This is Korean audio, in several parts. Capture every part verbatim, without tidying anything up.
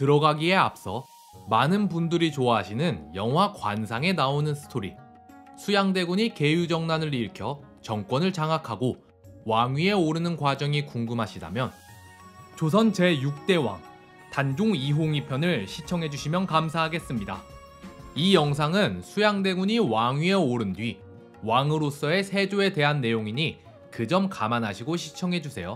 들어가기에 앞서 많은 분들이 좋아하시는 영화 관상에 나오는 스토리, 수양대군이 계유정난을 일으켜 정권을 장악하고 왕위에 오르는 과정이 궁금하시다면 조선 제육 대 왕 단종 이홍이 편을 시청해주시면 감사하겠습니다. 이 영상은 수양대군이 왕위에 오른 뒤 왕으로서의 세조에 대한 내용이니 그 점 감안하시고 시청해주세요.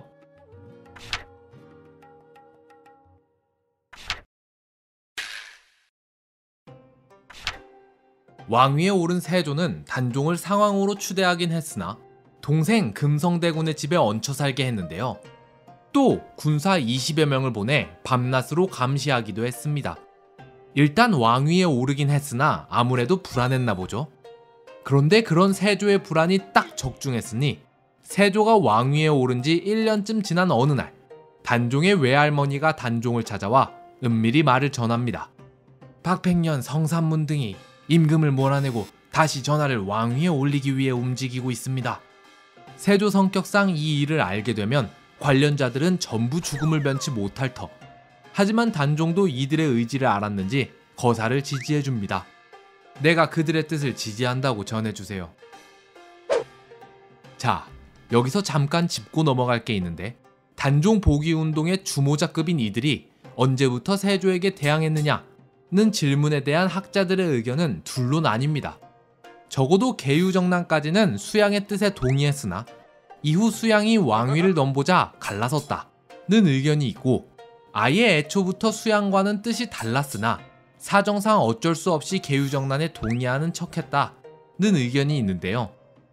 왕위에 오른 세조는 단종을 상왕으로 추대하긴 했으나 동생 금성대군의 집에 얹혀 살게 했는데요. 또 군사 이십여 명을 보내 밤낮으로 감시하기도 했습니다. 일단 왕위에 오르긴 했으나 아무래도 불안했나 보죠. 그런데 그런 세조의 불안이 딱 적중했으니 세조가 왕위에 오른 지 일 년쯤 지난 어느 날 단종의 외할머니가 단종을 찾아와 은밀히 말을 전합니다. 박팽년, 성삼문 등이 임금을 몰아내고 다시 전하를 왕위에 올리기 위해 움직이고 있습니다. 세조 성격상 이 일을 알게 되면 관련자들은 전부 죽음을 면치 못할 터. 하지만 단종도 이들의 의지를 알았는지 거사를 지지해줍니다. 내가 그들의 뜻을 지지한다고 전해주세요. 자, 여기서 잠깐 짚고 넘어갈 게 있는데 단종 복위운동의 주모자급인 이들이 언제부터 세조에게 대항했느냐 는 질문에 대한 학자들의 의견은 둘로 나뉩니다. 적어도 계유정난까지는 수양의 뜻에 동의했으나 이후 수양이 왕위를 넘보자 갈라섰다 는 의견이 있고, 아예 애초부터 수양과는 뜻이 달랐으나 사정상 어쩔 수 없이 계유정난에 동의하는 척했다 는 의견이 있는데요.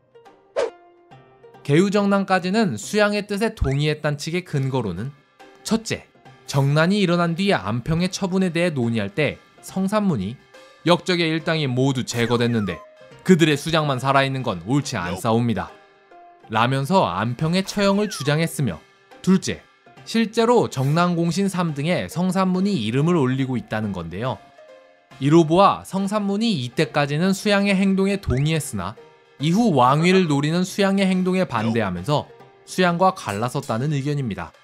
계유정난까지는 수양의 뜻에 동의했단 측의 근거로는 첫째, 정난이 일어난 뒤 안평의 처분에 대해 논의할 때 성삼문이 역적의 일당이 모두 제거됐는데 그들의 수장만 살아있는 건 옳지 않사옵니다 라면서 안평의 처형을 주장했으며, 둘째, 실제로 정난공신 삼 등에 성삼문이 이름을 올리고 있다는 건데요. 이로 보아 성삼문이 이때까지는 수양의 행동에 동의했으나 이후 왕위를 노리는 수양의 행동에 반대하면서 수양과 갈라섰다는 의견입니다.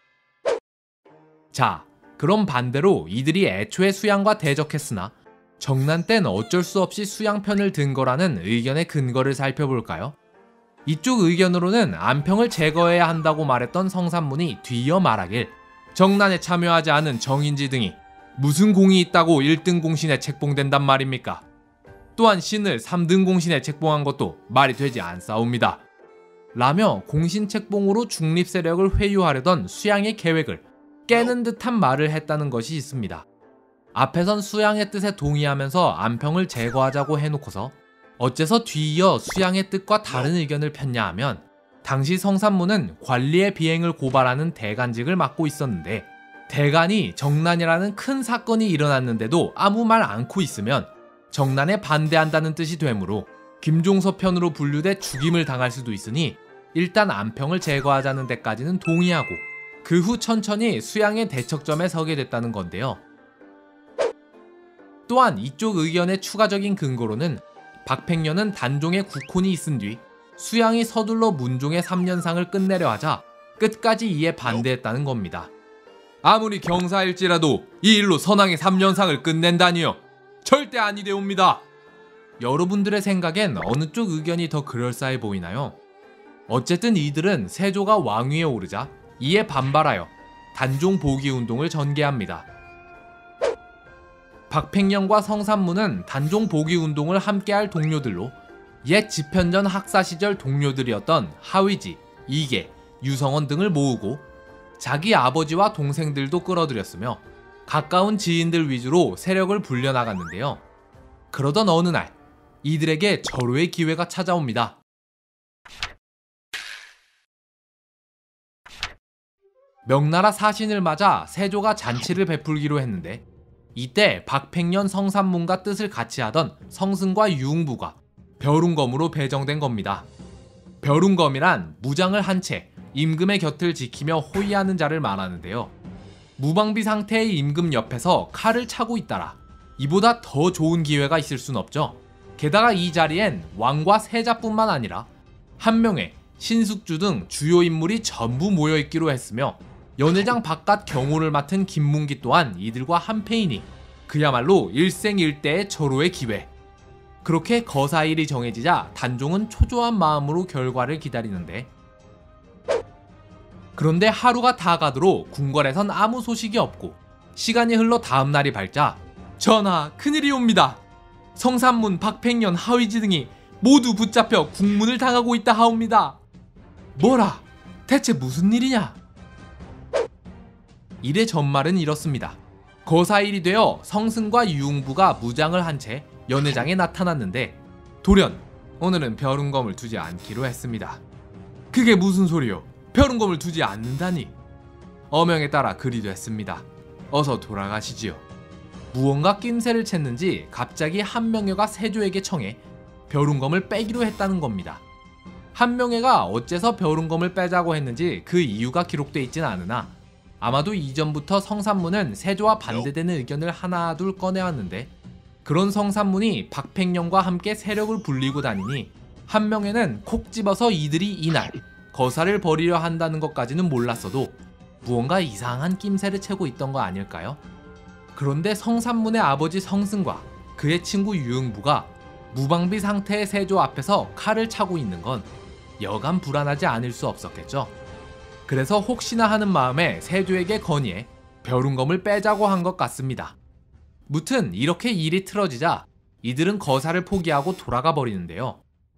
자, 그럼 반대로 이들이 애초에 수양과 대적했으나 정난 땐 어쩔 수 없이 수양 편을 든 거라는 의견의 근거를 살펴볼까요? 이쪽 의견으로는 안평을 제거해야 한다고 말했던 성삼문이 뒤이어 말하길 정난에 참여하지 않은 정인지 등이 무슨 공이 있다고 일 등 공신에 책봉된단 말입니까? 또한 신을 삼 등 공신에 책봉한 것도 말이 되지 않사옵니다 라며 공신 책봉으로 중립 세력을 회유하려던 수양의 계획을 깨는 듯한 말을 했다는 것이 있습니다. 앞에선 수양의 뜻에 동의하면서 안평을 제거하자고 해놓고서 어째서 뒤이어 수양의 뜻과 다른 의견을 폈냐 하면, 당시 성삼문은 관리의 비행을 고발하는 대간직을 맡고 있었는데 대간이 정난이라는 큰 사건이 일어났는데도 아무 말 않고 있으면 정난에 반대한다는 뜻이 되므로 김종서 편으로 분류돼 죽임을 당할 수도 있으니 일단 안평을 제거하자는 데까지는 동의하고 그 후 천천히 수양의 대척점에 서게 됐다는 건데요. 또한 이쪽 의견의 추가적인 근거로는 박팽년은 단종의 국혼이 있은 뒤 수양이 서둘러 문종의 삼 년상을 끝내려 하자 끝까지 이에 반대했다는 겁니다. 아무리 경사일지라도 이 일로 선왕의 삼 년상을 끝낸다니요, 절대 아니되옵니다. 여러분들의 생각엔 어느 쪽 의견이 더 그럴싸해 보이나요? 어쨌든 이들은 세조가 왕위에 오르자 이에 반발하여 단종 복위운동을 전개합니다. 박팽년과 성삼문은 단종 복위운동을 함께할 동료들로 옛 집현전 학사 시절 동료들이었던 하위지, 이계, 유성원 등을 모으고 자기 아버지와 동생들도 끌어들였으며 가까운 지인들 위주로 세력을 불려나갔는데요. 그러던 어느 날 이들에게 절호의 기회가 찾아옵니다. 명나라 사신을 맞아 세조가 잔치를 베풀기로 했는데 이때 박팽년, 성삼문과 뜻을 같이 하던 성승과 유흥부가 벼룬검으로 배정된 겁니다. 벼룬검이란 무장을 한 채 임금의 곁을 지키며 호위하는 자를 말하는데요. 무방비 상태의 임금 옆에서 칼을 차고 있다라 이보다 더 좋은 기회가 있을 순 없죠. 게다가 이 자리엔 왕과 세자뿐만 아니라 한명회, 신숙주 등 주요 인물이 전부 모여있기로 했으며 연회장 바깥 경호를 맡은 김문기 또한 이들과 한패이니 그야말로 일생일대의 절호의 기회. 그렇게 거사일이 정해지자 단종은 초조한 마음으로 결과를 기다리는데, 그런데 하루가 다 가도록 궁궐에선 아무 소식이 없고 시간이 흘러 다음 날이 밝자 전하, 큰일이 옵니다. 성산문, 박팽년, 하위지 등이 모두 붙잡혀 국문을 당하고 있다 하옵니다. 뭐라? 대체 무슨 일이냐? 일의 전말은 이렇습니다. 거사일이 되어 성승과 유흥부가 무장을 한 채 연회장에 나타났는데 돌연 오늘은 벼룬검을 두지 않기로 했습니다. 그게 무슨 소리요? 벼룬검을 두지 않는다니. 어명에 따라 그리 됐습니다. 어서 돌아가시지요. 무언가 낌새를 챘는지 갑자기 한명회가 세조에게 청해 벼룬검을 빼기로 했다는 겁니다. 한명회가 어째서 벼룬검을 빼자고 했는지 그 이유가 기록돼 있진 않으나 아마도 이전부터 성산문은 세조와 반대되는 의견을 하나둘 꺼내왔는데, 그런 성산문이 박팽령과 함께 세력을 불리고 다니니 한명회는 콕 집어서 이들이 이날 거사를 벌이려 한다는 것까지는 몰랐어도 무언가 이상한 낌새를 채고 있던 거 아닐까요? 그런데 성산문의 아버지 성승과 그의 친구 유흥부가 무방비 상태의 세조 앞에서 칼을 차고 있는 건 여간 불안하지 않을 수 없었겠죠. 그래서 혹시나 하는 마음에 세조에게 건의해 벼룬검을 빼자고 한 것 같습니다. 무튼 이렇게 일이 틀어지자 이들은 거사를 포기하고 돌아가 버리는데요.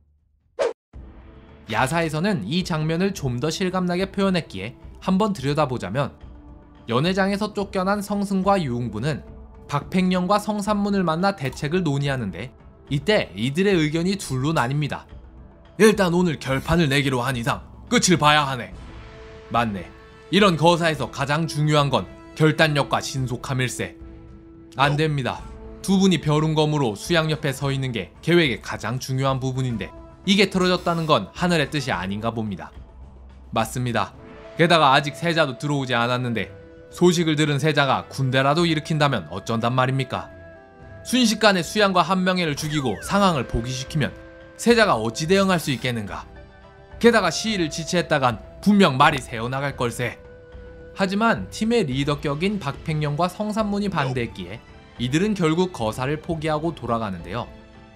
야사에서는 이 장면을 좀 더 실감나게 표현했기에 한번 들여다보자면, 연회장에서 쫓겨난 성승과 유흥부는 박팽령과 성산문을 만나 대책을 논의하는데 이때 이들의 의견이 둘로 나뉩니다. 일단 오늘 결판을 내기로 한 이상 끝을 봐야 하네. 맞네. 이런 거사에서 가장 중요한 건 결단력과 신속함일세. 안됩니다. 두 분이 벼룬검으로 수양 옆에 서 있는 게 계획의 가장 중요한 부분인데 이게 틀어졌다는 건 하늘의 뜻이 아닌가 봅니다. 맞습니다. 게다가 아직 세자도 들어오지 않았는데 소식을 들은 세자가 군대라도 일으킨다면 어쩐단 말입니까? 순식간에 수양과 한명회를 죽이고 상황을 포기시키면 세자가 어찌 대응할 수 있겠는가? 게다가 시위를 지체했다간 분명 말이 새어나갈 걸세. 하지만 팀의 리더격인 박팽령과 성산문이 반대했기에 이들은 결국 거사를 포기하고 돌아가는데요.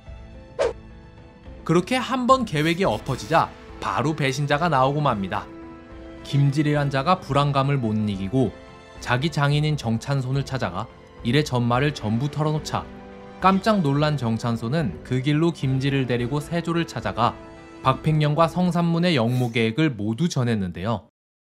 그렇게 한번 계획이 엎어지자 바로 배신자가 나오고 맙니다. 김질이란 자가 불안감을 못 이기고 자기 장인인 정찬손을 찾아가 일의 전말을 전부 털어놓자 깜짝 놀란 정찬손은 그 길로 김질을 데리고 세조를 찾아가 박팽령과 성산문의 영모 계획을 모두 전했는데요.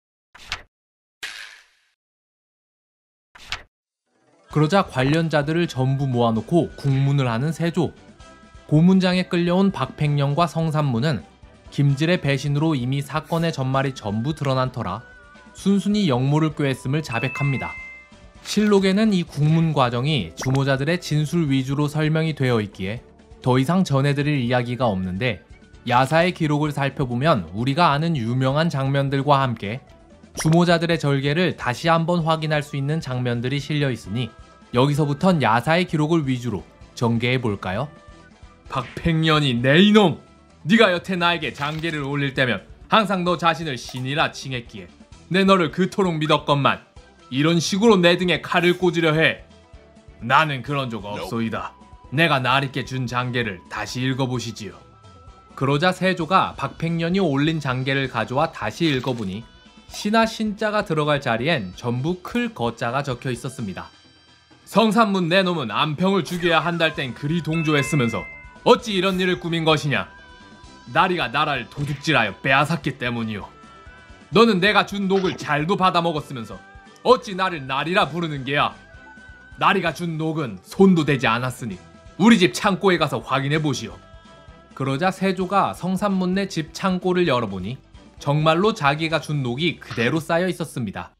그러자 관련자들을 전부 모아놓고 국문을 하는 세조. 고문장에 끌려온 박팽령과 성산문은 김질의 배신으로 이미 사건의 전말이 전부 드러난 터라 순순히 영모를 꾀했음을 자백합니다. 실록에는 이 국문 과정이 주모자들의 진술 위주로 설명이 되어 있기에 더 이상 전해드릴 이야기가 없는데, 야사의 기록을 살펴보면 우리가 아는 유명한 장면들과 함께 주모자들의 절개를 다시 한번 확인할 수 있는 장면들이 실려 있으니 여기서부턴 야사의 기록을 위주로 전개해 볼까요? 박팽년이 내 이놈! 네가 여태 나에게 장계를 올릴 때면 항상 너 자신을 신이라 칭했기에 내 너를 그토록 믿었건만 이런 식으로 내 등에 칼을 꽂으려 해. 나는 그런 적 없소이다. 내가 나리께 준 장계를 다시 읽어보시지요. 그러자 세조가 박팽년이 올린 장계를 가져와 다시 읽어보니 시나 신자가 들어갈 자리엔 전부 클 거자가 적혀 있었습니다. 성산문 내 놈은 안평을 죽여야 한달 땐 그리 동조했으면서 어찌 이런 일을 꾸민 것이냐. 나리가 나라를 도둑질하여 빼앗았기 때문이요. 너는 내가 준 녹을 잘도 받아먹었으면서 어찌 나를 나리라 부르는 게야. 나리가 준 녹은 손도 대지 않았으니 우리 집 창고에 가서 확인해 보시오. 그러자 세조가 성산문네 집 창고를 열어보니 정말로 자기가 준 녹이 그대로 쌓여 있었습니다.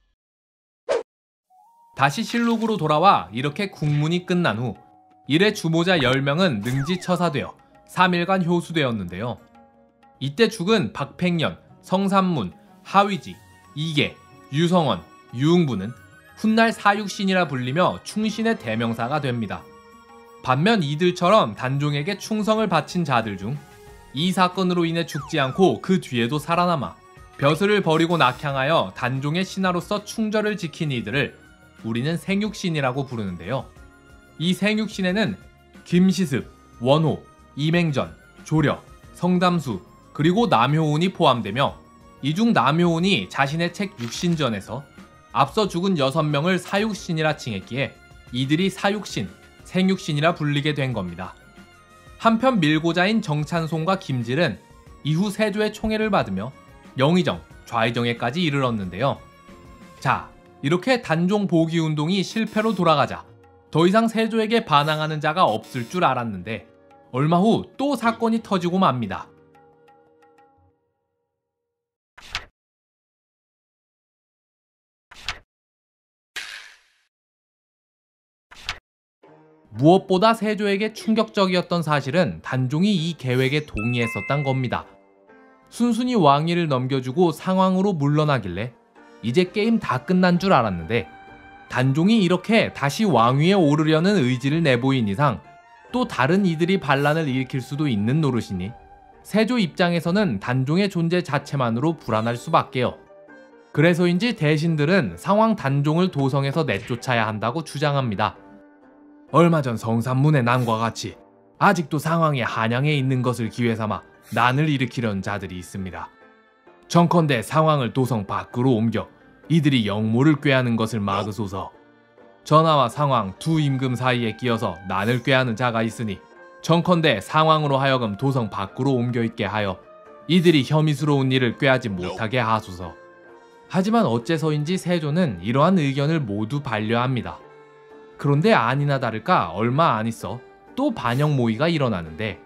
다시 실록으로 돌아와 이렇게 국문이 끝난 후 일의 주모자 열 명은 능지처사되어 삼 일간 효수되었는데요. 이때 죽은 박팽년, 성산문, 하위지, 이계, 유성원, 유흥부는 훗날 사육신이라 불리며 충신의 대명사가 됩니다. 반면 이들처럼 단종에게 충성을 바친 자들 중 이 사건으로 인해 죽지 않고 그 뒤에도 살아남아 벼슬을 버리고 낙향하여 단종의 신하로서 충절을 지킨 이들을 우리는 생육신이라고 부르는데요. 이 생육신에는 김시습, 원호, 이맹전, 조려, 성담수, 그리고 남효운이 포함되며 이 중 남효운이 자신의 책 육신전에서 앞서 죽은 여섯 명을 사육신이라 칭했기에 이들이 사육신, 생육신이라 불리게 된 겁니다. 한편 밀고자인 정찬송과 김질은 이후 세조의 총애를 받으며 영의정, 좌의정에까지 이르렀는데요. 자, 이렇게 단종 보기 운동이 실패로 돌아가자 더 이상 세조에게 반항하는 자가 없을 줄 알았는데 얼마 후 또 사건이 터지고 맙니다. 무엇보다 세조에게 충격적이었던 사실은 단종이 이 계획에 동의했었단 겁니다. 순순히 왕위를 넘겨주고 상황으로 물러나길래 이제 게임 다 끝난 줄 알았는데 단종이 이렇게 다시 왕위에 오르려는 의지를 내보인 이상 또 다른 이들이 반란을 일으킬 수도 있는 노릇이니 세조 입장에서는 단종의 존재 자체만으로 불안할 수밖에요. 그래서인지 대신들은 상황 단종을 도성에서 내쫓아야 한다고 주장합니다. 얼마 전 성산문의 남과 같이 아직도 상황이 한양에 있는 것을 기회삼아 난을 일으키려는 자들이 있습니다. 정컨대 상황을 도성 밖으로 옮겨 이들이 영모를 꾀하는 것을 막으소서. 전하와 상황 두 임금 사이에 끼어서 난을 꾀하는 자가 있으니 정컨대 상황으로 하여금 도성 밖으로 옮겨 있게 하여 이들이 혐의스러운 일을 꾀하지 못하게 하소서. 하지만 어째서인지 세조는 이러한 의견을 모두 반려합니다. 그런데 아니나 다를까 얼마 안 있어 또 반역 모의가 일어나는데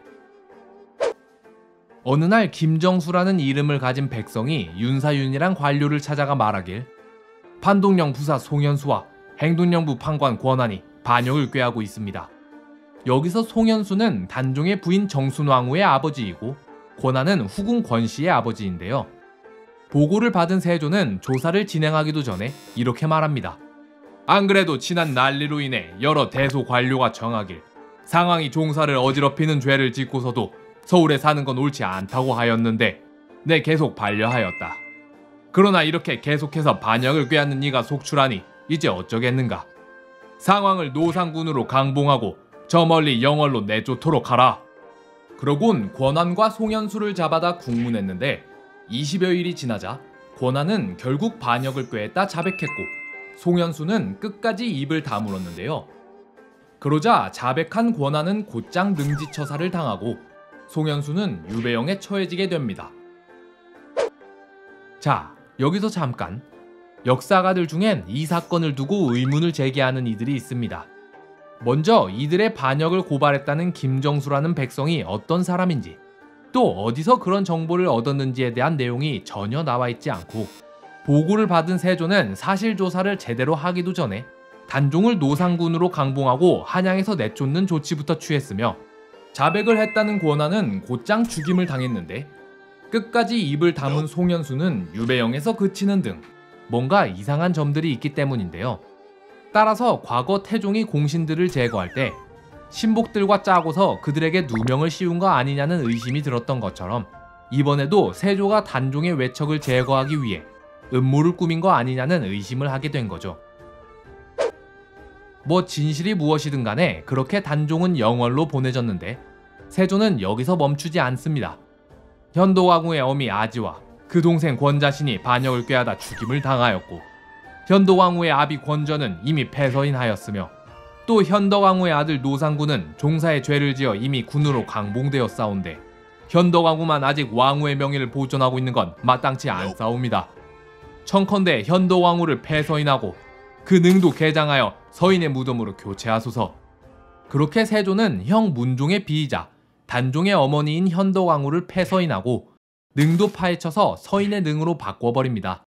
어느 날 김정수라는 이름을 가진 백성이 윤사윤이란 관료를 찾아가 말하길 판동령 부사 송현수와 행동령부 판관 권한이 반역을 꾀하고 있습니다. 여기서 송현수는 단종의 부인 정순왕후의 아버지이고 권한은 후궁 권씨의 아버지인데요. 보고를 받은 세조는 조사를 진행하기도 전에 이렇게 말합니다. 안 그래도 지난 난리로 인해 여러 대소 관료가 정하길 상황이 종사를 어지럽히는 죄를 짓고서도 서울에 사는 건 옳지 않다고 하였는데 내 계속 반려하였다. 그러나 이렇게 계속해서 반역을 꾀하는 네가 속출하니 이제 어쩌겠는가. 상황을 노상군으로 강봉하고 저 멀리 영월로 내쫓도록 하라. 그러곤 권한과 송현수를 잡아다 국문했는데 이십여 일이 지나자 권한은 결국 반역을 꾀했다 자백했고 송현수는 끝까지 입을 다물었는데요. 그러자 자백한 권한은 곧장 능지처사를 당하고 송현수는 유배영에 처해지게 됩니다. 자, 여기서 잠깐 역사가들 중엔 이 사건을 두고 의문을 제기하는 이들이 있습니다. 먼저 이들의 반역을 고발했다는 김정수라는 백성이 어떤 사람인지 또 어디서 그런 정보를 얻었는지에 대한 내용이 전혀 나와 있지 않고 보고를 받은 세조는 사실조사를 제대로 하기도 전에 단종을 노상군으로 강봉하고 한양에서 내쫓는 조치부터 취했으며 자백을 했다는 권한은 곧장 죽임을 당했는데 끝까지 입을 다문 송현수는 유배영에서 그치는 등 뭔가 이상한 점들이 있기 때문인데요. 따라서 과거 태종이 공신들을 제거할 때 신복들과 짜고서 그들에게 누명을 씌운 거 아니냐는 의심이 들었던 것처럼 이번에도 세조가 단종의 외척을 제거하기 위해 음모를 꾸민 거 아니냐는 의심을 하게 된 거죠. 뭐 진실이 무엇이든 간에 그렇게 단종은 영월로 보내졌는데 세조는 여기서 멈추지 않습니다. 현도왕후의 어미 아지와 그 동생 권자신이 반역을 꾀하다 죽임을 당하였고 현도왕후의 아비 권전은 이미 폐서인하였으며 또 현덕왕후의 아들 노상군은 종사의 죄를 지어 이미 군으로 강봉되었사온데 현덕왕후만 아직 왕후의 명예를 보존하고 있는 건 마땅치 않사옵니다. 청컨대 현덕왕후를 폐서인하고 그 능도 개장하여 서인의 무덤으로 교체하소서. 그렇게 세조는 형 문종의 비이자 단종의 어머니인 현덕왕후를 폐서인하고 능도 파헤쳐서 서인의 능으로 바꿔버립니다.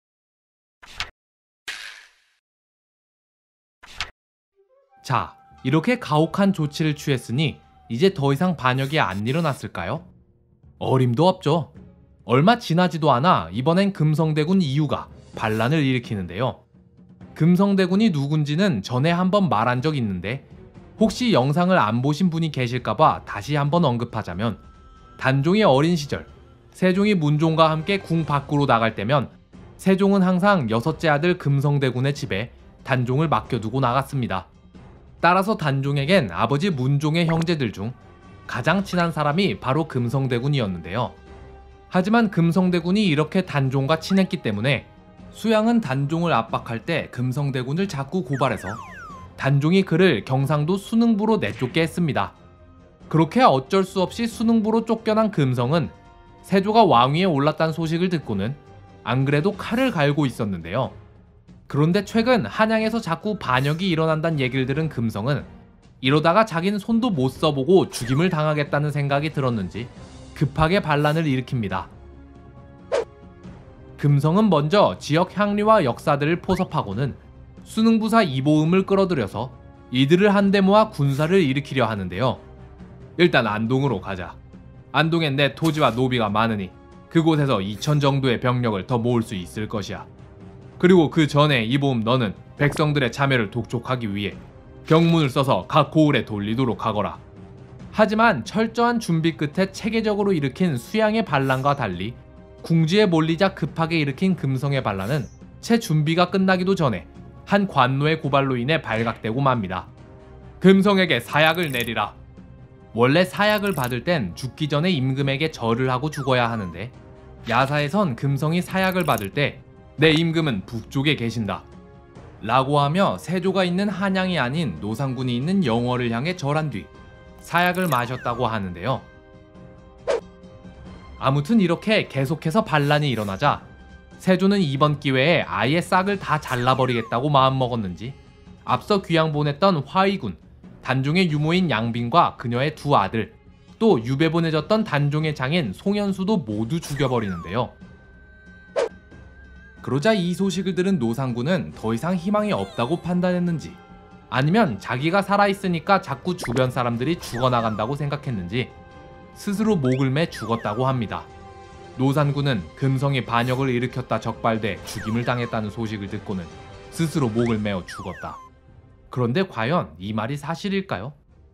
자, 이렇게 가혹한 조치를 취했으니 이제 더 이상 반역이 안 일어났을까요? 어림도 없죠. 얼마 지나지도 않아 이번엔 금성대군 이유가 반란을 일으키는데요. 금성대군이 누군지는 전에 한번 말한 적 있는데 혹시 영상을 안 보신 분이 계실까봐 다시 한번 언급하자면 단종의 어린 시절 세종이 문종과 함께 궁 밖으로 나갈 때면 세종은 항상 여섯째 아들 금성대군의 집에 단종을 맡겨두고 나갔습니다. 따라서 단종에겐 아버지 문종의 형제들 중 가장 친한 사람이 바로 금성대군이었는데요. 하지만 금성대군이 이렇게 단종과 친했기 때문에 수양은 단종을 압박할 때 금성대군을 자꾸 고발해서 단종이 그를 경상도 순흥부로 내쫓게 했습니다. 그렇게 어쩔 수 없이 순흥부로 쫓겨난 금성은 세조가 왕위에 올랐다는 소식을 듣고는 안 그래도 칼을 갈고 있었는데요. 그런데 최근 한양에서 자꾸 반역이 일어난다는 얘기를 들은 금성은 이러다가 자기는 손도 못 써보고 죽임을 당하겠다는 생각이 들었는지 급하게 반란을 일으킵니다. 금성은 먼저 지역 향리와 역사들을 포섭하고는 순흥부사 이보음을 끌어들여서 이들을 한데 모아 군사를 일으키려 하는데요. 일단 안동으로 가자. 안동엔 내 토지와 노비가 많으니 그곳에서 이천 정도의 병력을 더 모을 수 있을 것이야. 그리고 그 전에 이보음 너는 백성들의 자멸을 독촉하기 위해 병문을 써서 각 고을에 돌리도록 하거라. 하지만 철저한 준비 끝에 체계적으로 일으킨 수양의 반란과 달리 궁지에 몰리자 급하게 일으킨 금성의 반란은 채 준비가 끝나기도 전에 한 관노의 고발로 인해 발각되고 맙니다. 금성에게 사약을 내리라. 원래 사약을 받을 땐 죽기 전에 임금에게 절을 하고 죽어야 하는데 야사에선 금성이 사약을 받을 때 내 임금은 북쪽에 계신다 라고 하며 세조가 있는 한양이 아닌 노상군이 있는 영월을 향해 절한 뒤 사약을 마셨다고 하는데요. 아무튼 이렇게 계속해서 반란이 일어나자 세조는 이번 기회에 아예 싹을 다 잘라버리겠다고 마음먹었는지 앞서 귀양 보냈던 화의군, 단종의 유모인 양빈과 그녀의 두 아들, 또 유배 보내졌던 단종의 장인 송현수도 모두 죽여버리는데요. 그러자 이 소식을 들은 노상군은 더 이상 희망이 없다고 판단했는지 아니면 자기가 살아있으니까 자꾸 주변 사람들이 죽어나간다고 생각했는지 스스로 목을 매 죽었다고 합니다. 노산군은 금성이 반역을 일으켰다 적발돼 죽임을 당했다는 소식을 듣고는 스스로 목을 메어 죽었다. 그런데 과연 이 말이 사실일까요?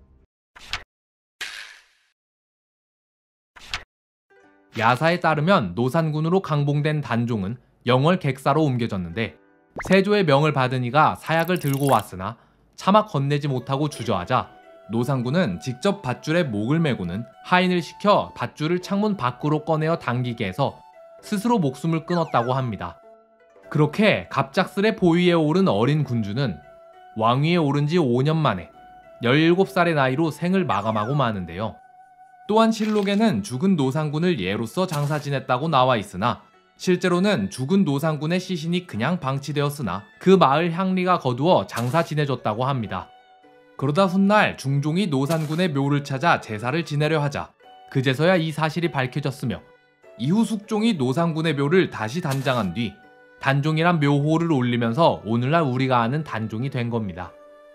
야사에 따르면 노산군으로 강봉된 단종은 영월 객사로 옮겨졌는데 세조의 명을 받은 이가 사약을 들고 왔으나 차마 건네지 못하고 주저하자 노상군은 직접 밧줄에 목을 메고는 하인을 시켜 밧줄을 창문 밖으로 꺼내어 당기게 해서 스스로 목숨을 끊었다고 합니다. 그렇게 갑작스레 보위에 오른 어린 군주는 왕위에 오른 지 오 년 만에 열일곱 살의 나이로 생을 마감하고 마는데요. 또한 실록에는 죽은 노상군을 예로써 장사 지냈다고 나와 있으나 실제로는 죽은 노상군의 시신이 그냥 방치되었으나 그 마을 향리가 거두어 장사 지내줬다고 합니다. 그러다 훗날 중종이 노산군의 묘를 찾아 제사를 지내려 하자 그제서야 이 사실이 밝혀졌으며 이후 숙종이 노산군의 묘를 다시 단장한 뒤 단종이란 묘호를 올리면서 오늘날 우리가 아는 단종이 된 겁니다.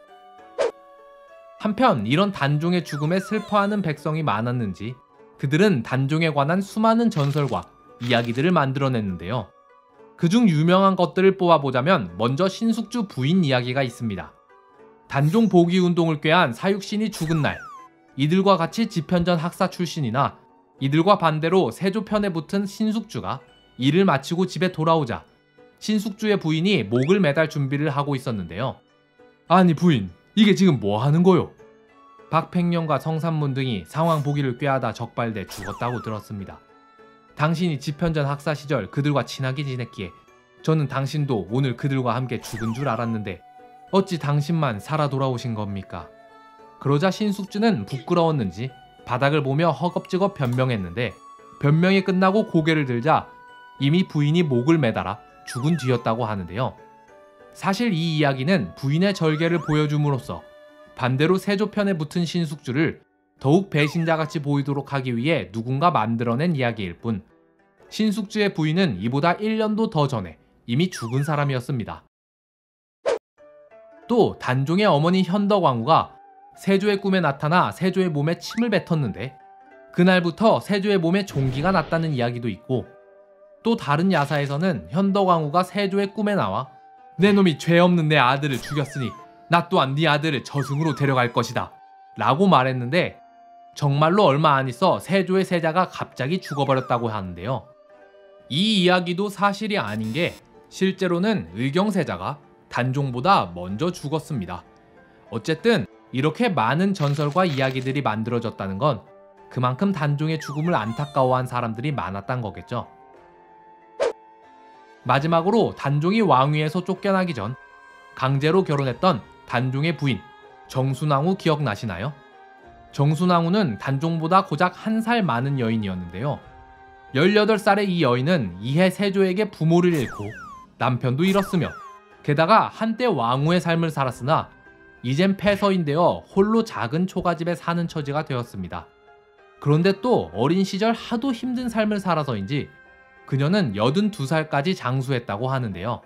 한편 이런 단종의 죽음에 슬퍼하는 백성이 많았는지 그들은 단종에 관한 수많은 전설과 이야기들을 만들어냈는데요. 그중 유명한 것들을 뽑아보자면 먼저 신숙주 부인 이야기가 있습니다. 단종 복위운동을 꾀한 사육신이 죽은 날 이들과 같이 집현전 학사 출신이나 이들과 반대로 세조 편에 붙은 신숙주가 일을 마치고 집에 돌아오자 신숙주의 부인이 목을 매달 준비를 하고 있었는데요. 아니 부인, 이게 지금 뭐 하는 거요? 박팽령과 성삼문 등이 상황 보기를 꾀하다 적발돼 죽었다고 들었습니다. 당신이 집현전 학사 시절 그들과 친하게 지냈기에 저는 당신도 오늘 그들과 함께 죽은 줄 알았는데 어찌 당신만 살아 돌아오신 겁니까? 그러자 신숙주는 부끄러웠는지 바닥을 보며 허겁지겁 변명했는데 변명이 끝나고 고개를 들자 이미 부인이 목을 매달아 죽은 뒤였다고 하는데요. 사실 이 이야기는 부인의 절개를 보여줌으로써 반대로 세조 편에 붙은 신숙주를 더욱 배신자같이 보이도록 하기 위해 누군가 만들어낸 이야기일 뿐 신숙주의 부인은 이보다 일 년도 더 전에 이미 죽은 사람이었습니다. 또 단종의 어머니 현덕왕후가 세조의 꿈에 나타나 세조의 몸에 침을 뱉었는데 그날부터 세조의 몸에 종기가 났다는 이야기도 있고 또 다른 야사에서는 현덕왕후가 세조의 꿈에 나와 내 놈이 죄 없는 내 아들을 죽였으니 나 또한 네 아들을 저승으로 데려갈 것이다 라고 말했는데 정말로 얼마 안 있어 세조의 세자가 갑자기 죽어버렸다고 하는데요. 이 이야기도 사실이 아닌 게 실제로는 의경세자가 단종보다 먼저 죽었습니다. 어쨌든 이렇게 많은 전설과 이야기들이 만들어졌다는 건 그만큼 단종의 죽음을 안타까워한 사람들이 많았단 거겠죠. 마지막으로 단종이 왕위에서 쫓겨나기 전 강제로 결혼했던 단종의 부인 정순왕후 기억나시나요? 정순왕후는 단종보다 고작 한 살 많은 여인이었는데요. 열여덟 살의 이 여인은 이해 세조에게 부모를 잃고 남편도 잃었으며 게다가 한때 왕후의 삶을 살았으나 이젠 폐서인되어 홀로 작은 초가집에 사는 처지가 되었습니다. 그런데 또 어린 시절 하도 힘든 삶을 살아서인지 그녀는 여든두 살까지 장수했다고 하는데요.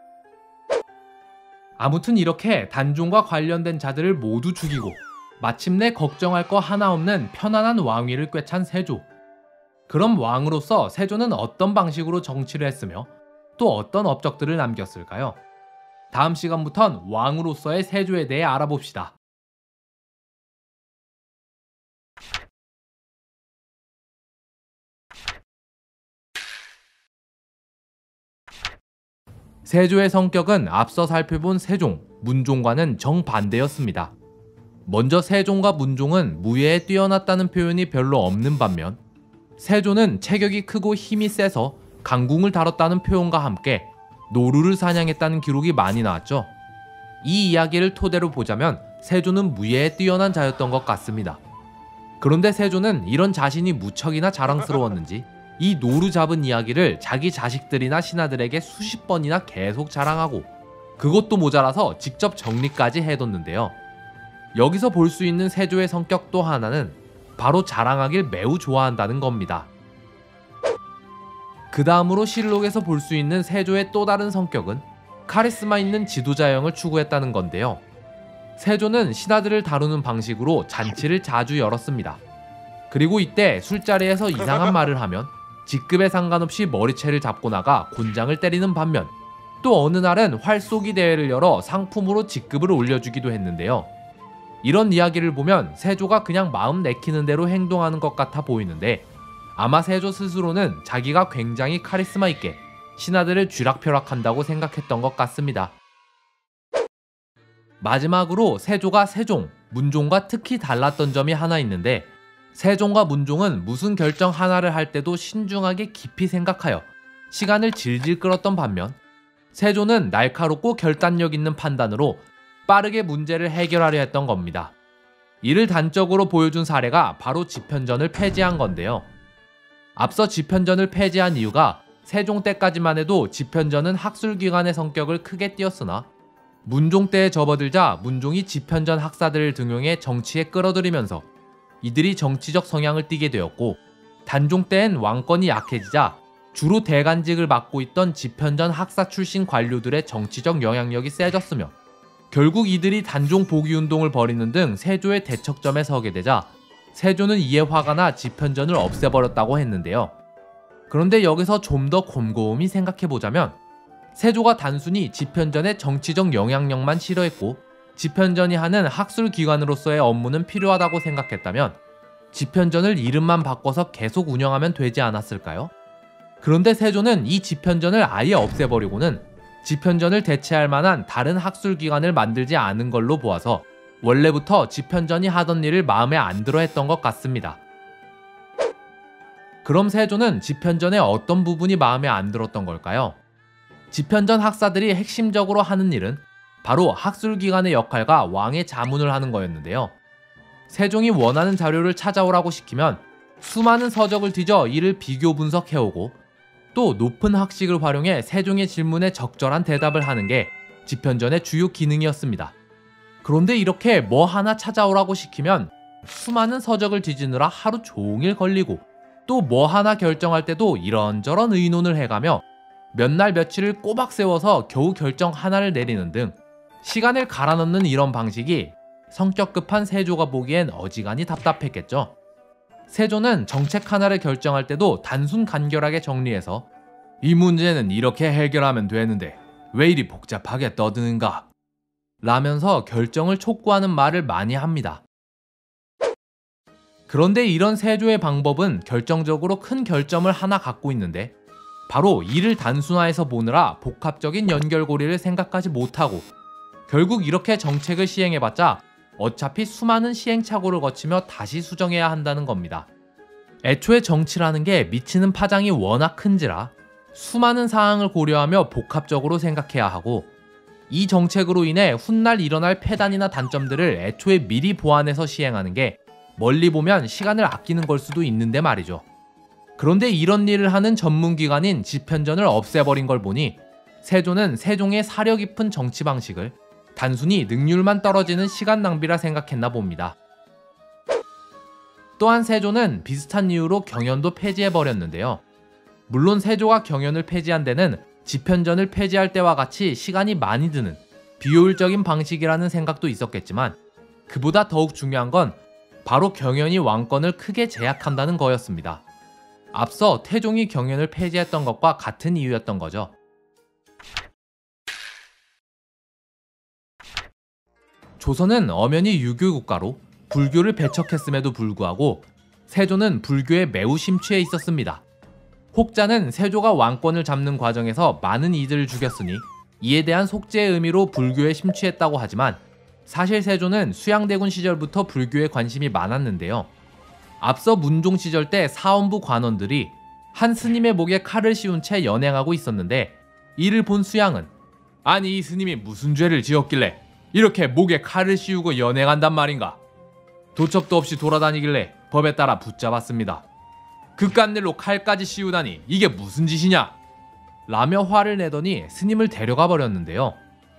아무튼 이렇게 단종과 관련된 자들을 모두 죽이고 마침내 걱정할 거 하나 없는 편안한 왕위를 꿰찬 세조. 그럼 왕으로서 세조는 어떤 방식으로 정치를 했으며 또 어떤 업적들을 남겼을까요? 다음 시간부턴 왕으로서의 세조에 대해 알아봅시다. 세조의 성격은 앞서 살펴본 세종, 문종과는 정반대였습니다. 먼저 세종과 문종은 무예에 뛰어났다는 표현이 별로 없는 반면 세조는 체격이 크고 힘이 세서 강궁을 다뤘다는 표현과 함께 노루를 사냥했다는 기록이 많이 나왔죠. 이 이야기를 토대로 보자면 세조는 무예에 뛰어난 자였던 것 같습니다. 그런데 세조는 이런 자신이 무척이나 자랑스러웠는지 이 노루 잡은 이야기를 자기 자식들이나 신하들에게 수십 번이나 계속 자랑하고 그것도 모자라서 직접 정리까지 해뒀는데요. 여기서 볼 수 있는 세조의 성격 또 하나는 바로 자랑하길 매우 좋아한다는 겁니다. 그 다음으로 실록에서 볼 수 있는 세조의 또 다른 성격은 카리스마 있는 지도자형을 추구했다는 건데요. 세조는 신하들을 다루는 방식으로 잔치를 자주 열었습니다. 그리고 이때 술자리에서 이상한 말을 하면 직급에 상관없이 머리채를 잡고 나가 곤장을 때리는 반면 또 어느 날은 활쏘기 대회를 열어 상품으로 직급을 올려주기도 했는데요. 이런 이야기를 보면 세조가 그냥 마음 내키는 대로 행동하는 것 같아 보이는데 아마 세조 스스로는 자기가 굉장히 카리스마 있게 신하들을 쥐락펴락한다고 생각했던 것 같습니다. 마지막으로 세조가 세종, 문종과 특히 달랐던 점이 하나 있는데 세종과 문종은 무슨 결정 하나를 할 때도 신중하게 깊이 생각하여 시간을 질질 끌었던 반면 세조는 날카롭고 결단력 있는 판단으로 빠르게 문제를 해결하려 했던 겁니다. 이를 단적으로 보여준 사례가 바로 집현전을 폐지한 건데요. 앞서 집현전을 폐지한 이유가 세종 때까지만 해도 집현전은 학술기관의 성격을 크게 띄었으나 문종 때에 접어들자 문종이 집현전 학사들을 등용해 정치에 끌어들이면서 이들이 정치적 성향을 띠게 되었고 단종 때엔 왕권이 약해지자 주로 대간직을 맡고 있던 집현전 학사 출신 관료들의 정치적 영향력이 세졌으며 결국 이들이 단종 복위운동을 벌이는 등 세조의 대척점에 서게 되자 세조는 이에 화가 나 집현전을 없애버렸다고 했는데요. 그런데 여기서 좀 더 곰곰이 생각해보자면 세조가 단순히 집현전의 정치적 영향력만 싫어했고 집현전이 하는 학술기관으로서의 업무는 필요하다고 생각했다면 집현전을 이름만 바꿔서 계속 운영하면 되지 않았을까요? 그런데 세조는 이 집현전을 아예 없애버리고는 집현전을 대체할 만한 다른 학술기관을 만들지 않은 걸로 보아서 원래부터 집현전이 하던 일을 마음에 안 들어 했던 것 같습니다. 그럼 세조는 집현전의 어떤 부분이 마음에 안 들었던 걸까요? 집현전 학사들이 핵심적으로 하는 일은 바로 학술기관의 역할과 왕의 자문을 하는 거였는데요. 세종이 원하는 자료를 찾아오라고 시키면 수많은 서적을 뒤져 이를 비교 분석해오고 또 높은 학식을 활용해 세종의 질문에 적절한 대답을 하는 게 집현전의 주요 기능이었습니다. 그런데 이렇게 뭐 하나 찾아오라고 시키면 수많은 서적을 뒤지느라 하루 종일 걸리고 또 뭐 하나 결정할 때도 이런저런 의논을 해가며 몇 날 며칠을 꼬박 세워서 겨우 결정 하나를 내리는 등 시간을 갈아넣는 이런 방식이 성격 급한 세조가 보기엔 어지간히 답답했겠죠. 세조는 정책 하나를 결정할 때도 단순 간결하게 정리해서 이 문제는 이렇게 해결하면 되는데 왜 이리 복잡하게 떠드는가? 라면서 결정을 촉구하는 말을 많이 합니다. 그런데 이런 세조의 방법은 결정적으로 큰 결점을 하나 갖고 있는데, 바로 이를 단순화해서 보느라 복합적인 연결고리를 생각하지 못하고 결국 이렇게 정책을 시행해봤자 어차피 수많은 시행착오를 거치며 다시 수정해야 한다는 겁니다. 애초에 정치라는 게 미치는 파장이 워낙 큰지라 수많은 사항을 고려하며 복합적으로 생각해야 하고, 이 정책으로 인해 훗날 일어날 폐단이나 단점들을 애초에 미리 보완해서 시행하는 게 멀리 보면 시간을 아끼는 걸 수도 있는데 말이죠. 그런데 이런 일을 하는 전문기관인 집현전을 없애버린 걸 보니 세조는 세종의 사려 깊은 정치 방식을 단순히 능률만 떨어지는 시간 낭비라 생각했나 봅니다. 또한 세조는 비슷한 이유로 경연도 폐지해버렸는데요. 물론 세조가 경연을 폐지한 데는 집현전을 폐지할 때와 같이 시간이 많이 드는 비효율적인 방식이라는 생각도 있었겠지만, 그보다 더욱 중요한 건 바로 경연이 왕권을 크게 제약한다는 거였습니다. 앞서 태종이 경연을 폐지했던 것과 같은 이유였던 거죠. 조선은 엄연히 유교 국가로 불교를 배척했음에도 불구하고 세조는 불교에 매우 심취해 있었습니다. 혹자는 세조가 왕권을 잡는 과정에서 많은 이들을 죽였으니 이에 대한 속죄의 의미로 불교에 심취했다고 하지만, 사실 세조는 수양대군 시절부터 불교에 관심이 많았는데요. 앞서 문종 시절 때 사원부 관원들이 한 스님의 목에 칼을 씌운 채 연행하고 있었는데, 이를 본 수양은 아니 이 스님이 무슨 죄를 지었길래 이렇게 목에 칼을 씌우고 연행한단 말인가? 도첩도 없이 돌아다니길래 법에 따라 붙잡았습니다. 그깟 일로 칼까지 씌우다니 이게 무슨 짓이냐? 라며 화를 내더니 스님을 데려가 버렸는데요.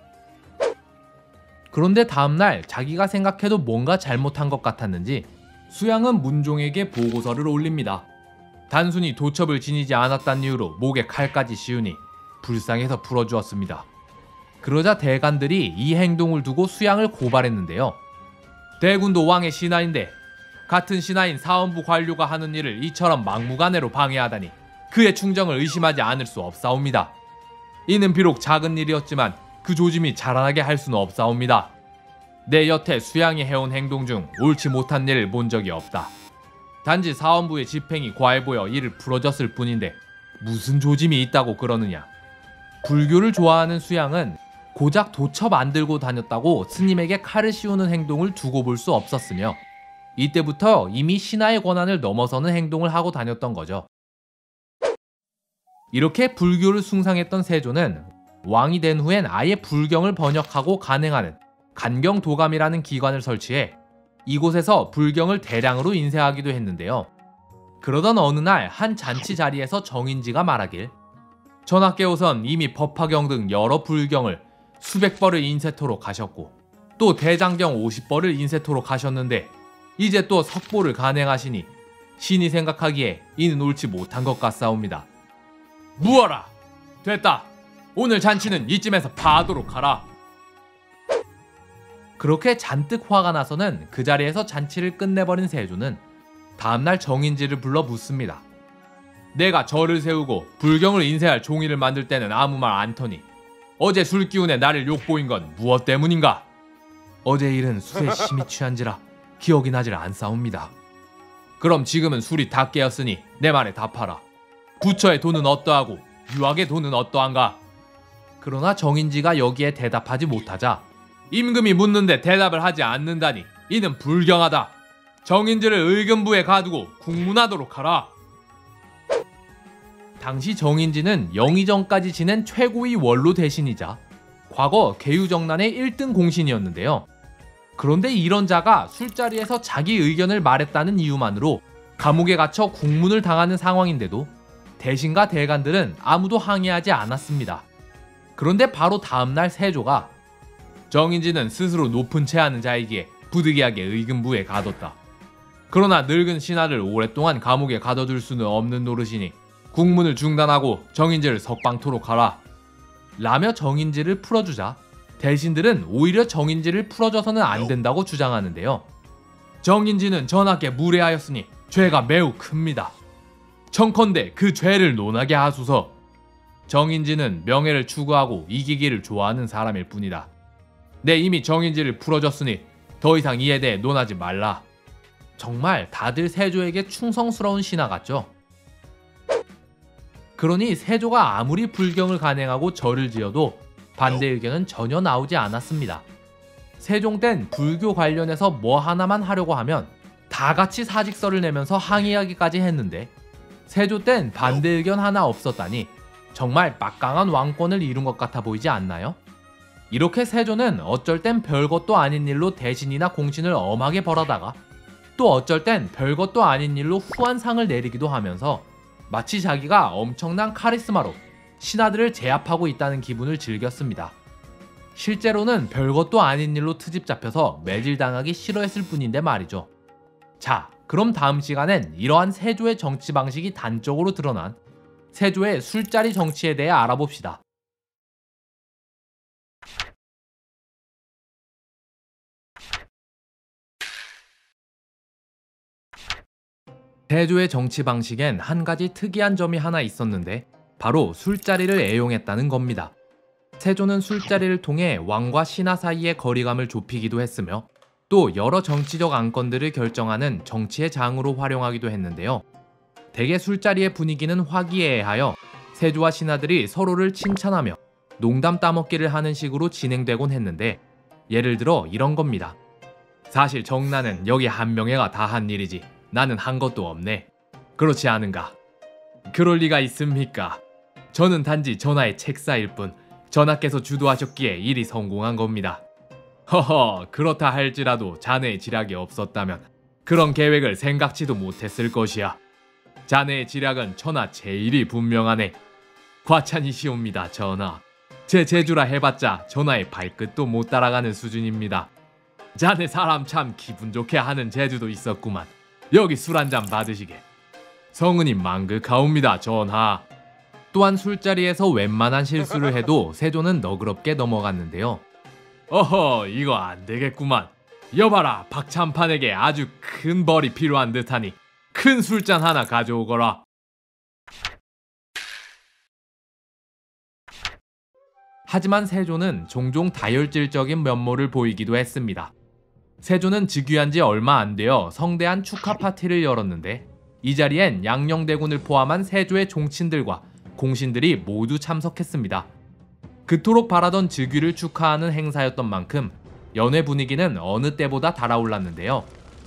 그런데 다음날 자기가 생각해도 뭔가 잘못한 것 같았는지 수양은 문종에게 보고서를 올립니다. 단순히 도첩을 지니지 않았다는 이유로 목에 칼까지 씌우니 불쌍해서 풀어주었습니다. 그러자 대관들이 이 행동을 두고 수양을 고발했는데요. 대군도 왕의 신하인데 같은 신하인 사원부 관료가 하는 일을 이처럼 막무가내로 방해하다니 그의 충정을 의심하지 않을 수 없사옵니다. 이는 비록 작은 일이었지만 그 조짐이 자라나게 할 수는 없사옵니다. 내 여태 수양이 해온 행동 중 옳지 못한 일을 본 적이 없다. 단지 사원부의 집행이 과해 보여 이를 풀어줬을 뿐인데 무슨 조짐이 있다고 그러느냐. 불교를 좋아하는 수양은 고작 도첩 안 들고 다녔다고 스님에게 칼을 씌우는 행동을 두고 볼 수 없었으며, 이때부터 이미 신하의 권한을 넘어서는 행동을 하고 다녔던 거죠. 이렇게 불교를 숭상했던 세조는 왕이 된 후엔 아예 불경을 번역하고 간행하는 간경도감이라는 기관을 설치해 이곳에서 불경을 대량으로 인쇄하기도 했는데요. 그러던 어느 날 한 잔치 자리에서 정인지가 말하길, 전하께서는 이미 법화경 등 여러 불경을 수백 벌을 인쇄토록 하셨고 또 대장경 오십 벌을 인쇄토록 하셨는데 이제 또 석보를 간행하시니 신이 생각하기에 이는 옳지 못한 것 같사옵니다. 무어라! 됐다! 오늘 잔치는 이쯤에서 파하도록 하라! 그렇게 잔뜩 화가 나서는 그 자리에서 잔치를 끝내버린 세조는 다음날 정인지를 불러 묻습니다. 내가 절을 세우고 불경을 인쇄할 종이를 만들 때는 아무 말 안 터니 어제 술 기운에 나를 욕보인 건 무엇 때문인가? 어제 일은 술에 심히 취한지라 기억이 나질 않사옵니다. 그럼 지금은 술이 다 깨었으니 내 말에 답하라. 부처의 돈은 어떠하고 유학의 돈은 어떠한가? 그러나 정인지가 여기에 대답하지 못하자 임금이 묻는데 대답을 하지 않는다니 이는 불경하다. 정인지를 의금부에 가두고 국문하도록 하라. 당시 정인지는 영의정까지 지낸 최고의 원로 대신이자 과거 계유정난의 일 등 공신이었는데요. 그런데 이런 자가 술자리에서 자기 의견을 말했다는 이유만으로 감옥에 갇혀 국문을 당하는 상황인데도 대신과 대관들은 아무도 항의하지 않았습니다. 그런데 바로 다음날 세조가 정인지는 스스로 높은 체하는 자이기에 부득이하게 의금부에 가뒀다. 그러나 늙은 신하를 오랫동안 감옥에 가둬둘 수는 없는 노릇이니 국문을 중단하고 정인지를 석방토록 하라. 라며 정인지를 풀어주자 대신들은 오히려 정인지를 풀어줘서는 안 된다고 주장하는데요. 정인지는 전하께 무례하였으니 죄가 매우 큽니다. 청컨대 그 죄를 논하게 하소서. 정인지는 명예를 추구하고 이기기를 좋아하는 사람일 뿐이다. 내 이미 정인지를 풀어줬으니 더 이상 이에 대해 논하지 말라. 정말 다들 세조에게 충성스러운 신하 같죠. 그러니 세조가 아무리 불경을 간행하고 절을 지어도 반대 의견은 전혀 나오지 않았습니다. 세종 땐 불교 관련해서 뭐 하나만 하려고 하면 다 같이 사직서를 내면서 항의하기까지 했는데 세조 땐 반대 의견 하나 없었다니 정말 막강한 왕권을 이룬 것 같아 보이지 않나요? 이렇게 세조는 어쩔 땐 별것도 아닌 일로 대신이나 공신을 엄하게 벌하다가 또 어쩔 땐 별것도 아닌 일로 후한상을 내리기도 하면서 마치 자기가 엄청난 카리스마로 신하들을 제압하고 있다는 기분을 즐겼습니다. 실제로는 별것도 아닌 일로 트집 잡혀서 매질당하기 싫어했을 뿐인데 말이죠. 자, 그럼 다음 시간엔 이러한 세조의 정치 방식이 단적으로 드러난 세조의 술자리 정치에 대해 알아봅시다. 세조의 정치 방식엔 한 가지 특이한 점이 하나 있었는데 바로 술자리를 애용했다는 겁니다. 세조는 술자리를 통해 왕과 신하 사이의 거리감을 좁히기도 했으며 또 여러 정치적 안건들을 결정하는 정치의 장으로 활용하기도 했는데요. 대개 술자리의 분위기는 화기애애하여 세조와 신하들이 서로를 칭찬하며 농담 따먹기를 하는 식으로 진행되곤 했는데 예를 들어 이런 겁니다. 사실 정나는 여기 한 명애가 다 한 일이지 나는 한 것도 없네. 그렇지 않은가? 그럴 리가 있습니까? 저는 단지 전하의 책사일 뿐 전하께서 주도하셨기에 일이 성공한 겁니다. 허허, 그렇다 할지라도 자네의 지략이 없었다면 그런 계획을 생각지도 못했을 것이야. 자네의 지략은 천하 제일이 분명하네. 과찬이시옵니다, 전하. 제 재주라 해봤자 전하의 발끝도 못 따라가는 수준입니다. 자네 사람 참 기분 좋게 하는 재주도 있었구만. 여기 술 한잔 받으시게. 성은이 만극하옵니다, 전하. 또한 술자리에서 웬만한 실수를 해도 세조는 너그럽게 넘어갔는데요. 어허, 이거 안 되겠구만. 여봐라, 박찬판에게 아주 큰 벌이 필요한 듯하니 큰 술잔 하나 가져오거라. 하지만 세조는 종종 다혈질적인 면모를 보이기도 했습니다. 세조는 즉위한 지 얼마 안 되어 성대한 축하 파티를 열었는데 이 자리엔 양녕대군을 포함한 세조의 종친들과 공신들이 모두 참석했습니다. 그토록 바라던 즉위를 축하하는 행사였던 만큼 연회 분위기는 어느 때보다 달아올랐는데요.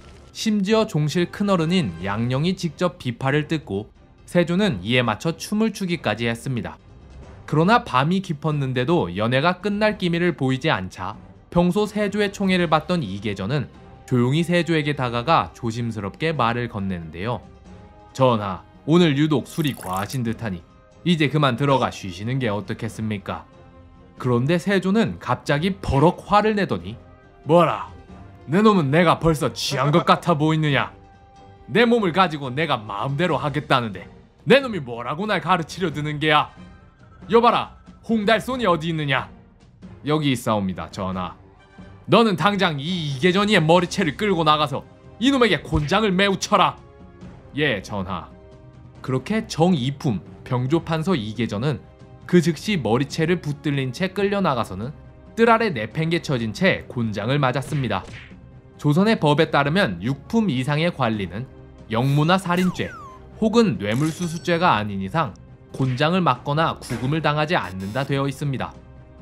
심지어 종실 큰어른인 양녕이 직접 비파를 뜯고 세조는 이에 맞춰 춤을 추기까지 했습니다. 그러나 밤이 깊었는데도 연회가 끝날 기미를 보이지 않자 평소 세조의 총애를 받던 이계전은 조용히 세조에게 다가가 조심스럽게 말을 건네는데요. 전하, 오늘 유독 술이 과하신 듯하니 이제 그만 들어가 쉬시는 게 어떻겠습니까? 그런데 세조는 갑자기 버럭 화를 내더니 뭐라? 내 놈은 내가 벌써 취한 것 같아 보이느냐? 내 몸을 가지고 내가 마음대로 하겠다는데 내 놈이 뭐라고 날 가르치려 드는 게야? 여봐라, 홍달손이 어디 있느냐? 여기 있사옵니다, 전하. 너는 당장 이 이계전이의 머리채를 끌고 나가서 이놈에게 곤장을 매우 쳐라. 예, 전하. 그렇게 정이품 병조판서 이계전은 그 즉시 머리채를 붙들린 채 끌려나가서는 뜰 아래 내팽개쳐진 채 곤장을 맞았습니다. 조선의 법에 따르면 육품 이상의 관리는 영모나 살인죄 혹은 뇌물수수죄가 아닌 이상 곤장을 맞거나 구금을 당하지 않는다 되어 있습니다.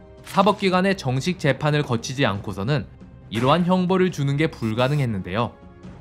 사법기관의 정식 재판을 거치지 않고서는 이러한 형벌을 주는 게 불가능했는데요.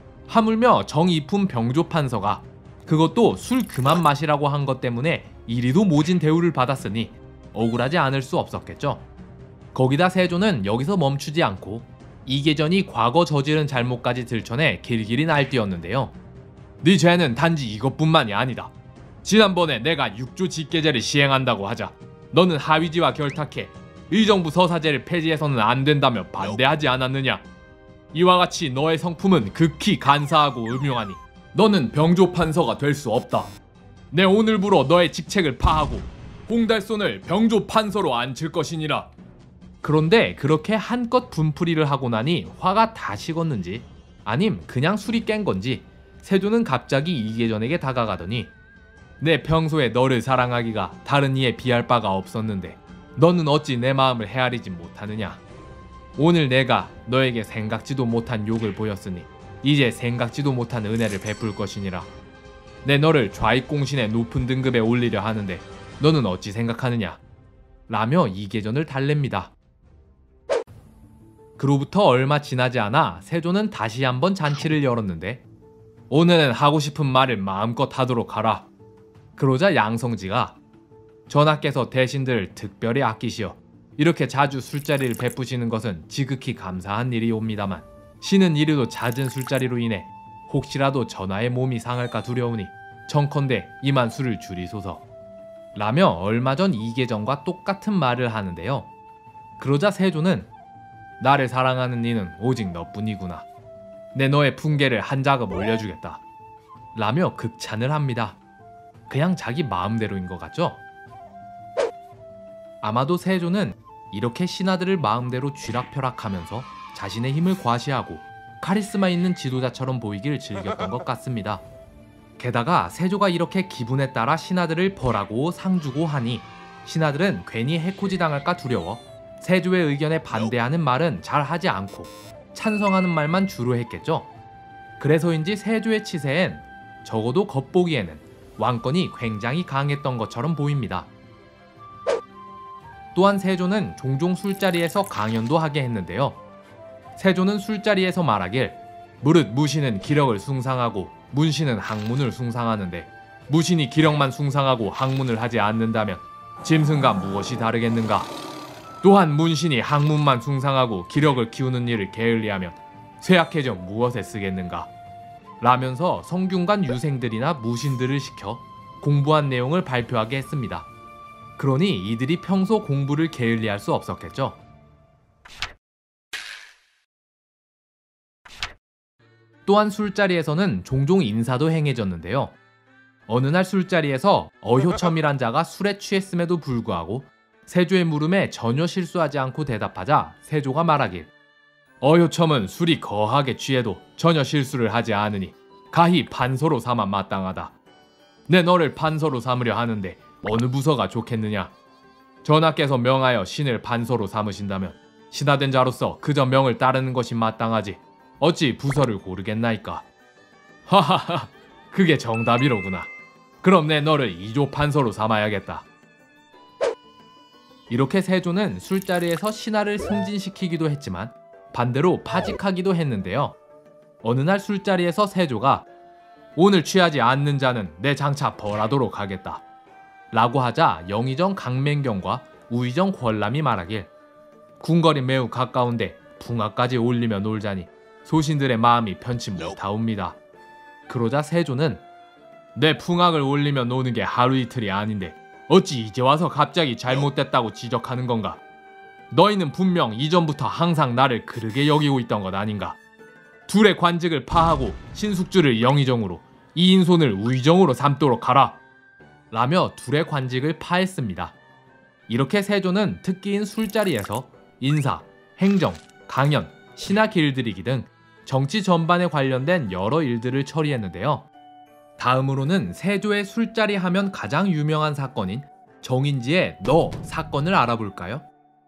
하물며 정이품 병조판서가 그것도 술 그만 마시라고 한 것 때문에 이리도 모진 대우를 받았으니 억울하지 않을 수 없었겠죠. 거기다 세조는 여기서 멈추지 않고 이계전이 과거 저지른 잘못까지 들춰내 길길이 날뛰었는데요. 네 죄는 단지 이것뿐만이 아니다. 지난번에 내가 육조 직계제를 시행한다고 하자 너는 하위지와 결탁해 의정부 서사제를 폐지해서는 안 된다며 반대하지 않았느냐. 이와 같이 너의 성품은 극히 간사하고 음흉하니 너는 병조판서가 될 수 없다. 내 오늘부로 너의 직책을 파하고 홍달손을 병조판서로 앉힐 것이니라. 그런데 그렇게 한껏 분풀이를 하고 나니 화가 다 식었는지 아님 그냥 술이 깬 건지 세조는 갑자기 이계전에게 다가가더니 내 평소에 너를 사랑하기가 다른 이에 비할 바가 없었는데 너는 어찌 내 마음을 헤아리지 못하느냐. 오늘 내가 너에게 생각지도 못한 욕을 보였으니 이제 생각지도 못한 은혜를 베풀 것이니라. 내 너를 좌익공신의 높은 등급에 올리려 하는데 너는 어찌 생각하느냐? 라며 이계전을 달랩니다. 그로부터 얼마 지나지 않아 세조는 다시 한번 잔치를 열었는데 오늘은 하고 싶은 말을 마음껏 하도록 하라. 그러자 양성지가 전하께서 대신들을 특별히 아끼시어 이렇게 자주 술자리를 베푸시는 것은 지극히 감사한 일이옵니다만 신은 이리도 잦은 술자리로 인해 혹시라도 전하의 몸이 상할까 두려우니 청컨대 이만 술을 줄이소서. 라며 얼마 전 이계전과 똑같은 말을 하는데요. 그러자 세조는 나를 사랑하는 이는 오직 너뿐이구나. 내 너의 풍계를 한 자급 올려주겠다. 라며 극찬을 합니다. 그냥 자기 마음대로인 것 같죠? 아마도 세조는 이렇게 신하들을 마음대로 쥐락펴락하면서 자신의 힘을 과시하고 카리스마 있는 지도자처럼 보이길 즐겼던 것 같습니다. 게다가 세조가 이렇게 기분에 따라 신하들을 벌하고 상주고 하니 신하들은 괜히 해코지 당할까 두려워 세조의 의견에 반대하는 말은 잘 하지 않고 찬성하는 말만 주로 했겠죠. 그래서인지 세조의 치세엔 적어도 겉보기에는 왕권이 굉장히 강했던 것처럼 보입니다. 또한 세조는 종종 술자리에서 강연도 하게 했는데요. 세조는 술자리에서 말하길 무릇 무신은 기력을 숭상하고 문신은 학문을 숭상하는데 무신이 기력만 숭상하고 학문을 하지 않는다면 짐승과 무엇이 다르겠는가? 또한 문신이 학문만 숭상하고 기력을 키우는 일을 게을리하면 쇠약해져 무엇에 쓰겠는가? 라면서 성균관 유생들이나 무신들을 시켜 공부한 내용을 발표하게 했습니다. 그러니 이들이 평소 공부를 게을리할 수 없었겠죠. 또한 술자리에서는 종종 인사도 행해졌는데요. 어느 날 술자리에서 어효첨이란 자가 술에 취했음에도 불구하고 세조의 물음에 전혀 실수하지 않고 대답하자 세조가 말하길 어효첨은 술이 거하게 취해도 전혀 실수를 하지 않으니 가히 판서로 삼아 마땅하다. 내 너를 판서로 삼으려 하는데 어느 부서가 좋겠느냐? 전하께서 명하여 신을 판서로 삼으신다면 신하된 자로서 그저 명을 따르는 것이 마땅하지 어찌 부서를 고르겠나이까? 하하하, 그게 정답이로구나. 그럼 내 너를 이조 판서로 삼아야겠다. 이렇게 세조는 술자리에서 신하를 승진시키기도 했지만 반대로 파직하기도 했는데요. 어느 날 술자리에서 세조가 오늘 취하지 않는 자는 내 장차 벌하도록 하겠다. 라고 하자 영의정 강맹경과 우의정 권람이 말하길 궁궐이 매우 가까운데 붕하까지 올리며 놀자니 소신들의 마음이 편치 못하옵니다. 그러자 세조는 내 풍악을 올리며 노는 게 하루 이틀이 아닌데 어찌 이제 와서 갑자기 잘못됐다고 지적하는 건가? 너희는 분명 이전부터 항상 나를 그르게 여기고 있던 것 아닌가? 둘의 관직을 파하고 신숙주를 영의정으로 이인손을 우의정으로 삼도록 하라. 라며 둘의 관직을 파했습니다. 이렇게 세조는 특기인 술자리에서 인사, 행정, 강연, 신하 길들이기 등 정치 전반에 관련된 여러 일들을 처리했는데요. 다음으로는 세조의 술자리 하면 가장 유명한 사건인 정인지의 너 사건을 알아볼까요?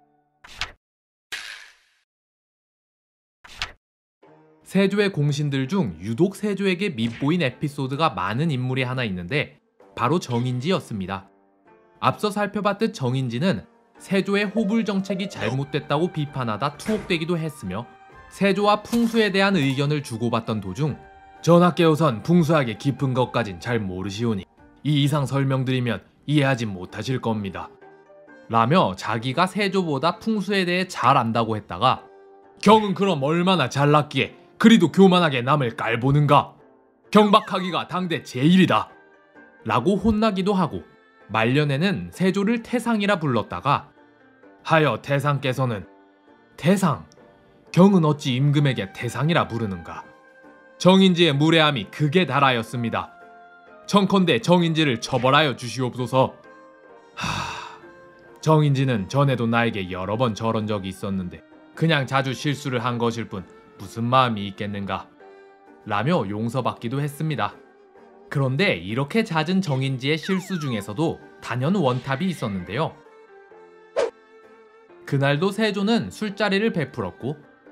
세조의 공신들 중 유독 세조에게 밉보인 에피소드가 많은 인물이 하나 있는데 바로 정인지였습니다. 앞서 살펴봤듯 정인지는 세조의 호불 정책이 잘못됐다고 비판하다 투옥되기도 했으며 세조와 풍수에 대한 의견을 주고받던 도중 전하께서는 풍수학의 깊은 것까진 잘 모르시오니 이 이상 설명드리면 이해하지 못하실 겁니다. 라며 자기가 세조보다 풍수에 대해 잘 안다고 했다가 경은 그럼 얼마나 잘났기에 그리도 교만하게 남을 깔보는가? 경박하기가 당대 제일이다. 라고 혼나기도 하고 말년에는 세조를 태상이라 불렀다가 하여 태상께서는 태상, 경은 어찌 임금에게 태상이라 부르는가? 정인지의 무례함이 극에 달하였습니다. 청컨대 정인지를 처벌하여 주시옵소서. 하... 정인지는 전에도 나에게 여러 번 저런 적이 있었는데 그냥 자주 실수를 한 것일 뿐 무슨 마음이 있겠는가? 라며 용서받기도 했습니다. 그런데 이렇게 잦은 정인지의 실수 중에서도 단연 원탑이 있었는데요. 그날도 세조는 술자리를 베풀었고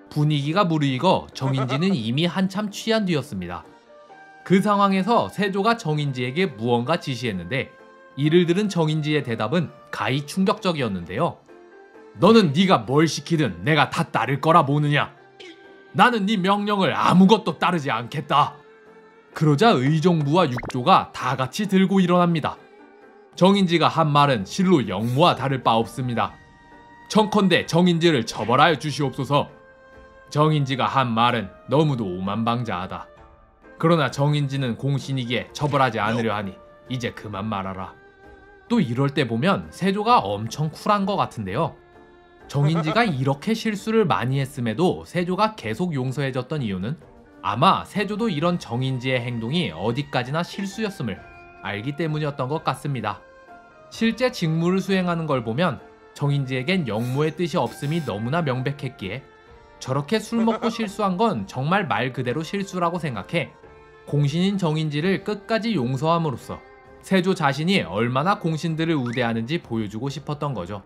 분위기가 무르익어 정인지는 이미 한참 취한 뒤였습니다. 그 상황에서 세조가 정인지에게 무언가 지시했는데 이를 들은 정인지의 대답은 가히 충격적이었는데요. 너는 네가 뭘 시키든 내가 다 따를 거라 보느냐? 나는 네 명령을 아무것도 따르지 않겠다. 그러자 의정부와 육조가 다 같이 들고 일어납니다. 정인지가 한 말은 실로 영무와 다를 바 없습니다. 청컨대 정인지를 처벌하여 주시옵소서. 정인지가 한 말은 너무도 오만방자하다. 그러나 정인지는 공신이기에 처벌하지 않으려 하니 이제 그만 말하라. 또 이럴 때 보면 세조가 엄청 쿨한 것 같은데요. 정인지가 이렇게 실수를 많이 했음에도 세조가 계속 용서해줬던 이유는 아마 세조도 이런 정인지의 행동이 어디까지나 실수였음을 알기 때문이었던 것 같습니다. 실제 직무를 수행하는 걸 보면 정인지에겐 영모의 뜻이 없음이 너무나 명백했기에 저렇게 술 먹고 실수한 건 정말 말 그대로 실수라고 생각해 공신인 정인지를 끝까지 용서함으로써 세조 자신이 얼마나 공신들을 우대하는지 보여주고 싶었던 거죠.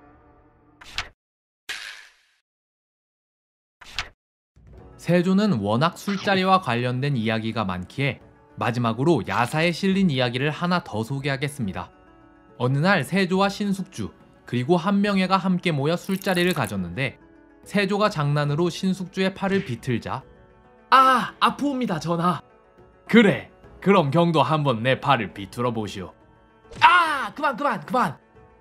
세조는 워낙 술자리와 관련된 이야기가 많기에 마지막으로 야사에 실린 이야기를 하나 더 소개하겠습니다. 어느 날 세조와 신숙주 그리고 한명회가 함께 모여 술자리를 가졌는데 세조가 장난으로 신숙주의 팔을 비틀자 아! 아프옵니다 전하. 그래 그럼 경도 한번 내 팔을 비틀어 보시오. 아! 그만 그만 그만.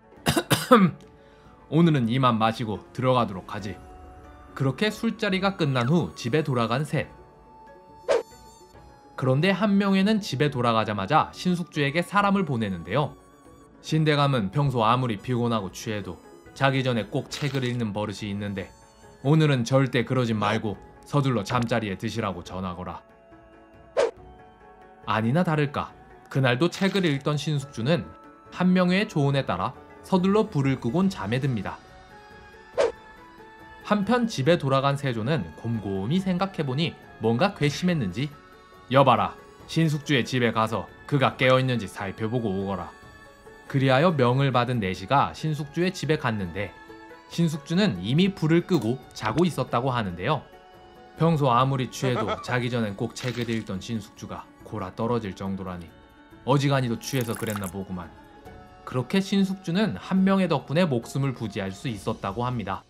오늘은 이만 마시고 들어가도록 하지. 그렇게 술자리가 끝난 후 집에 돌아간 셋. 그런데 한명회는 집에 돌아가자마자 신숙주에게 사람을 보내는데요. 신대감은 평소 아무리 피곤하고 취해도 자기 전에 꼭 책을 읽는 버릇이 있는데 오늘은 절대 그러지 말고 서둘러 잠자리에 드시라고 전하거라. 아니나 다를까 그날도 책을 읽던 신숙주는 한명회의 조언에 따라 서둘러 불을 끄곤 잠에 듭니다. 한편 집에 돌아간 세조는 곰곰이 생각해보니 뭔가 괘씸했는지 여봐라 신숙주의 집에 가서 그가 깨어있는지 살펴보고 오거라. 그리하여 명을 받은 내시가 신숙주의 집에 갔는데 신숙주는 이미 불을 끄고 자고 있었다고 하는데요. 평소 아무리 취해도 자기 전엔 꼭 책을 읽던 신숙주가 골아 떨어질 정도라니 어지간히도 취해서 그랬나 보구만. 그렇게 신숙주는 한명회 덕분에 목숨을 부지할 수 있었다고 합니다.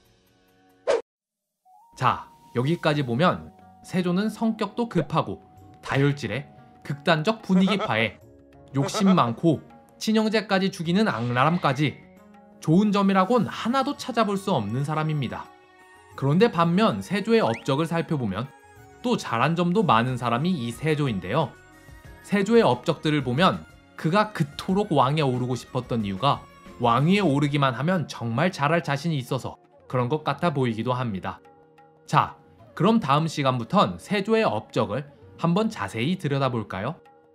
자, 여기까지 보면 세조는 성격도 급하고 다혈질에 극단적 분위기파에 욕심 많고 친형제까지 죽이는 악랄함까지 좋은 점이라곤 하나도 찾아볼 수 없는 사람입니다. 그런데 반면 세조의 업적을 살펴보면 또 잘한 점도 많은 사람이 이 세조인데요. 세조의 업적들을 보면 그가 그토록 왕에 오르고 싶었던 이유가 왕위에 오르기만 하면 정말 잘할 자신이 있어서 그런 것 같아 보이기도 합니다. 자, 그럼 다음 시간부턴 세조의 업적을 한번 자세히 들여다볼까요?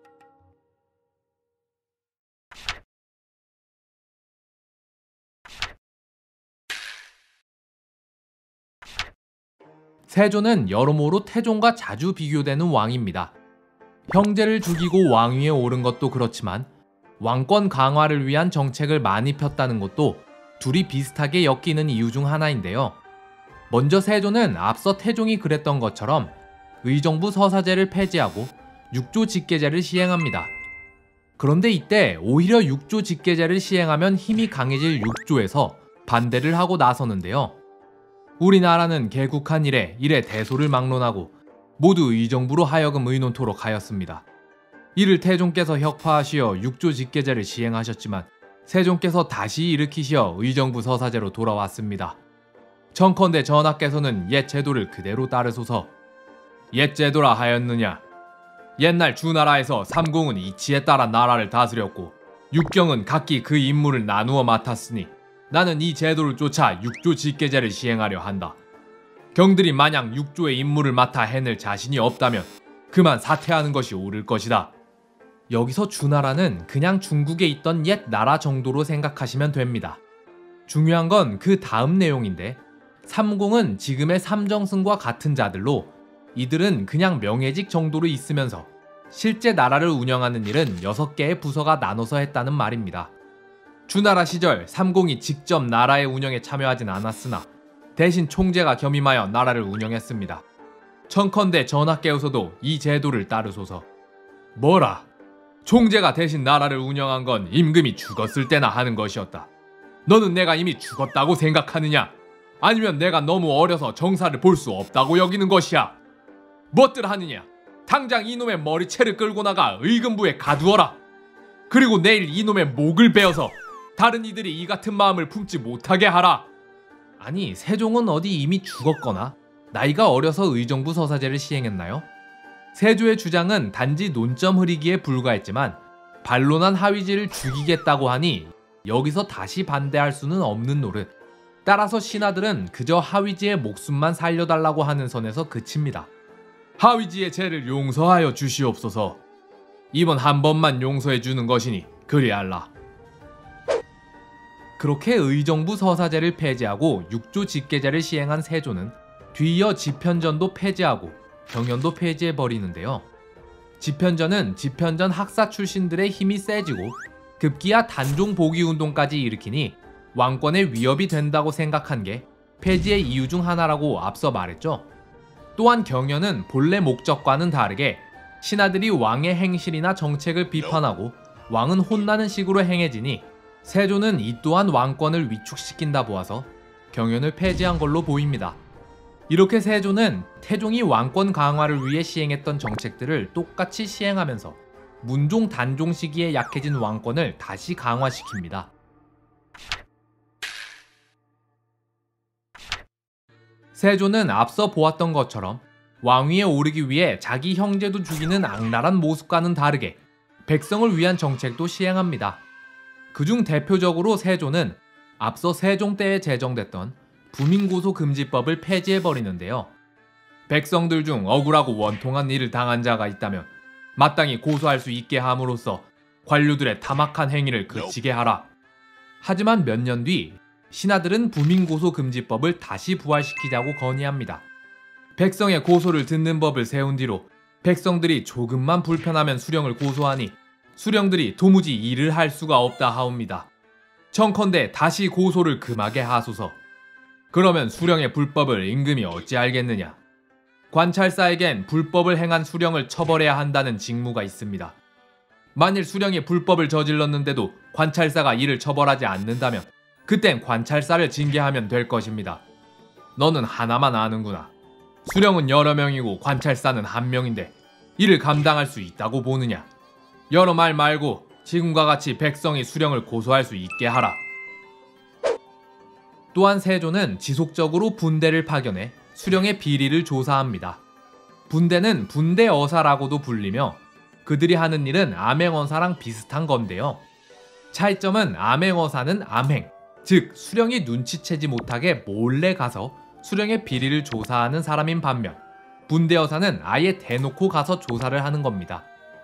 세조는 여러모로 태종과 자주 비교되는 왕입니다. 형제를 죽이고 왕위에 오른 것도 그렇지만 왕권 강화를 위한 정책을 많이 폈다는 것도 둘이 비슷하게 엮이는 이유 중 하나인데요. 먼저 세조는 앞서 태종이 그랬던 것처럼 의정부 서사제를 폐지하고 육조 직계제를 시행합니다. 그런데 이때 오히려 육조 직계제를 시행하면 힘이 강해질 육조에서 반대를 하고 나서는데요. 우리나라는 개국한 이래 이래 대소를 막론하고 모두 의정부로 하여금 의논토록 하였습니다. 이를 태종께서 혁파하시어 육조 직계제를 시행하셨지만 세종께서 다시 일으키시어 의정부 서사제로 돌아왔습니다. 청컨대 전하께서는 옛 제도를 그대로 따르소서. 옛 제도라 하였느냐? 옛날 주나라에서 삼공은 이치에 따라 나라를 다스렸고 육경은 각기 그 임무를 나누어 맡았으니 나는 이 제도를 쫓아 육조 직계제를 시행하려 한다. 경들이 만약 육조의 임무를 맡아 해낼 자신이 없다면 그만 사퇴하는 것이 옳을 것이다. 여기서 주나라는 그냥 중국에 있던 옛 나라 정도로 생각하시면 됩니다. 중요한 건 그 다음 내용인데 삼공은 지금의 삼정승과 같은 자들로 이들은 그냥 명예직 정도로 있으면서 실제 나라를 운영하는 일은 여섯 개의 부서가 나눠서 했다는 말입니다. 주나라 시절 삼공이 직접 나라의 운영에 참여하진 않았으나 대신 총재가 겸임하여 나라를 운영했습니다. 청컨대 전하께서도 이 제도를 따르소서. 뭐라? 총재가 대신 나라를 운영한 건 임금이 죽었을 때나 하는 것이었다. 너는 내가 이미 죽었다고 생각하느냐? 아니면 내가 너무 어려서 정사를 볼 수 없다고 여기는 것이야? 뭣들 하느냐? 당장 이놈의 머리채를 끌고 나가 의금부에 가두어라. 그리고 내일 이놈의 목을 베어서 다른 이들이 이 같은 마음을 품지 못하게 하라. 아니, 세종은 어디 이미 죽었거나 나이가 어려서 의정부 서사제를 시행했나요? 세조의 주장은 단지 논점 흐리기에 불과했지만 반론한 하위지를 죽이겠다고 하니 여기서 다시 반대할 수는 없는 노릇. 따라서 신하들은 그저 하위지의 목숨만 살려달라고 하는 선에서 그칩니다. 하위지의 죄를 용서하여 주시옵소서. 이번 한 번만 용서해 주는 것이니 그리할라. 그렇게 의정부 서사제를 폐지하고 육조 직계제를 시행한 세조는 뒤이어 집현전도 폐지하고 경연도 폐지해버리는데요. 집현전은 집현전 학사 출신들의 힘이 세지고 급기야 단종 복위운동까지 일으키니 왕권의 위협이 된다고 생각한 게 폐지의 이유 중 하나라고 앞서 말했죠. 또한 경연은 본래 목적과는 다르게 신하들이 왕의 행실이나 정책을 비판하고 왕은 혼나는 식으로 행해지니 세조는 이 또한 왕권을 위축시킨다 보아서 경연을 폐지한 걸로 보입니다. 이렇게 세조는 태종이 왕권 강화를 위해 시행했던 정책들을 똑같이 시행하면서 문종 단종 시기에 약해진 왕권을 다시 강화시킵니다. 세조는 앞서 보았던 것처럼 왕위에 오르기 위해 자기 형제도 죽이는 악랄한 모습과는 다르게 백성을 위한 정책도 시행합니다. 그중 대표적으로 세조는 앞서 세종 때에 제정됐던 부민고소금지법을 폐지해버리는데요. 백성들 중 억울하고 원통한 일을 당한 자가 있다면 마땅히 고소할 수 있게 함으로써 관료들의 타막한 행위를 그치게 하라. 하지만 몇 년 뒤 신하들은 부민고소금지법을 다시 부활시키자고 건의합니다. 백성의 고소를 듣는 법을 세운 뒤로 백성들이 조금만 불편하면 수령을 고소하니 수령들이 도무지 일을 할 수가 없다 하옵니다. 청컨대 다시 고소를 금하게 하소서. 그러면 수령의 불법을 임금이 어찌 알겠느냐. 관찰사에겐 불법을 행한 수령을 처벌해야 한다는 직무가 있습니다. 만일 수령이 불법을 저질렀는데도 관찰사가 이를 처벌하지 않는다면 그땐 관찰사를 징계하면 될 것입니다. 너는 하나만 아는구나. 수령은 여러 명이고 관찰사는 한 명인데 이를 감당할 수 있다고 보느냐. 여러 말 말고 지금과 같이 백성이 수령을 고소할 수 있게 하라. 또한 세조는 지속적으로 분대를 파견해 수령의 비리를 조사합니다. 분대는 분대어사라고도 불리며 그들이 하는 일은 암행어사랑 비슷한 건데요. 차이점은 암행어사는 암행, 즉 수령이 눈치채지 못하게 몰래 가서 수령의 비리를 조사하는 사람인 반면 분대어사는 아예 대놓고 가서 조사를 하는 겁니다.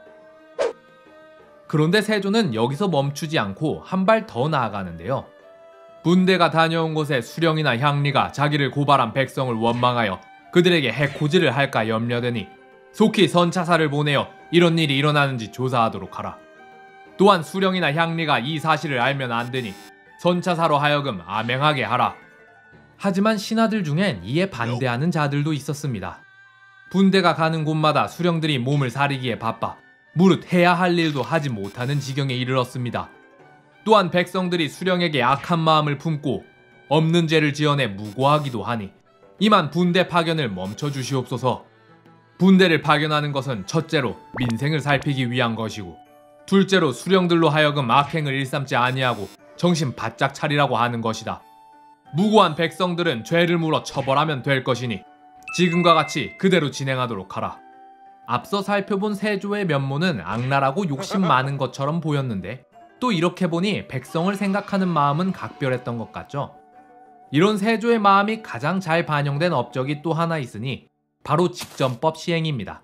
그런데 세조는 여기서 멈추지 않고 한 발 더 나아가는데요. 분대가 다녀온 곳에 수령이나 향리가 자기를 고발한 백성을 원망하여 그들에게 해코지를 할까 염려되니 속히 선차사를 보내어 이런 일이 일어나는지 조사하도록 하라. 또한 수령이나 향리가 이 사실을 알면 안 되니 선차사로 하여금 암행하게 하라. 하지만 신하들 중엔 이에 반대하는 자들도 있었습니다. 분대가 가는 곳마다 수령들이 몸을 사리기에 바빠 무릇 해야 할 일도 하지 못하는 지경에 이르렀습니다. 또한 백성들이 수령에게 악한 마음을 품고 없는 죄를 지어내 무고하기도 하니 이만 분대 파견을 멈춰주시옵소서. 분대를 파견하는 것은 첫째로 민생을 살피기 위한 것이고 둘째로 수령들로 하여금 악행을 일삼지 아니하고 정신 바짝 차리라고 하는 것이다. 무고한 백성들은 죄를 물어 처벌하면 될 것이니 지금과 같이 그대로 진행하도록 하라. 앞서 살펴본 세조의 면모는 악랄하고 욕심 많은 것처럼 보였는데 또 이렇게 보니 백성을 생각하는 마음은 각별했던 것 같죠. 이런 세조의 마음이 가장 잘 반영된 업적이 또 하나 있으니 바로 직전법 시행입니다.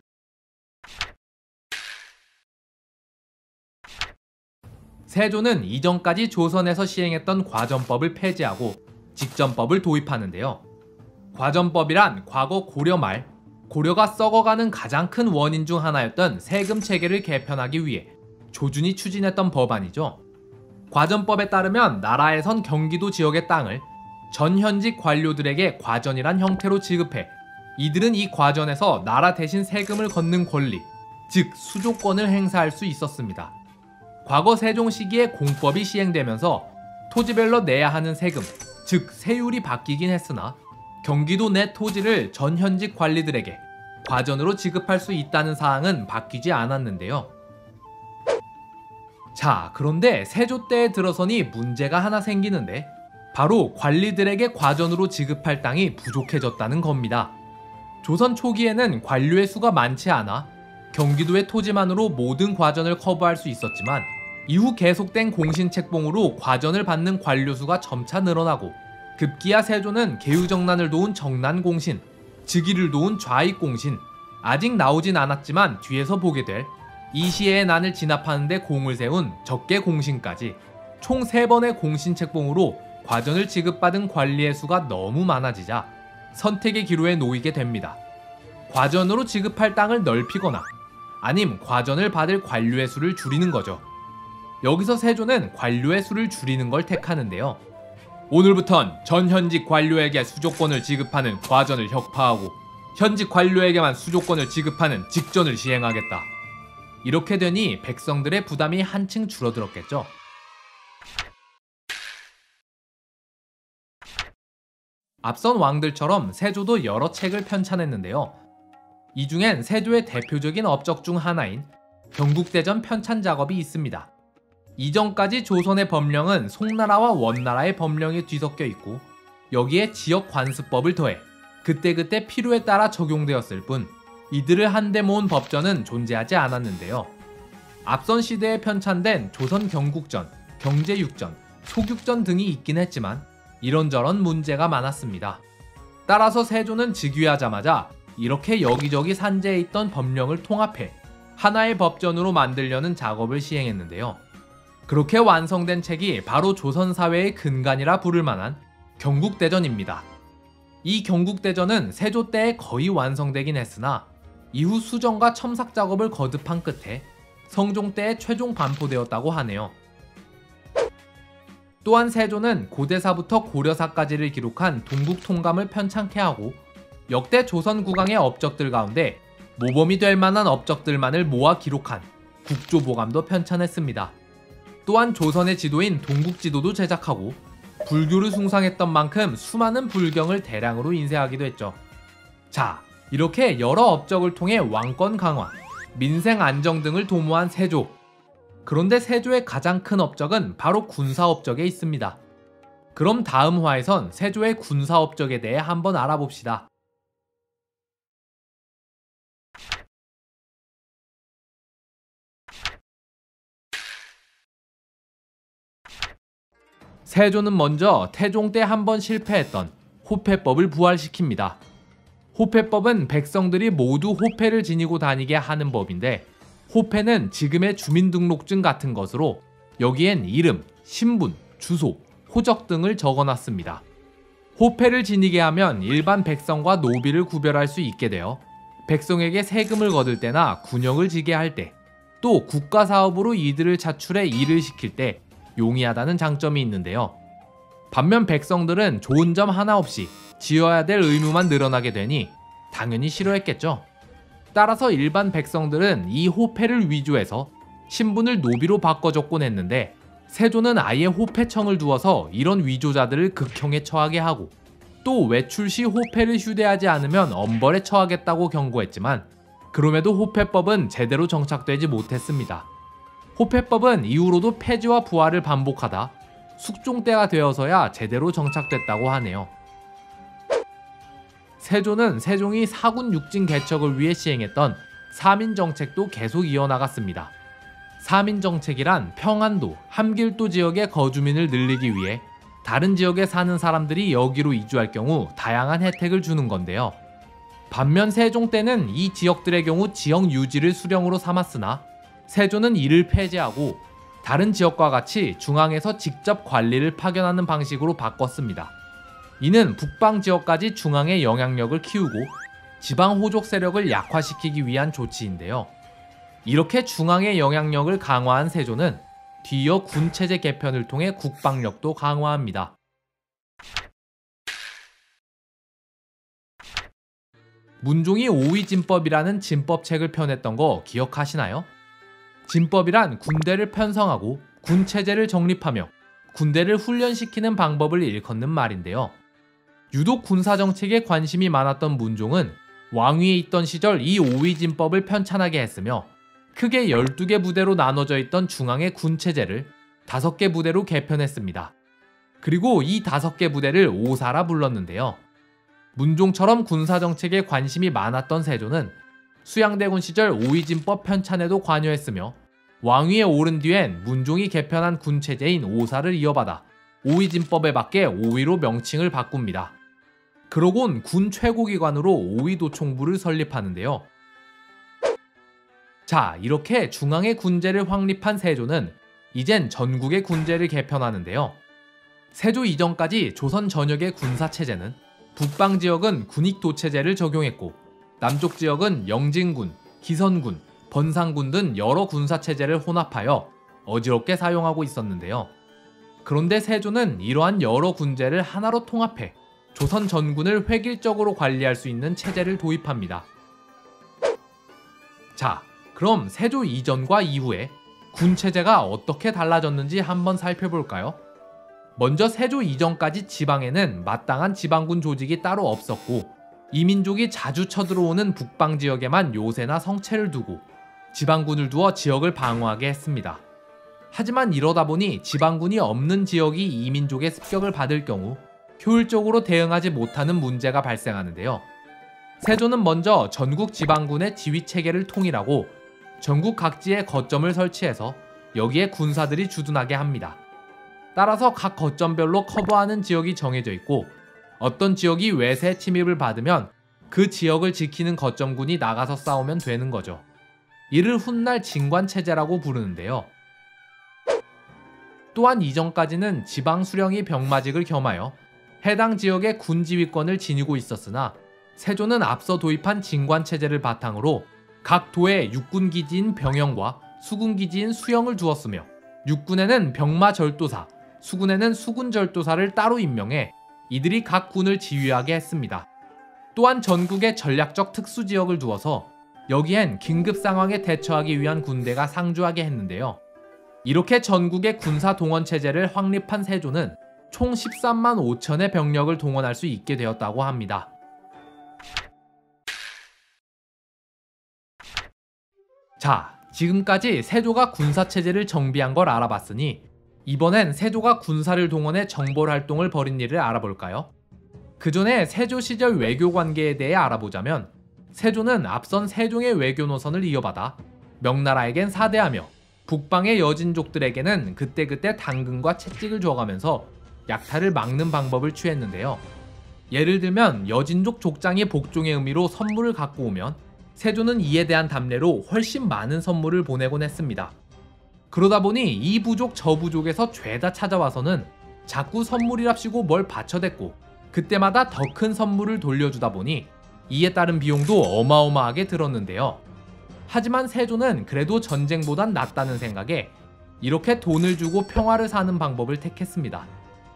세조는 이전까지 조선에서 시행했던 과전법을 폐지하고 직전법을 도입하는데요. 과전법이란 과거 고려 말 고려가 썩어가는 가장 큰 원인 중 하나였던 세금 체계를 개편하기 위해 조준이 추진했던 법안이죠. 과전법에 따르면 나라에선 경기도 지역의 땅을 전현직 관료들에게 과전이란 형태로 지급해 이들은 이 과전에서 나라 대신 세금을 걷는 권리, 즉 수조권을 행사할 수 있었습니다. 과거 세종 시기에 공법이 시행되면서 토지별로 내야 하는 세금, 즉 세율이 바뀌긴 했으나 경기도 내 토지를 전현직 관리들에게 과전으로 지급할 수 있다는 사항은 바뀌지 않았는데요. 자, 그런데 세조 때에 들어서니 문제가 하나 생기는데 바로 관리들에게 과전으로 지급할 땅이 부족해졌다는 겁니다. 조선 초기에는 관료의 수가 많지 않아 경기도의 토지만으로 모든 과전을 커버할 수 있었지만 이후 계속된 공신책봉으로 과전을 받는 관료 수가 점차 늘어나고 급기야 세조는 개유정난을 도운 정난공신, 즉위를 도운 좌익공신, 아직 나오진 않았지만 뒤에서 보게 될 이시해의 난을 진압하는 데 공을 세운 적개공신까지 총 세 번의 공신책봉으로 과전을 지급받은 관리의 수가 너무 많아지자 선택의 기로에 놓이게 됩니다. 과전으로 지급할 땅을 넓히거나 아님 과전을 받을 관료의 수를 줄이는 거죠. 여기서 세조는 관료의 수를 줄이는 걸 택하는데요. 오늘부턴 전현직 관료에게 수조권을 지급하는 과전을 혁파하고 현직 관료에게만 수조권을 지급하는 직전을 시행하겠다. 이렇게 되니 백성들의 부담이 한층 줄어들었겠죠. 앞선 왕들처럼 세조도 여러 책을 편찬했는데요. 이 중엔 세조의 대표적인 업적 중 하나인 경국대전 편찬 작업이 있습니다. 이전까지 조선의 법령은 송나라와 원나라의 법령이 뒤섞여 있고 여기에 지역 관습법을 더해 그때그때 필요에 따라 적용되었을 뿐 이들을 한데 모은 법전은 존재하지 않았는데요. 앞선 시대에 편찬된 조선 경국전, 경제육전, 소육전 등이 있긴 했지만 이런저런 문제가 많았습니다. 따라서 세조는 즉위하자마자 이렇게 여기저기 산재해 있던 법령을 통합해 하나의 법전으로 만들려는 작업을 시행했는데요. 그렇게 완성된 책이 바로 조선 사회의 근간이라 부를 만한 경국대전입니다. 이 경국대전은 세조 때에 거의 완성되긴 했으나 이후 수정과 첨삭 작업을 거듭한 끝에 성종 때에 최종 반포되었다고 하네요. 또한 세조는 고대사부터 고려사까지를 기록한 동국통감을 편찬케 하고 역대 조선 국왕의 업적들 가운데 모범이 될 만한 업적들만을 모아 기록한 국조보감도 편찬했습니다. 또한 조선의 지도인 동국지도도 제작하고 불교를 숭상했던 만큼 수많은 불경을 대량으로 인쇄하기도 했죠. 자, 이렇게 여러 업적을 통해 왕권 강화, 민생 안정 등을 도모한 세조. 그런데 세조의 가장 큰 업적은 바로 군사업적에 있습니다. 그럼 다음 화에선 세조의 군사업적에 대해 한번 알아봅시다. 세조는 먼저 태종 때 한번 실패했던 호패법을 부활시킵니다. 호패법은 백성들이 모두 호패를 지니고 다니게 하는 법인데 호패는 지금의 주민등록증 같은 것으로 여기엔 이름, 신분, 주소, 호적 등을 적어놨습니다. 호패를 지니게 하면 일반 백성과 노비를 구별할 수 있게 되어 백성에게 세금을 거둘 때나 군역을 지게 할 때, 또 국가사업으로 이들을 차출해 일을 시킬 때 용이하다는 장점이 있는데요. 반면 백성들은 좋은 점 하나 없이 지어야 될 의무만 늘어나게 되니 당연히 싫어했겠죠. 따라서 일반 백성들은 이 호패를 위조해서 신분을 노비로 바꿔줬곤 했는데 세조는 아예 호패청을 두어서 이런 위조자들을 극형에 처하게 하고 또 외출 시 호패를 휴대하지 않으면 엄벌에 처하겠다고 경고했지만 그럼에도 호패법은 제대로 정착되지 못했습니다. 호패법은 이후로도 폐지와 부활을 반복하다 숙종 때가 되어서야 제대로 정착됐다고 하네요. 세조는 세종이 사군 육진 개척을 위해 시행했던 사민정책도 계속 이어나갔습니다. 사민정책이란 평안도, 함길도 지역의 거주민을 늘리기 위해 다른 지역에 사는 사람들이 여기로 이주할 경우 다양한 혜택을 주는 건데요. 반면 세종 때는 이 지역들의 경우 지역 유지를 수령으로 삼았으나 세조는 이를 폐지하고 다른 지역과 같이 중앙에서 직접 관리를 파견하는 방식으로 바꿨습니다. 이는 북방 지역까지 중앙의 영향력을 키우고 지방 호족 세력을 약화시키기 위한 조치인데요. 이렇게 중앙의 영향력을 강화한 세조는 뒤이어 군체제 개편을 통해 국방력도 강화합니다. 문종이 오위진법이라는 진법책을 펴냈던 거 기억하시나요? 진법이란 군대를 편성하고 군체제를 정립하며 군대를 훈련시키는 방법을 일컫는 말인데요. 유독 군사정책에 관심이 많았던 문종은 왕위에 있던 시절 이 오위진법을 편찬하게 했으며 크게 열두 개 부대로 나눠져 있던 중앙의 군체제를 다섯 개 부대로 개편했습니다. 그리고 이 다섯 개 부대를 오사라 불렀는데요. 문종처럼 군사정책에 관심이 많았던 세조는 수양대군 시절 오위진법 편찬에도 관여했으며 왕위에 오른 뒤엔 문종이 개편한 군체제인 오사를 이어받아 오위진법에 맞게 오위로 명칭을 바꿉니다. 그러곤 군 최고기관으로 오위도총부를 설립하는데요. 자, 이렇게 중앙의 군제를 확립한 세조는 이젠 전국의 군제를 개편하는데요. 세조 이전까지 조선 전역의 군사체제는 북방 지역은 군익도체제를 적용했고 남쪽 지역은 영진군, 기선군, 번상군 등 여러 군사체제를 혼합하여 어지럽게 사용하고 있었는데요. 그런데 세조는 이러한 여러 군제를 하나로 통합해 조선 전군을 획일적으로 관리할 수 있는 체제를 도입합니다. 자, 그럼 세조 이전과 이후에 군체제가 어떻게 달라졌는지 한번 살펴볼까요? 먼저 세조 이전까지 지방에는 마땅한 지방군 조직이 따로 없었고 이민족이 자주 쳐들어오는 북방 지역에만 요새나 성체를 두고 지방군을 두어 지역을 방어하게 했습니다. 하지만 이러다 보니 지방군이 없는 지역이 이민족의 습격을 받을 경우 효율적으로 대응하지 못하는 문제가 발생하는데요. 세조는 먼저 전국 지방군의 지휘체계를 통일하고 전국 각지에 거점을 설치해서 여기에 군사들이 주둔하게 합니다. 따라서 각 거점별로 커버하는 지역이 정해져 있고 어떤 지역이 외세 침입을 받으면 그 지역을 지키는 거점군이 나가서 싸우면 되는 거죠. 이를 훗날 진관체제라고 부르는데요. 또한 이전까지는 지방 수령이 병마직을 겸하여 해당 지역의 군지휘권을 지니고 있었으나 세조는 앞서 도입한 진관체제를 바탕으로 각 도에 육군기지인 병영과 수군기지인 수영을 두었으며 육군에는 병마절도사, 수군에는 수군절도사를 따로 임명해 이들이 각 군을 지휘하게 했습니다. 또한 전국에 전략적 특수지역을 두어서 여기엔 긴급 상황에 대처하기 위한 군대가 상주하게 했는데요. 이렇게 전국의 군사 동원 체제를 확립한 세조는 총 십삼만 오천의 병력을 동원할 수 있게 되었다고 합니다. 자, 지금까지 세조가 군사체제를 정비한 걸 알아봤으니 이번엔 세조가 군사를 동원해 정벌 활동을 벌인 일을 알아볼까요? 그 전에 세조 시절 외교 관계에 대해 알아보자면 세조는 앞선 세종의 외교 노선을 이어받아 명나라에겐 사대하며 북방의 여진족들에게는 그때그때 당근과 채찍을 줘가면서 약탈을 막는 방법을 취했는데요. 예를 들면 여진족 족장이 복종의 의미로 선물을 갖고 오면 세조는 이에 대한 답례로 훨씬 많은 선물을 보내곤 했습니다. 그러다 보니 이 부족 저 부족에서 죄다 찾아와서는 자꾸 선물이랍시고 뭘 바쳐댔고 그때마다 더 큰 선물을 돌려주다 보니 이에 따른 비용도 어마어마하게 들었는데요. 하지만 세조는 그래도 전쟁보단 낫다는 생각에 이렇게 돈을 주고 평화를 사는 방법을 택했습니다.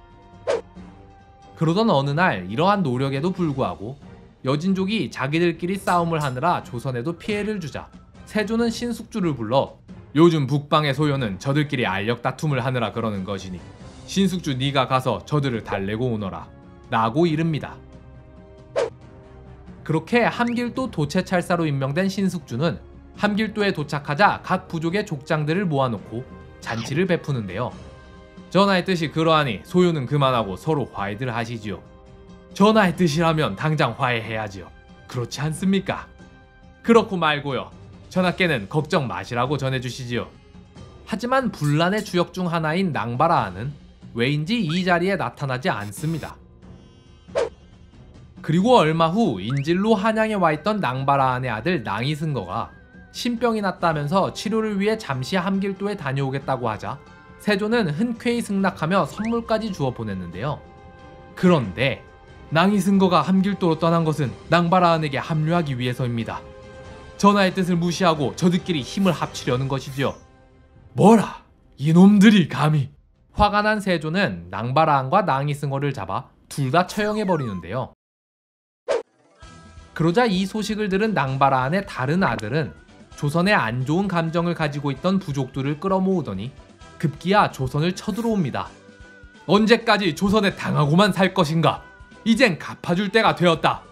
그러던 어느 날 이러한 노력에도 불구하고 여진족이 자기들끼리 싸움을 하느라 조선에도 피해를 주자 세조는 신숙주를 불러 요즘 북방의 소요는 저들끼리 알력 다툼을 하느라 그러는 것이니 신숙주 네가 가서 저들을 달래고 오너라 라고 이릅니다. 그렇게 함길도 도채찰사로 임명된 신숙주는 함길도에 도착하자 각 부족의 족장들을 모아놓고 잔치를 베푸는데요. 전하의 뜻이 그러하니 소요는 그만하고 서로 화해들 하시지요. 전하의 뜻이라면 당장 화해해야지요. 그렇지 않습니까? 그렇고 말고요. 전하께는 걱정 마시라고 전해주시지요. 하지만 분란의 주역 중 하나인 낭바라아는 왜인지 이 자리에 나타나지 않습니다. 그리고 얼마 후 인질로 한양에 와있던 낭바라안의 아들 낭이승거가 신병이 났다면서 치료를 위해 잠시 함길도에 다녀오겠다고 하자 세조는 흔쾌히 승낙하며 선물까지 주어 보냈는데요. 그런데 낭이승거가 함길도로 떠난 것은 낭바라안에게 합류하기 위해서입니다. 전하의 뜻을 무시하고 저들끼리 힘을 합치려는 것이지요. 뭐라? 이놈들이 감히! 화가 난 세조는 낭바라안과 낭이승거를 잡아 둘 다 처형해버리는데요. 그러자 이 소식을 들은 낭바라한의 다른 아들은 조선에 안 좋은 감정을 가지고 있던 부족들을 끌어모으더니 급기야 조선을 쳐들어옵니다. 언제까지 조선에 당하고만 살 것인가? 이젠 갚아줄 때가 되었다.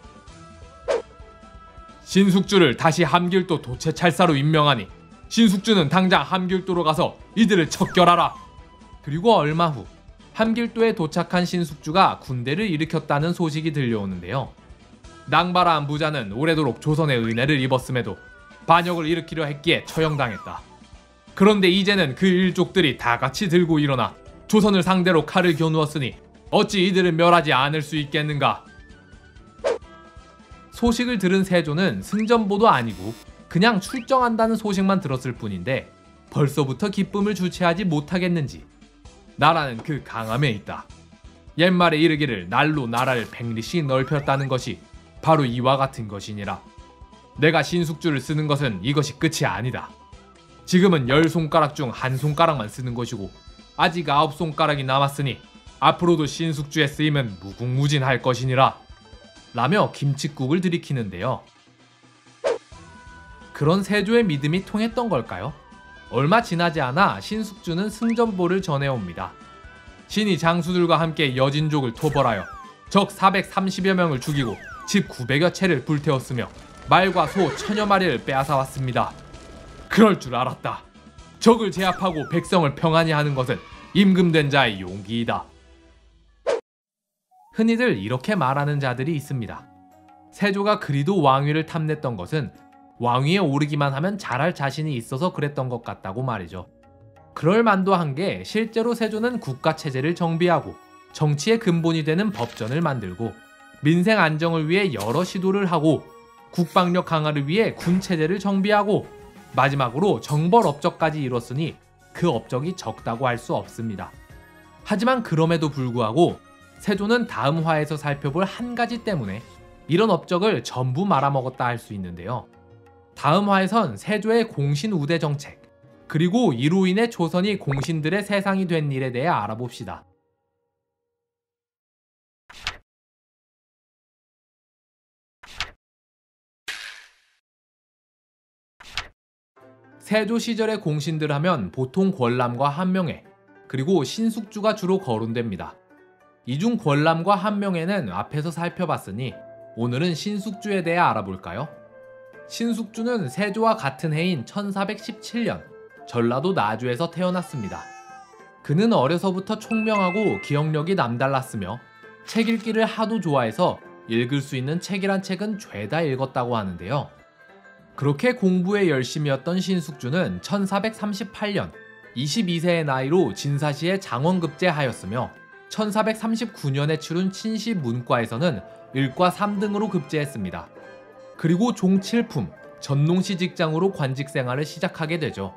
신숙주를 다시 함길도 도채찰사로 임명하니 신숙주는 당장 함길도로 가서 이들을 척결하라. 그리고 얼마 후 함길도에 도착한 신숙주가 군대를 일으켰다는 소식이 들려오는데요. 낭바라한 부자는 오래도록 조선의 은혜를 입었음에도 반역을 일으키려 했기에 처형당했다. 그런데 이제는 그 일족들이 다 같이 들고 일어나 조선을 상대로 칼을 겨누었으니 어찌 이들을 멸하지 않을 수 있겠는가? 소식을 들은 세조는 승전보도 아니고 그냥 출정한다는 소식만 들었을 뿐인데 벌써부터 기쁨을 주체하지 못하겠는지 나라는 그 강함에 있다. 옛말에 이르기를 날로 나라를 백리씩 넓혔다는 것이 바로 이와 같은 것이니라. 내가 신숙주를 쓰는 것은 이것이 끝이 아니다. 지금은 열 손가락 중 한 손가락만 쓰는 것이고 아직 아홉 손가락이 남았으니 앞으로도 신숙주의 쓰임은 무궁무진할 것이니라. 라며 김칫국을 들이키는데요. 그런 세조의 믿음이 통했던 걸까요? 얼마 지나지 않아 신숙주는 승전보를 전해옵니다. 신이 장수들과 함께 여진족을 토벌하여 적 사백삼십여 명을 죽이고 집 구백여 채를 불태웠으며 말과 소 천여 마리를 빼앗아왔습니다. 그럴 줄 알았다. 적을 제압하고 백성을 평안히 하는 것은 임금된 자의 용기이다. 흔히들 이렇게 말하는 자들이 있습니다. 세조가 그리도 왕위를 탐냈던 것은 왕위에 오르기만 하면 잘할 자신이 있어서 그랬던 것 같다고 말이죠. 그럴 만도 한 게 실제로 세조는 국가체제를 정비하고 정치의 근본이 되는 법전을 만들고 민생 안정을 위해 여러 시도를 하고 국방력 강화를 위해 군체제를 정비하고 마지막으로 정벌 업적까지 이뤘으니 그 업적이 적다고 할 수 없습니다. 하지만 그럼에도 불구하고 세조는 다음 화에서 살펴볼 한 가지 때문에 이런 업적을 전부 말아먹었다 할 수 있는데요. 다음 화에선 세조의 공신 우대 정책, 그리고 이로 인해 조선이 공신들의 세상이 된 일에 대해 알아봅시다. 세조 시절의 공신들 하면 보통 권람과 한명회, 그리고 신숙주가 주로 거론됩니다. 이 중 권람과 한명회는 앞에서 살펴봤으니 오늘은 신숙주에 대해 알아볼까요? 신숙주는 세조와 같은 해인 천사백십칠 년 전라도 나주에서 태어났습니다. 그는 어려서부터 총명하고 기억력이 남달랐으며 책 읽기를 하도 좋아해서 읽을 수 있는 책이란 책은 죄다 읽었다고 하는데요. 그렇게 공부에 열심이었던 신숙주는 천사백삼십팔 년 이십이 세의 나이로 진사시에 장원급제 하였으며 천사백삼십구 년에 치룬 친시 문과에서는 일과 삼 등으로 급제했습니다. 그리고 종칠품, 전농시 직장으로 관직 생활을 시작하게 되죠.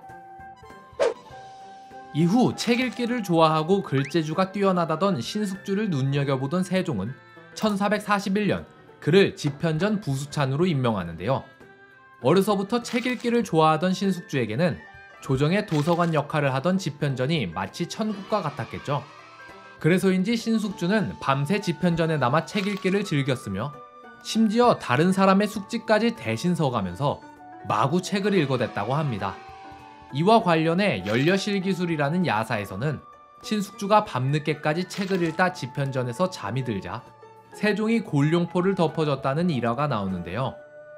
이후 책 읽기를 좋아하고 글재주가 뛰어나다던 신숙주를 눈여겨보던 세종은 천사백사십일 년 그를 집현전 부수찬으로 임명하는데요. 어려서부터 책 읽기를 좋아하던 신숙주에게는 조정의 도서관 역할을 하던 집현전이 마치 천국과 같았겠죠. 그래서인지 신숙주는 밤새 집현전에 남아 책 읽기를 즐겼으며 심지어 다른 사람의 숙지까지 대신 서가면서 마구 책을 읽어댔다고 합니다. 이와 관련해 연려실기술이라는 야사에서는 신숙주가 밤늦게까지 책을 읽다 집현전에서 잠이 들자 세종이 골룡포를 덮어줬다는 일화가 나오는데요.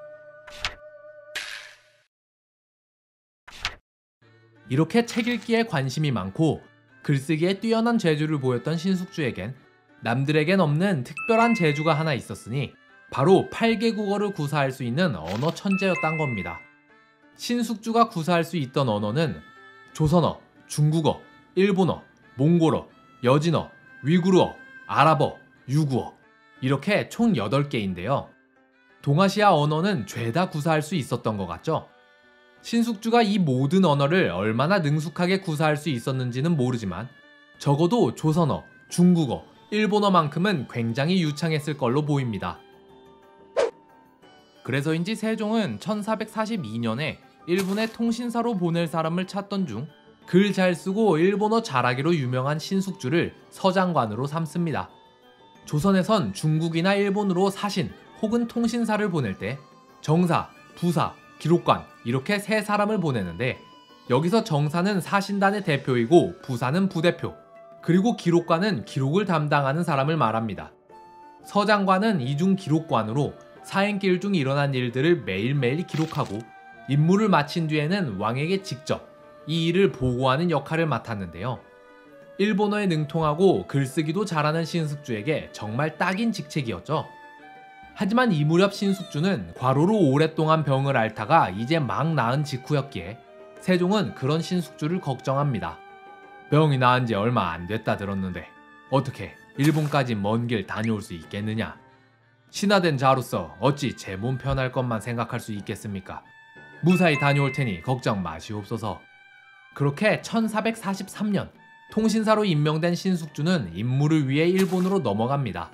이렇게 책 읽기에 관심이 많고 글쓰기에 뛰어난 재주를 보였던 신숙주에겐 남들에겐 없는 특별한 재주가 하나 있었으니 바로 팔 개 국어를 구사할 수 있는 언어 천재였단 겁니다. 신숙주가 구사할 수 있던 언어는 조선어, 중국어, 일본어, 몽골어, 여진어, 위구르어, 아랍어, 유구어 이렇게 총 여덟 개인데요. 동아시아 언어는 죄다 구사할 수 있었던 것 같죠? 신숙주가 이 모든 언어를 얼마나 능숙하게 구사할 수 있었는지는 모르지만 적어도 조선어, 중국어, 일본어만큼은 굉장히 유창했을 걸로 보입니다. 그래서인지 세종은 천사백사십이 년에 일본에 통신사로 보낼 사람을 찾던 중 글 잘 쓰고 일본어 잘하기로 유명한 신숙주를 서장관으로 삼습니다. 조선에선 중국이나 일본으로 사신 혹은 통신사를 보낼 때 정사, 부사, 기록관 이렇게 세 사람을 보내는데, 여기서 정사는 사신단의 대표이고 부사는 부대표, 그리고 기록관은 기록을 담당하는 사람을 말합니다. 서장관은 이중 기록관으로 사행길 중 일어난 일들을 매일매일 기록하고 임무를 마친 뒤에는 왕에게 직접 이 일을 보고하는 역할을 맡았는데요. 일본어에 능통하고 글쓰기도 잘하는 신숙주에게 정말 딱인 직책이었죠. 하지만 이 무렵 신숙주는 과로로 오랫동안 병을 앓다가 이제 막 나은 직후였기에 세종은 그런 신숙주를 걱정합니다. 병이 나은 지 얼마 안 됐다 들었는데 어떻게 일본까지 먼 길 다녀올 수 있겠느냐? 신하된 자로서 어찌 제 몸 편할 것만 생각할 수 있겠습니까? 무사히 다녀올 테니 걱정 마시옵소서. 그렇게 천사백사십삼 년 통신사로 임명된 신숙주는 임무를 위해 일본으로 넘어갑니다.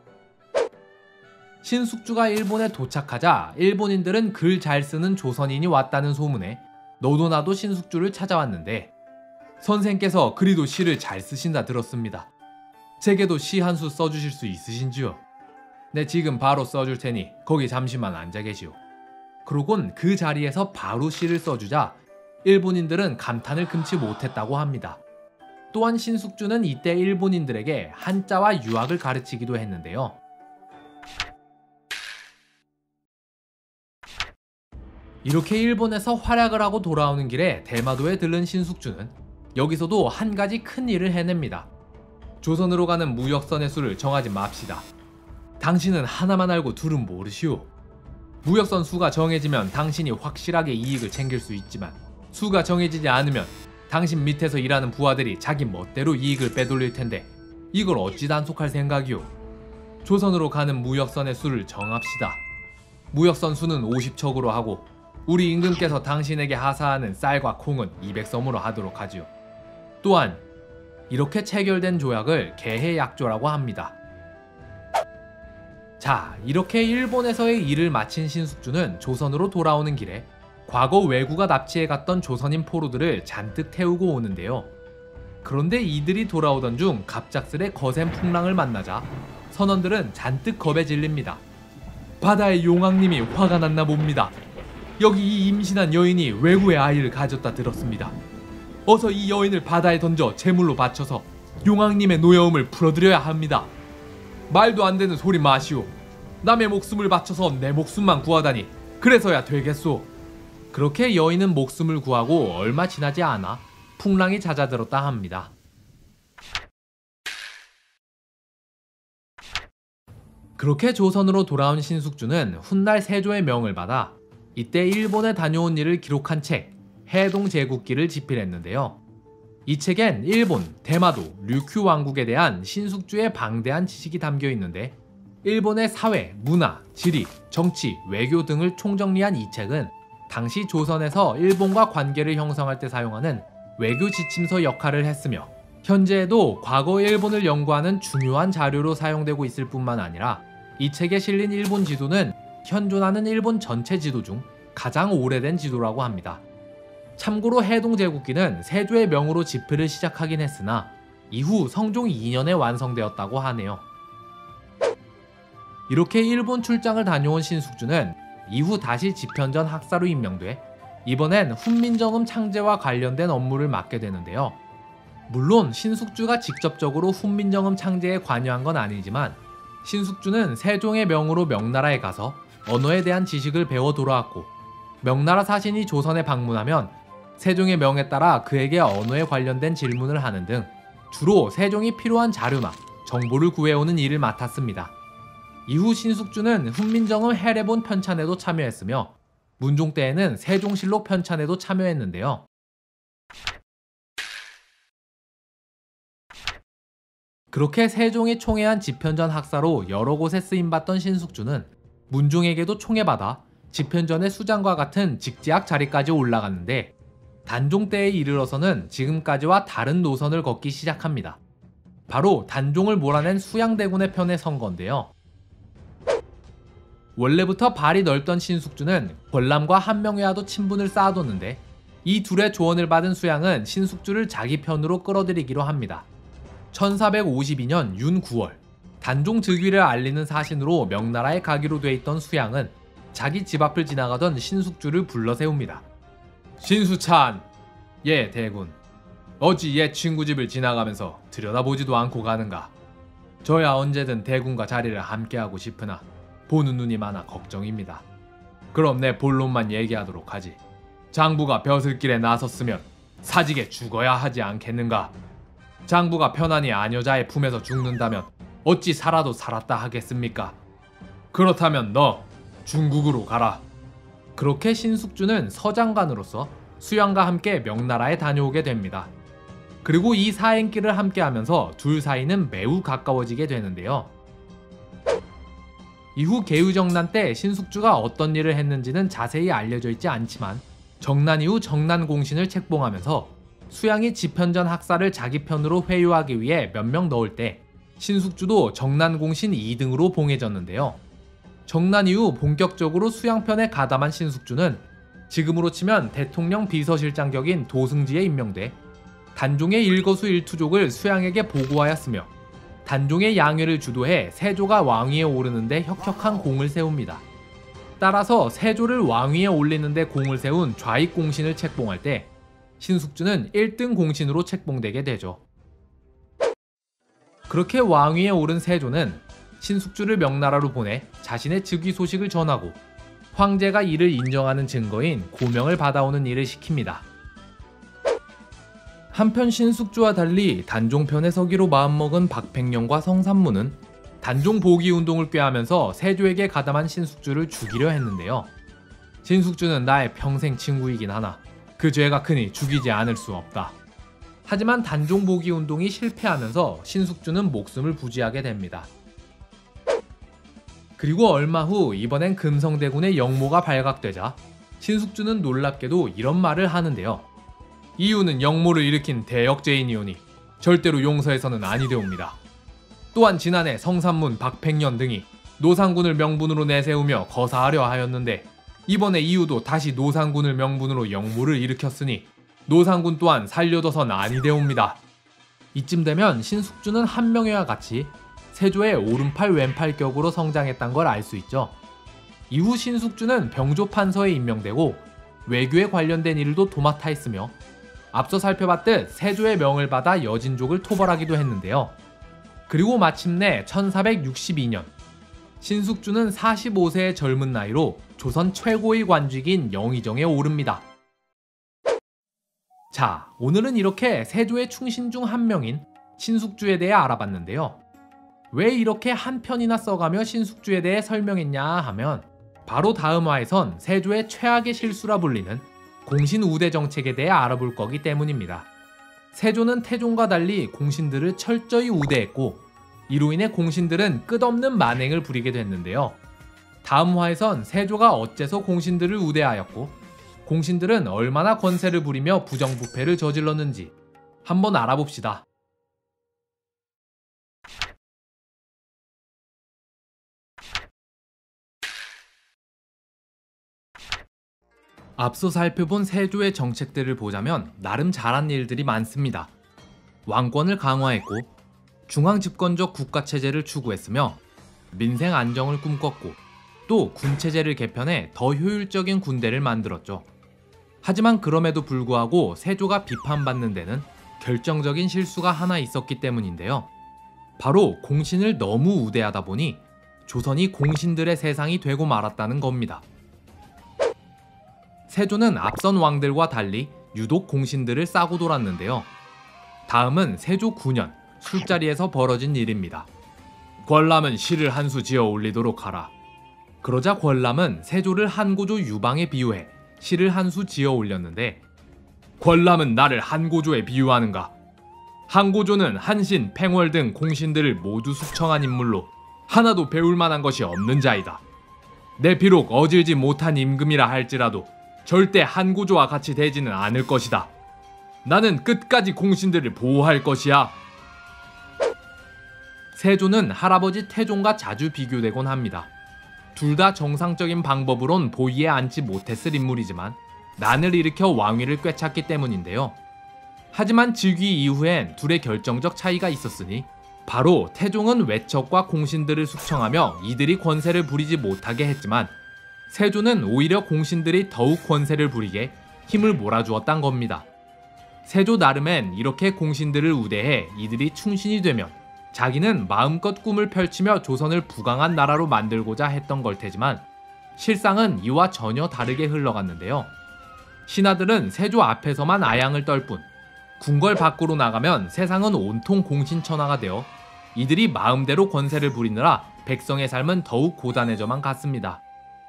신숙주가 일본에 도착하자 일본인들은 글 잘 쓰는 조선인이 왔다는 소문에 너도 나도 신숙주를 찾아왔는데, 선생께서 그리도 시를 잘 쓰신다 들었습니다. 제게도 시 한 수 써주실 수 있으신지요? 네, 지금 바로 써줄 테니 거기 잠시만 앉아 계시오. 그러곤 그 자리에서 바로 시를 써주자 일본인들은 감탄을 금치 못했다고 합니다. 또한 신숙주는 이때 일본인들에게 한자와 유학을 가르치기도 했는데요. 이렇게 일본에서 활약을 하고 돌아오는 길에 대마도에 들른 신숙주는 여기서도 한 가지 큰 일을 해냅니다. 조선으로 가는 무역선의 수를 정하지 맙시다. 당신은 하나만 알고 둘은 모르시오. 무역선 수가 정해지면 당신이 확실하게 이익을 챙길 수 있지만, 수가 정해지지 않으면 당신 밑에서 일하는 부하들이 자기 멋대로 이익을 빼돌릴 텐데 이걸 어찌 단속할 생각이오? 조선으로 가는 무역선의 수를 정합시다. 무역선 수는 오십 척으로 하고 우리 임금께서 당신에게 하사하는 쌀과 콩은 이백 섬으로 하도록 하지요. 또한 이렇게 체결된 조약을 개해약조라고 합니다. 자, 이렇게 일본에서의 일을 마친 신숙주는 조선으로 돌아오는 길에 과거 왜구가 납치해 갔던 조선인 포로들을 잔뜩 태우고 오는데요. 그런데 이들이 돌아오던 중 갑작스레 거센 풍랑을 만나자 선원들은 잔뜩 겁에 질립니다. 바다의 용왕님이 화가 났나 봅니다. 여기 이 임신한 여인이 왜구의 아이를 가졌다 들었습니다. 어서 이 여인을 바다에 던져 제물로 바쳐서 용왕님의 노여움을 풀어드려야 합니다. 말도 안 되는 소리 마시오. 남의 목숨을 바쳐서 내 목숨만 구하다니 그래서야 되겠소. 그렇게 여인은 목숨을 구하고 얼마 지나지 않아 풍랑이 잦아들었다 합니다. 그렇게 조선으로 돌아온 신숙주는 훗날 세조의 명을 받아 이때 일본에 다녀온 일을 기록한 책 해동제국기를 집필했는데요. 이 책엔 일본, 대마도, 류큐 왕국에 대한 신숙주의 방대한 지식이 담겨 있는데, 일본의 사회, 문화, 지리, 정치, 외교 등을 총정리한 이 책은 당시 조선에서 일본과 관계를 형성할 때 사용하는 외교 지침서 역할을 했으며, 현재에도 과거 일본을 연구하는 중요한 자료로 사용되고 있을 뿐만 아니라 이 책에 실린 일본 지도는 현존하는 일본 전체 지도 중 가장 오래된 지도라고 합니다. 참고로 해동제국기는 세조의 명으로 집필을 시작하긴 했으나 이후 성종 이 년에 완성되었다고 하네요. 이렇게 일본 출장을 다녀온 신숙주는 이후 다시 집현전 학사로 임명돼 이번엔 훈민정음 창제와 관련된 업무를 맡게 되는데요. 물론 신숙주가 직접적으로 훈민정음 창제에 관여한 건 아니지만 신숙주는 세종의 명으로 명나라에 가서 언어에 대한 지식을 배워 돌아왔고, 명나라 사신이 조선에 방문하면 세종의 명에 따라 그에게 언어에 관련된 질문을 하는 등 주로 세종이 필요한 자료나 정보를 구해오는 일을 맡았습니다. 이후 신숙주는 훈민정음 해례본 편찬에도 참여했으며 문종 때에는 세종실록 편찬에도 참여했는데요. 그렇게 세종이 총애한 집현전 학사로 여러 곳에 쓰임받던 신숙주는 문종에게도 총애받아 집현전의 수장과 같은 직제학 자리까지 올라갔는데, 단종 때에 이르러서는 지금까지와 다른 노선을 걷기 시작합니다. 바로 단종을 몰아낸 수양대군의 편에 선 건데요. 원래부터 발이 넓던 신숙주는 권람과 한명회와도 친분을 쌓아뒀는데, 이 둘의 조언을 받은 수양은 신숙주를 자기 편으로 끌어들이기로 합니다. 천사백오십이 년 윤 구월 단종 즉위를 알리는 사신으로 명나라에 가기로 돼 있던 수양은 자기 집 앞을 지나가던 신숙주를 불러 세웁니다. 신수찬! 예, 대군. 어찌 옛 친구 집을 지나가면서 들여다보지도 않고 가는가? 저야 언제든 대군과 자리를 함께하고 싶으나 보는 눈이 많아 걱정입니다. 그럼 내 본론만 얘기하도록 하지. 장부가 벼슬길에 나섰으면 사직에 죽어야 하지 않겠는가? 장부가 편안히 아녀자의 품에서 죽는다면 어찌 살아도 살았다 하겠습니까? 그렇다면 너 중국으로 가라. 그렇게 신숙주는 서장관으로서 수양과 함께 명나라에 다녀오게 됩니다. 그리고 이 사행길을 함께하면서 둘 사이는 매우 가까워지게 되는데요. 이후 개유정난 때 신숙주가 어떤 일을 했는지는 자세히 알려져 있지 않지만 정난 이후 정난공신을 책봉하면서 수양이 집현전 학살을 자기 편으로 회유하기 위해 몇 명 넣을 때 신숙주도 정난공신 이 등으로 봉해졌는데요. 정난 이후 본격적으로 수양편에 가담한 신숙주는 지금으로 치면 대통령 비서실장격인 도승지에 임명돼 단종의 일거수일투족을 수양에게 보고하였으며 단종의 양회를 주도해 세조가 왕위에 오르는데 혁혁한 공을 세웁니다. 따라서 세조를 왕위에 올리는데 공을 세운 좌익공신을 책봉할 때 신숙주는 일 등 공신으로 책봉되게 되죠. 그렇게 왕위에 오른 세조는 신숙주를 명나라로 보내 자신의 즉위 소식을 전하고 황제가 이를 인정하는 증거인 고명을 받아오는 일을 시킵니다. 한편 신숙주와 달리 단종편에 서기로 마음먹은 박팽령과 성삼문은 단종 보기운동을 꾀하면서 세조에게 가담한 신숙주를 죽이려 했는데요. 신숙주는 나의 평생 친구이긴 하나 그 죄가 크니 죽이지 않을 수 없다. 하지만 단종 보기운동이 실패하면서 신숙주는 목숨을 부지하게 됩니다. 그리고 얼마 후 이번엔 금성대군의 영모가 발각되자 신숙주는 놀랍게도 이런 말을 하는데요. 이유는 영모를 일으킨 대역죄인이오니 절대로 용서해서는 아니되옵니다. 또한 지난해 성삼문, 박팽년 등이 노상군을 명분으로 내세우며 거사하려 하였는데 이번에 이유도 다시 노상군을 명분으로 영모를 일으켰으니 노상군 또한 살려둬선 아니되옵니다. 이쯤 되면 신숙주는 한명회와 같이 세조의 오른팔 왼팔 격으로 성장했단 걸 알 수 있죠. 이후 신숙주는 병조판서에 임명되고 외교에 관련된 일도 도맡아 했으며 앞서 살펴봤듯 세조의 명을 받아 여진족을 토벌하기도 했는데요. 그리고 마침내 천사백육십이 년 신숙주는 사십오 세의 젊은 나이로 조선 최고의 관직인 영의정에 오릅니다. 자, 오늘은 이렇게 세조의 충신 중 한 명인 신숙주에 대해 알아봤는데요. 왜 이렇게 한 편이나 써가며 신숙주에 대해 설명했냐 하면 바로 다음 화에선 세조의 최악의 실수라 불리는 공신 우대 정책에 대해 알아볼 거기 때문입니다. 세조는 태종과 달리 공신들을 철저히 우대했고 이로 인해 공신들은 끝없는 만행을 부리게 됐는데요. 다음 화에선 세조가 어째서 공신들을 우대하였고 공신들은 얼마나 권세를 부리며 부정부패를 저질렀는지 한번 알아봅시다. 앞서 살펴본 세조의 정책들을 보자면 나름 잘한 일들이 많습니다. 왕권을 강화했고 중앙집권적 국가체제를 추구했으며 민생 안정을 꿈꿨고 또 군체제를 개편해 더 효율적인 군대를 만들었죠. 하지만 그럼에도 불구하고 세조가 비판받는 데는 결정적인 실수가 하나 있었기 때문인데요. 바로 공신을 너무 우대하다 보니 조선이 공신들의 세상이 되고 말았다는 겁니다. 세조는 앞선 왕들과 달리 유독 공신들을 싸고 돌았는데요. 다음은 세조 구 년 술자리에서 벌어진 일입니다. 권람은 시를 한 수 지어 올리도록 하라. 그러자 권람은 세조를 한고조 유방에 비유해 시를 한 수 지어 올렸는데 권람은 나를 한고조에 비유하는가? 한고조는 한신, 팽월 등 공신들을 모두 숙청한 인물로 하나도 배울 만한 것이 없는 자이다. 내 비록 어질지 못한 임금이라 할지라도 절대 한고조와 같이 되지는 않을 것이다. 나는 끝까지 공신들을 보호할 것이야. 세조는 할아버지 태종과 자주 비교되곤 합니다. 둘 다 정상적인 방법으론 보위에 앉지 못했을 인물이지만 난을 일으켜 왕위를 꿰찼기 때문인데요. 하지만 즉위 이후엔 둘의 결정적 차이가 있었으니 바로 태종은 외척과 공신들을 숙청하며 이들이 권세를 부리지 못하게 했지만 세조는 오히려 공신들이 더욱 권세를 부리게 힘을 몰아주었단 겁니다. 세조 나름엔 이렇게 공신들을 우대해 이들이 충신이 되면 자기는 마음껏 꿈을 펼치며 조선을 부강한 나라로 만들고자 했던 걸 테지만 실상은 이와 전혀 다르게 흘러갔는데요. 신하들은 세조 앞에서만 아양을 떨 뿐 궁궐 밖으로 나가면 세상은 온통 공신천하가 되어 이들이 마음대로 권세를 부리느라 백성의 삶은 더욱 고단해져만 갔습니다.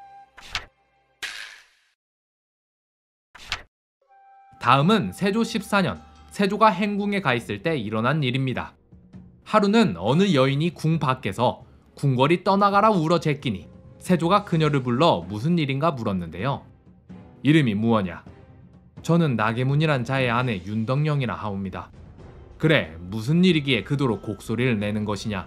다음은 세조 십사 년, 세조가 행궁에 가 있을 때 일어난 일입니다. 하루는 어느 여인이 궁 밖에서 궁궐이 떠나가라 울어 제끼니 세조가 그녀를 불러 무슨 일인가 물었는데요. 이름이 무엇냐? 저는 나계문이란 자의 아내 윤덕령이라 하옵니다. 그래, 무슨 일이기에 그토록 곡소리를 내는 것이냐?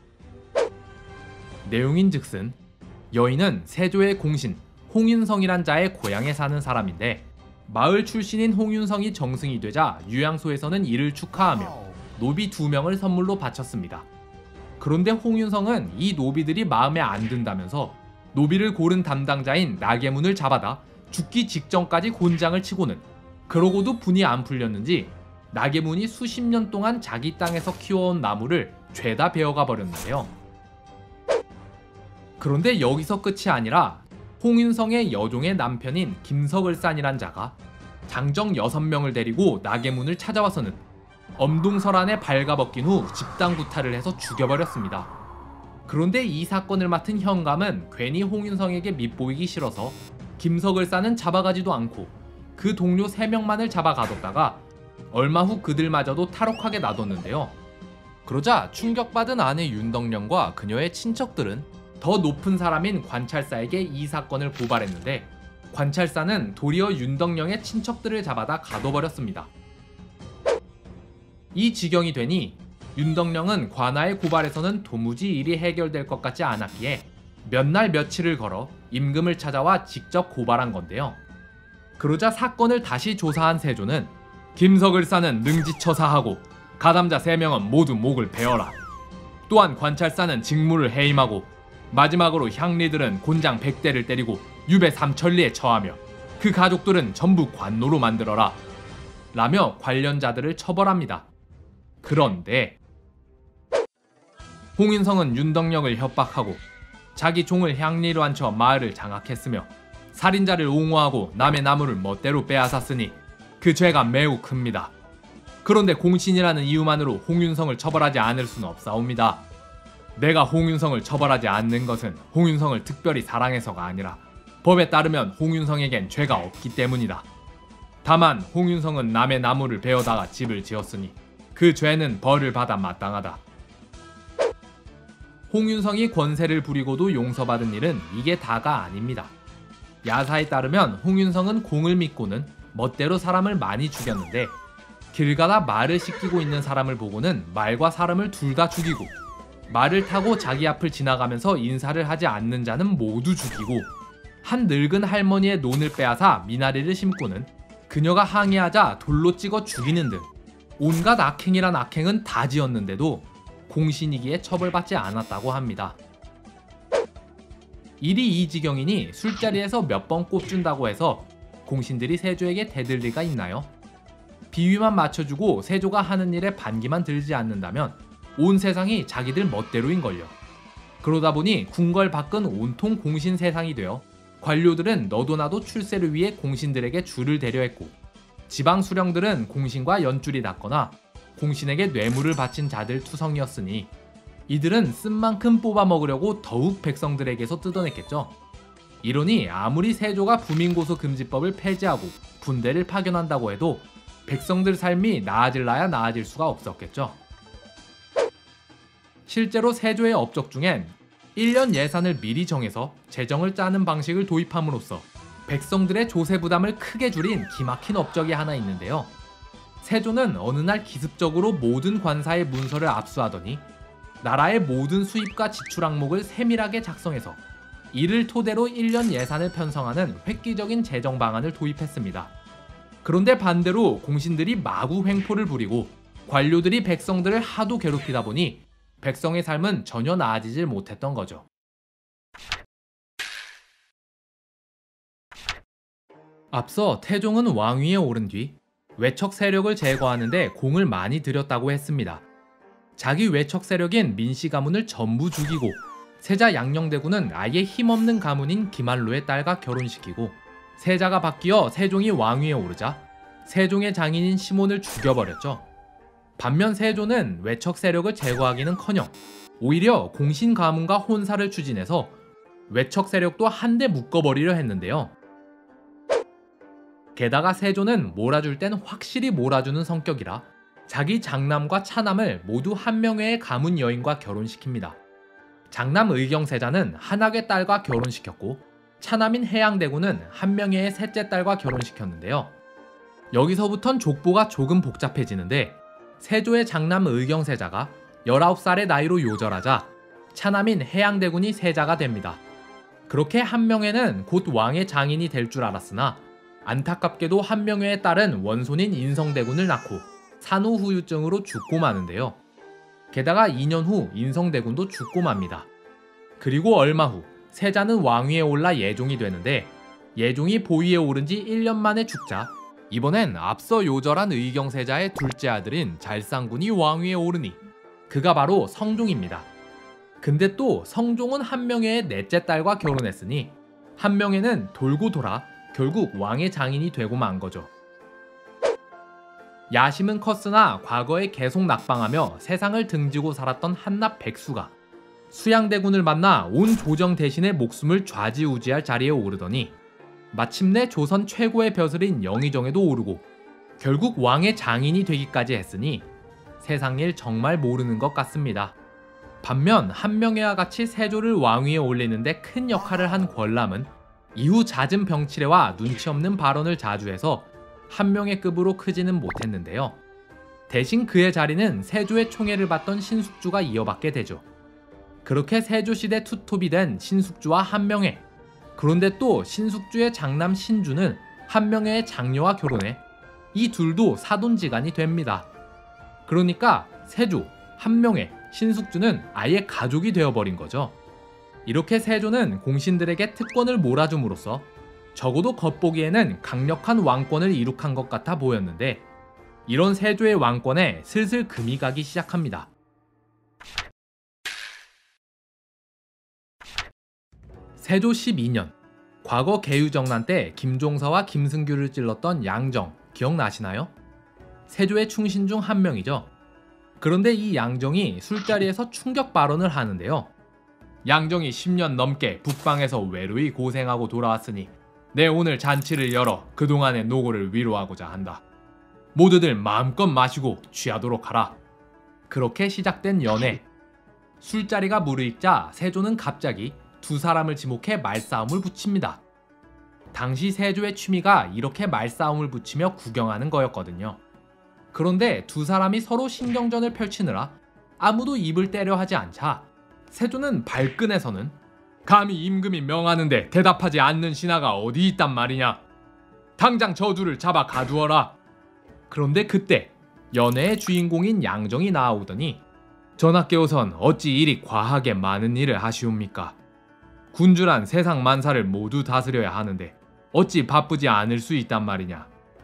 내용인즉슨 여인은 세조의 공신 홍윤성이란 자의 고향에 사는 사람인데 마을 출신인 홍윤성이 정승이 되자 유양소에서는 이를 축하하며 노비 두 명을 선물로 바쳤습니다. 그런데 홍윤성은 이 노비들이 마음에 안 든다면서 노비를 고른 담당자인 나계문을 잡아다 죽기 직전까지 곤장을 치고는 그러고도 분이 안 풀렸는지 나계문이 수십 년 동안 자기 땅에서 키워온 나무를 죄다 베어가 버렸는데요. 그런데 여기서 끝이 아니라 홍윤성의 여종의 남편인 김석을산이란 자가 장정 여섯 명을 데리고 나계문을 찾아와서는 엄동설안에 발가벗긴 후 집단 구타를 해서 죽여버렸습니다. 그런데 이 사건을 맡은 현감은 괜히 홍윤성에게 밉보이기 싫어서 김석을산은 잡아가지도 않고 그 동료 세 명만을 잡아 가뒀다가 얼마 후 그들마저도 탈옥하게 놔뒀는데요. 그러자 충격받은 아내 윤덕령과 그녀의 친척들은 더 높은 사람인 관찰사에게 이 사건을 고발했는데 관찰사는 도리어 윤덕령의 친척들을 잡아다 가둬버렸습니다. 이 지경이 되니 윤덕령은 관아의 고발에서는 도무지 일이 해결될 것 같지 않았기에 몇 날 며칠을 걸어 임금을 찾아와 직접 고발한 건데요. 그러자 사건을 다시 조사한 세조는 김석을사는 능지처사하고 가담자 세 명은 모두 목을 베어라. 또한 관찰사는 직무를 해임하고 마지막으로 향리들은 곤장 백 대를 때리고 유배 삼천리에 처하며 그 가족들은 전부 관노로 만들어라 라며 관련자들을 처벌합니다. 그런데 홍윤성은 윤덕령을 협박하고 자기 종을 향리로 앉혀 마을을 장악했으며 살인자를 옹호하고 남의 나무를 멋대로 빼앗았으니 그 죄가 매우 큽니다. 그런데 공신이라는 이유만으로 홍윤성을 처벌하지 않을 수는 없사옵니다. 내가 홍윤성을 처벌하지 않는 것은 홍윤성을 특별히 사랑해서가 아니라 법에 따르면 홍윤성에겐 죄가 없기 때문이다. 다만 홍윤성은 남의 나무를 베어다가 집을 지었으니 그 죄는 벌을 받아 마땅하다. 홍윤성이 권세를 부리고도 용서받은 일은 이게 다가 아닙니다. 야사에 따르면 홍윤성은 공을 믿고는 멋대로 사람을 많이 죽였는데 길 가다 말을 씻기고 있는 사람을 보고는 말과 사람을 둘 다 죽이고 말을 타고 자기 앞을 지나가면서 인사를 하지 않는 자는 모두 죽이고 한 늙은 할머니의 논을 빼앗아 미나리를 심고는 그녀가 항의하자 돌로 찍어 죽이는 등 온갖 악행이란 악행은 다 지었는데도 공신이기에 처벌받지 않았다고 합니다. 일이 이 지경이니 술자리에서 몇 번 꼽준다고 해서 공신들이 세조에게 대들 리가 있나요? 비위만 맞춰주고 세조가 하는 일에 반기만 들지 않는다면 온 세상이 자기들 멋대로인걸요. 그러다 보니 궁궐 밖은 온통 공신 세상이 되어 관료들은 너도 나도 출세를 위해 공신들에게 줄을 대려 했고 지방 수령들은 공신과 연줄이 닿거나 공신에게 뇌물을 바친 자들 투성이었으니 이들은 쓴 만큼 뽑아 먹으려고 더욱 백성들에게서 뜯어냈겠죠. 이러니 아무리 세조가 부민고소 금지법을 폐지하고 군대를 파견한다고 해도 백성들 삶이 나아질라야 나아질 수가 없었겠죠. 실제로 세조의 업적 중엔 일 년 예산을 미리 정해서 재정을 짜는 방식을 도입함으로써 백성들의 조세 부담을 크게 줄인 기막힌 업적이 하나 있는데요. 세조는 어느 날 기습적으로 모든 관사의 문서를 압수하더니 나라의 모든 수입과 지출 항목을 세밀하게 작성해서 이를 토대로 일 년 예산을 편성하는 획기적인 재정 방안을 도입했습니다. 그런데 반대로 공신들이 마구 횡포를 부리고 관료들이 백성들을 하도 괴롭히다 보니 백성의 삶은 전혀 나아지질 못했던 거죠. 앞서 태종은 왕위에 오른 뒤 외척 세력을 제거하는 데 공을 많이 들였다고 했습니다. 자기 외척 세력인 민씨 가문을 전부 죽이고 세자 양녕대군은 아예 힘없는 가문인 김한로의 딸과 결혼시키고 세자가 바뀌어 세종이 왕위에 오르자 세종의 장인인 시몬을 죽여버렸죠. 반면 세조는 외척 세력을 제거하기는커녕 오히려 공신 가문과 혼사를 추진해서 외척 세력도 한데 묶어버리려 했는데요. 게다가 세조는 몰아줄 땐 확실히 몰아주는 성격이라 자기 장남과 차남을 모두 한명회의 가문 여인과 결혼시킵니다. 장남 의경세자는 한학의 딸과 결혼시켰고 차남인 해양대군은 한명회의 셋째 딸과 결혼시켰는데요. 여기서부턴 족보가 조금 복잡해지는데 세조의 장남 의경세자가 열아홉 살의 나이로 요절하자 차남인 해양대군이 세자가 됩니다. 그렇게 한명회는 곧 왕의 장인이 될 줄 알았으나 안타깝게도 한명회의 딸은 원손인 인성대군을 낳고 산후 후유증으로 죽고 마는데요. 게다가 이 년 후 인성대군도 죽고 맙니다. 그리고 얼마 후 세자는 왕위에 올라 예종이 되는데 예종이 보위에 오른 지 일 년 만에 죽자 이번엔 앞서 요절한 의경세자의 둘째 아들인 잘상군이 왕위에 오르니 그가 바로 성종입니다. 근데 또 성종은 한명회의 넷째 딸과 결혼했으니 한명회는 돌고 돌아 결국 왕의 장인이 되고 만 거죠. 야심은 컸으나 과거에 계속 낙방하며 세상을 등지고 살았던 한납 백수가 수양대군을 만나 온 조정 대신의 목숨을 좌지우지할 자리에 오르더니 마침내 조선 최고의 벼슬인 영의정에도 오르고 결국 왕의 장인이 되기까지 했으니 세상 일 정말 모르는 것 같습니다. 반면 한명회와 같이 세조를 왕위에 올리는데 큰 역할을 한 권람은 이후 잦은 병치레와 눈치 없는 발언을 자주 해서 한명회급으로 크지는 못했는데요. 대신 그의 자리는 세조의 총애를 받던 신숙주가 이어받게 되죠. 그렇게 세조시대 투톱이 된 신숙주와 한명회. 그런데 또 신숙주의 장남 신주는 한명회의 장녀와 결혼해 이 둘도 사돈지간이 됩니다. 그러니까 세조, 한명회, 신숙주는 아예 가족이 되어버린 거죠. 이렇게 세조는 공신들에게 특권을 몰아줌으로써 적어도 겉보기에는 강력한 왕권을 이룩한 것 같아 보였는데 이런 세조의 왕권에 슬슬 금이 가기 시작합니다. 세조 십이 년, 과거 개유정난 때 김종서와 김승규를 찔렀던 양정 기억나시나요? 세조의 충신 중 한 명이죠. 그런데 이 양정이 술자리에서 충격 발언을 하는데요. 양정이 십 년 넘게 북방에서 외로이 고생하고 돌아왔으니 내 오늘 잔치를 열어 그동안의 노고를 위로하고자 한다. 모두들 마음껏 마시고 취하도록 하라. 그렇게 시작된 연회. 술자리가 무르익자 세조는 갑자기 두 사람을 지목해 말싸움을 붙입니다. 당시 세조의 취미가 이렇게 말싸움을 붙이며 구경하는 거였거든요. 그런데 두 사람이 서로 신경전을 펼치느라 아무도 입을 떼려 하지 않자 세조는 발끈해서는 감히 임금이 명하는데 대답하지 않는 신하가 어디 있단 말이냐. 당장 저 둘을 잡아 가두어라. 그런데 그때 연애의 주인공인 양정이 나아오더니 전하께서는 어찌 이리 과하게 많은 일을 하시옵니까? 군주란 세상 만사를 모두 다스려야 하는데 어찌 바쁘지 않을 수 있단 말이냐.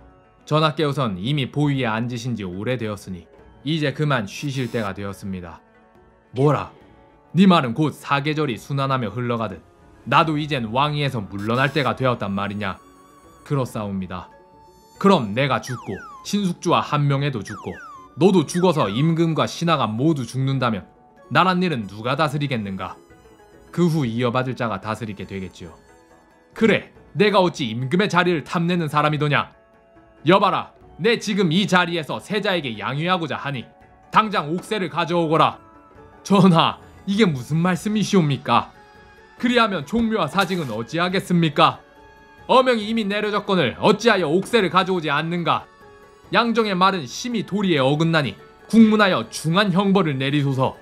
전하께서는 이미 보위에 앉으신 지 오래되었으니 이제 그만 쉬실 때가 되었습니다. 뭐라? 네 말은 곧 사계절이 순환하며 흘러가듯 나도 이젠 왕위에서 물러날 때가 되었단 말이냐. 그렇사옵니다. 그럼 내가 죽고 신숙주와 한명회도 죽고 너도 죽어서 임금과 신하가 모두 죽는다면 나란 일은 누가 다스리겠는가? 그 후 이어받을 자가 다스리게 되겠지요. 그래, 내가 어찌 임금의 자리를 탐내는 사람이더냐. 여봐라, 내 지금 이 자리에서 세자에게 양위하고자 하니 당장 옥새를 가져오거라. 전하, 이게 무슨 말씀이시옵니까? 그리하면 종묘와 사직은 어찌하겠습니까? 어명이 이미 내려졌거늘 어찌하여 옥새를 가져오지 않는가? 양정의 말은 심히 도리에 어긋나니 국문하여 중한 형벌을 내리소서.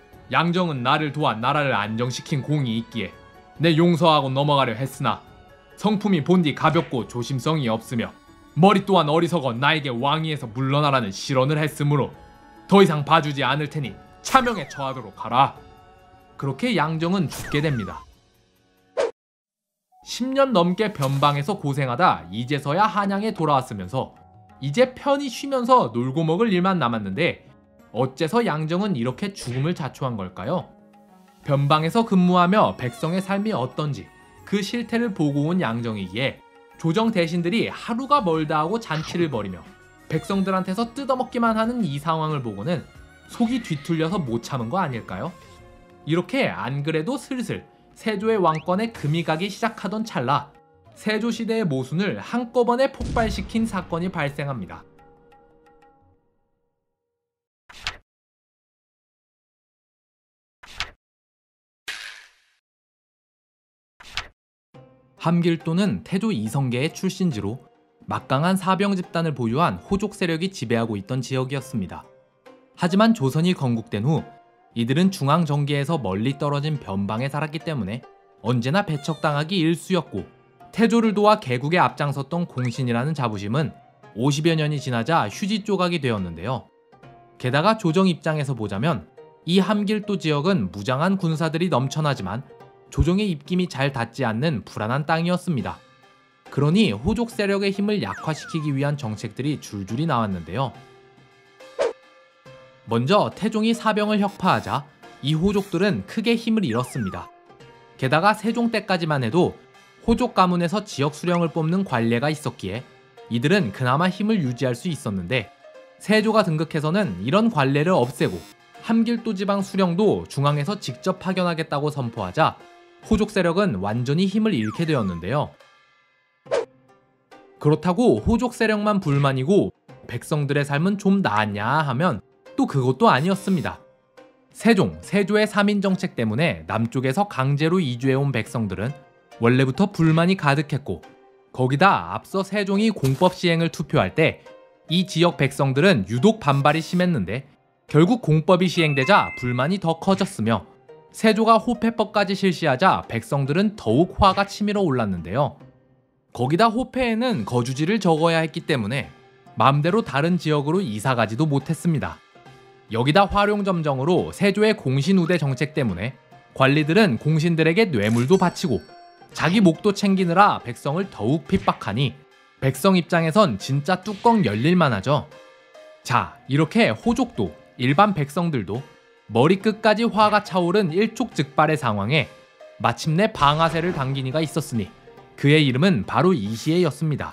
양정은 나를 도와 나라를 안정시킨 공이 있기에 내 용서하고 넘어가려 했으나 성품이 본디 가볍고 조심성이 없으며 머리 또한 어리석어 나에게 왕위에서 물러나라는 실언을 했으므로 더 이상 봐주지 않을 테니 차명에 처하도록 하라. 그렇게 양정은 죽게 됩니다. 십 년 넘게 변방에서 고생하다 이제서야 한양에 돌아왔으면서 이제 편히 쉬면서 놀고 먹을 일만 남았는데 어째서 양정은 이렇게 죽음을 자초한 걸까요? 변방에서 근무하며 백성의 삶이 어떤지 그 실태를 보고 온 양정이기에 조정 대신들이 하루가 멀다 하고 잔치를 벌이며 백성들한테서 뜯어먹기만 하는 이 상황을 보고는 속이 뒤틀려서 못 참은 거 아닐까요? 이렇게 안 그래도 슬슬 세조의 왕권에 금이 가기 시작하던 찰나 세조시대의 모순을 한꺼번에 폭발시킨 사건이 발생합니다. 함길도는 태조 이성계의 출신지로 막강한 사병 집단을 보유한 호족 세력이 지배하고 있던 지역이었습니다. 하지만 조선이 건국된 후 이들은 중앙 정계에서 멀리 떨어진 변방에 살았기 때문에 언제나 배척당하기 일쑤였고 태조를 도와 개국에 앞장섰던 공신이라는 자부심은 오십여 년이 지나자 휴지 조각이 되었는데요. 게다가 조정 입장에서 보자면 이 함길도 지역은 무장한 군사들이 넘쳐나지만 조정의 입김이 잘 닿지 않는 불안한 땅이었습니다. 그러니 호족 세력의 힘을 약화시키기 위한 정책들이 줄줄이 나왔는데요. 먼저 태종이 사병을 혁파하자 이 호족들은 크게 힘을 잃었습니다. 게다가 세종 때까지만 해도 호족 가문에서 지역 수령을 뽑는 관례가 있었기에 이들은 그나마 힘을 유지할 수 있었는데 세조가 등극해서는 이런 관례를 없애고 함길도 지방 수령도 중앙에서 직접 파견하겠다고 선포하자 호족 세력은 완전히 힘을 잃게 되었는데요. 그렇다고 호족 세력만 불만이고 백성들의 삶은 좀 나았냐 하면 또 그것도 아니었습니다. 세종, 세조의 삼인 정책 때문에 남쪽에서 강제로 이주해온 백성들은 원래부터 불만이 가득했고 거기다 앞서 세종이 공법 시행을 투표할 때 이 지역 백성들은 유독 반발이 심했는데 결국 공법이 시행되자 불만이 더 커졌으며 세조가 호패법까지 실시하자 백성들은 더욱 화가 치밀어 올랐는데요. 거기다 호패에는 거주지를 적어야 했기 때문에 마음대로 다른 지역으로 이사가지도 못했습니다. 여기다 화룡점정으로 세조의 공신우대 정책 때문에 관리들은 공신들에게 뇌물도 바치고 자기 목도 챙기느라 백성을 더욱 핍박하니 백성 입장에선 진짜 뚜껑 열릴만 하죠. 자, 이렇게 호족도 일반 백성들도 머리끝까지 화가 차오른 일촉즉발의 상황에 마침내 방아쇠를 당긴 이가 있었으니 그의 이름은 바로 이시애였습니다.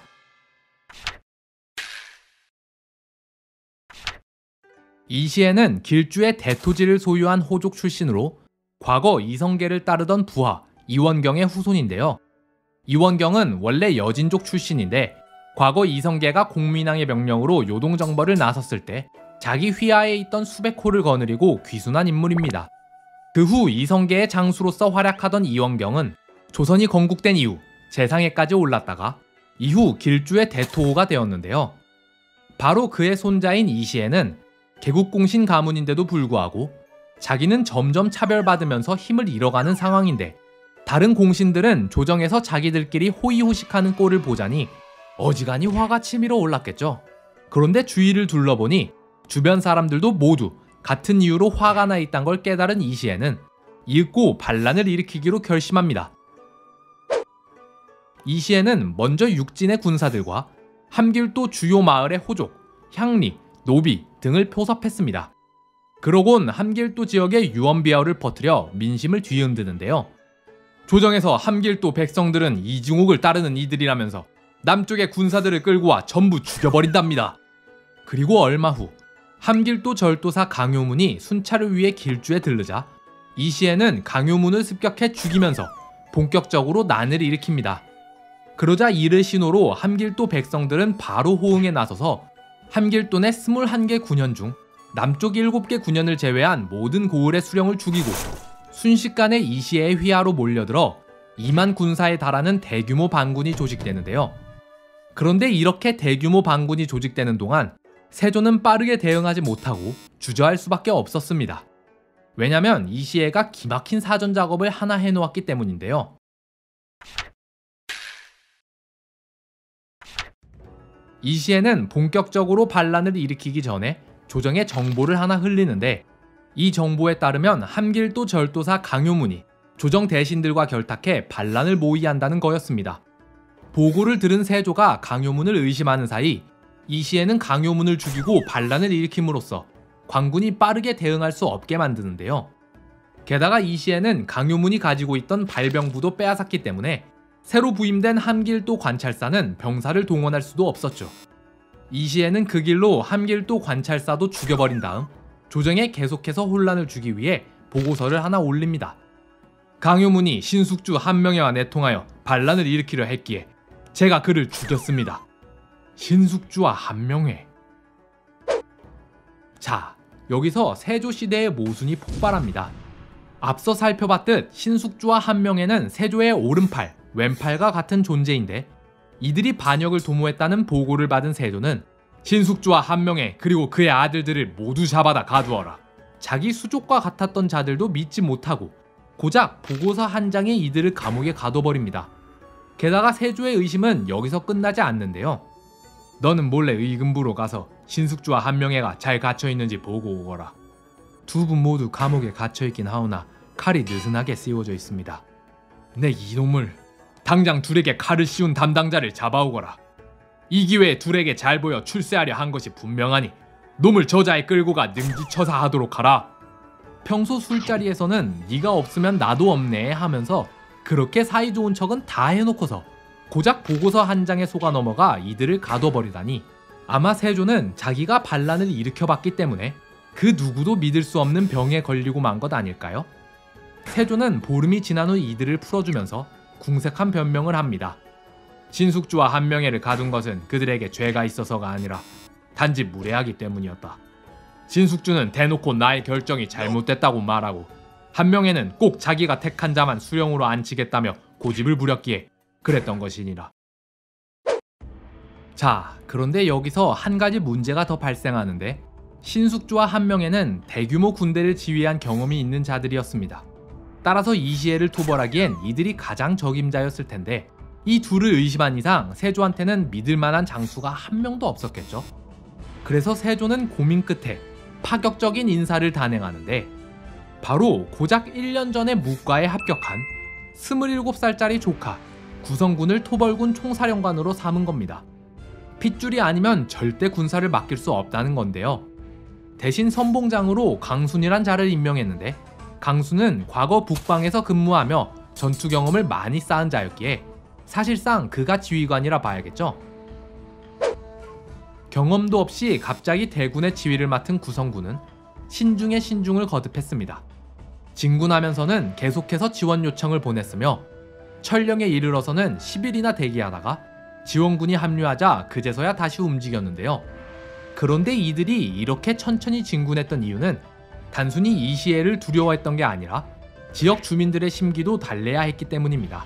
이시애는 길주의 대토지를 소유한 호족 출신으로 과거 이성계를 따르던 부하 이원경의 후손인데요. 이원경은 원래 여진족 출신인데 과거 이성계가 공민왕의 명령으로 요동정벌을 나섰을 때 자기 휘하에 있던 수백 호를 거느리고 귀순한 인물입니다. 그 후 이성계의 장수로서 활약하던 이원경은 조선이 건국된 이후 재상에까지 올랐다가 이후 길주의 대토호가 되었는데요. 바로 그의 손자인 이시애는 개국공신 가문인데도 불구하고 자기는 점점 차별받으면서 힘을 잃어가는 상황인데 다른 공신들은 조정에서 자기들끼리 호의호식하는 꼴을 보자니 어지간히 화가 치밀어 올랐겠죠. 그런데 주위를 둘러보니 주변 사람들도 모두 같은 이유로 화가 나 있다는 걸 깨달은 이시애는 이윽고 반란을 일으키기로 결심합니다. 이시애는 먼저 육진의 군사들과 함길도 주요 마을의 호족, 향리, 노비 등을 표섭했습니다. 그러곤 함길도 지역에 유언비어를 퍼뜨려 민심을 뒤흔드는데요. 조정에서 함길도 백성들은 이중옥을 따르는 이들이라면서 남쪽의 군사들을 끌고 와 전부 죽여버린답니다. 그리고 얼마 후 함길도 절도사 강효문이 순찰을 위해 길주에 들르자 이시애는 강효문을 습격해 죽이면서 본격적으로 난을 일으킵니다. 그러자 이를 신호로 함길도 백성들은 바로 호응에 나서서 함길도 내 스물한 개 군현 중 남쪽 일곱 개 군현을 제외한 모든 고을의 수령을 죽이고 순식간에 이시애의 휘하로 몰려들어 이만 군사에 달하는 대규모 반군이 조직되는데요. 그런데 이렇게 대규모 반군이 조직되는 동안 세조는 빠르게 대응하지 못하고 주저할 수밖에 없었습니다. 왜냐면 이시애가 기막힌 사전 작업을 하나 해놓았기 때문인데요. 이시애는 본격적으로 반란을 일으키기 전에 조정에 정보를 하나 흘리는데 이 정보에 따르면 함길도 절도사 강요문이 조정 대신들과 결탁해 반란을 모의한다는 거였습니다. 보고를 들은 세조가 강요문을 의심하는 사이 이시에는 강요문을 죽이고 반란을 일으킴으로써 관군이 빠르게 대응할 수 없게 만드는데요. 게다가 이시에는 강요문이 가지고 있던 발병부도 빼앗았기 때문에 새로 부임된 함길도 관찰사는 병사를 동원할 수도 없었죠. 이시에는 그 길로 함길도 관찰사도 죽여버린 다음 조정에 계속해서 혼란을 주기 위해 보고서를 하나 올립니다. 강요문이 신숙주 한명회와 내통하여 반란을 일으키려 했기에 제가 그를 죽였습니다. 신숙주와 한명회. 자, 여기서 세조시대의 모순이 폭발합니다. 앞서 살펴봤듯 신숙주와 한명회는 세조의 오른팔, 왼팔과 같은 존재인데 이들이 반역을 도모했다는 보고를 받은 세조는 신숙주와 한명회 그리고 그의 아들들을 모두 잡아다 가두어라. 자기 수족과 같았던 자들도 믿지 못하고 고작 보고서 한 장에 이들을 감옥에 가둬버립니다. 게다가 세조의 의심은 여기서 끝나지 않는데요. 너는 몰래 의금부로 가서 신숙주와 한명회가 잘 갇혀있는지 보고 오거라. 두 분 모두 감옥에 갇혀있긴 하오나 칼이 느슨하게 씌워져 있습니다. 내 이놈을 당장 둘에게 칼을 씌운 담당자를 잡아오거라. 이 기회에 둘에게 잘 보여 출세하려 한 것이 분명하니 놈을 저자에 끌고 가 능지처사하도록 하라. 평소 술자리에서는 네가 없으면 나도 없네 하면서 그렇게 사이좋은 척은 다 해놓고서 고작 보고서 한 장에 속아 넘어가 이들을 가둬버리다니 아마 세조는 자기가 반란을 일으켜봤기 때문에 그 누구도 믿을 수 없는 병에 걸리고 만 것 아닐까요? 세조는 보름이 지난 후 이들을 풀어주면서 궁색한 변명을 합니다. 신숙주와 한명회를 가둔 것은 그들에게 죄가 있어서가 아니라 단지 무례하기 때문이었다. 신숙주는 대놓고 나의 결정이 잘못됐다고 말하고 한명회는 꼭 자기가 택한 자만 수령으로 앉히겠다며 고집을 부렸기에 그랬던 것이니라. 자, 그런데 여기서 한 가지 문제가 더 발생하는데 신숙주와 한명회는 대규모 군대를 지휘한 경험이 있는 자들이었습니다. 따라서 이시해를 토벌하기엔 이들이 가장 적임자였을 텐데 이 둘을 의심한 이상 세조한테는 믿을 만한 장수가 한 명도 없었겠죠. 그래서 세조는 고민 끝에 파격적인 인사를 단행하는데 바로 고작 일 년 전에 무과에 합격한 스물일곱 살짜리 조카 구성군을 토벌군 총사령관으로 삼은 겁니다. 핏줄이 아니면 절대 군사를 맡길 수 없다는 건데요. 대신 선봉장으로 강순이란 자를 임명했는데 강순은 과거 북방에서 근무하며 전투 경험을 많이 쌓은 자였기에 사실상 그가 지휘관이라 봐야겠죠. 경험도 없이 갑자기 대군의 지휘를 맡은 구성군은 신중에 신중을 거듭했습니다. 진군하면서는 계속해서 지원 요청을 보냈으며 철령에 이르러서는 십 일이나 대기하다가 지원군이 합류하자 그제서야 다시 움직였는데요. 그런데 이들이 이렇게 천천히 진군했던 이유는 단순히 이시해를 두려워했던 게 아니라 지역 주민들의 심기도 달래야 했기 때문입니다.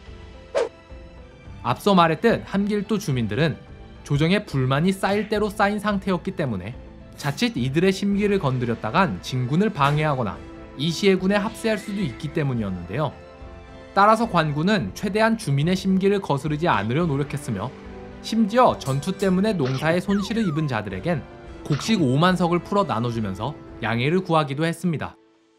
앞서 말했듯 함길도 주민들은 조정에 불만이 쌓일 대로 쌓인 상태였기 때문에 자칫 이들의 심기를 건드렸다간 진군을 방해하거나 이시해군에 합세할 수도 있기 때문이었는데요. 따라서 관군은 최대한 주민의 심기를 거스르지 않으려 노력했으며 심지어 전투 때문에 농사에 손실을 입은 자들에겐 곡식 오만 석을 풀어 나눠주면서 양해를 구하기도 했습니다.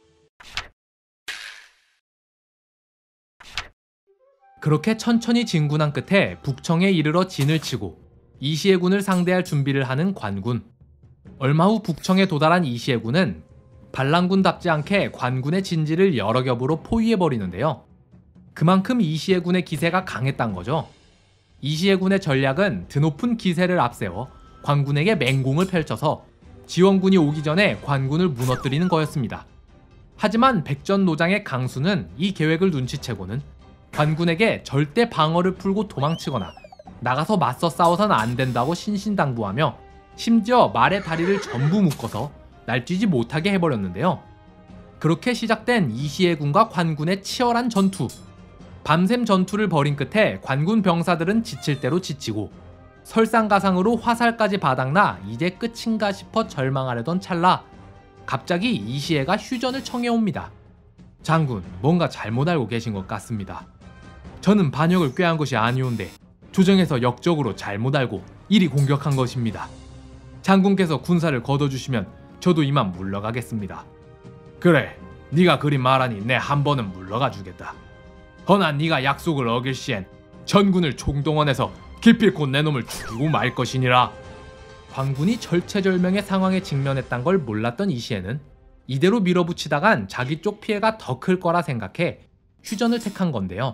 그렇게 천천히 진군한 끝에 북청에 이르러 진을 치고 이시해군을 상대할 준비를 하는 관군. 얼마 후 북청에 도달한 이시해군은 반란군답지 않게 관군의 진지를 여러 겹으로 포위해버리는데요. 그만큼 이시해군의 기세가 강했단 거죠. 이시해군의 전략은 드높은 기세를 앞세워 관군에게 맹공을 펼쳐서 지원군이 오기 전에 관군을 무너뜨리는 거였습니다. 하지만 백전노장의 강수는 이 계획을 눈치채고는 관군에게 절대 방어를 풀고 도망치거나 나가서 맞서 싸워서는 안 된다고 신신당부하며 심지어 말의 다리를 전부 묶어서 날뛰지 못하게 해버렸는데요. 그렇게 시작된 이시해군과 관군의 치열한 전투. 밤샘 전투를 벌인 끝에 관군 병사들은 지칠 대로 지치고 설상가상으로 화살까지 바닥나 이제 끝인가 싶어 절망하려던 찰나 갑자기 이시해가 휴전을 청해옵니다. 장군, 뭔가 잘못 알고 계신 것 같습니다. 저는 반역을 꾀한 것이 아니온데 조정에서 역적으로 잘못 알고 이리 공격한 것입니다. 장군께서 군사를 거둬주시면 저도 이만 물러가겠습니다. 그래, 네가 그리 말하니 내 한 번은 물러가 주겠다. 허나 네가 약속을 어길 시엔 전군을 총동원해서 기필코 내 놈을 죽이고 말 것이니라. 관군이 절체절명의 상황에 직면했단 걸 몰랐던 이시에는 이대로 밀어붙이다간 자기 쪽 피해가 더 클 거라 생각해 휴전을 택한 건데요.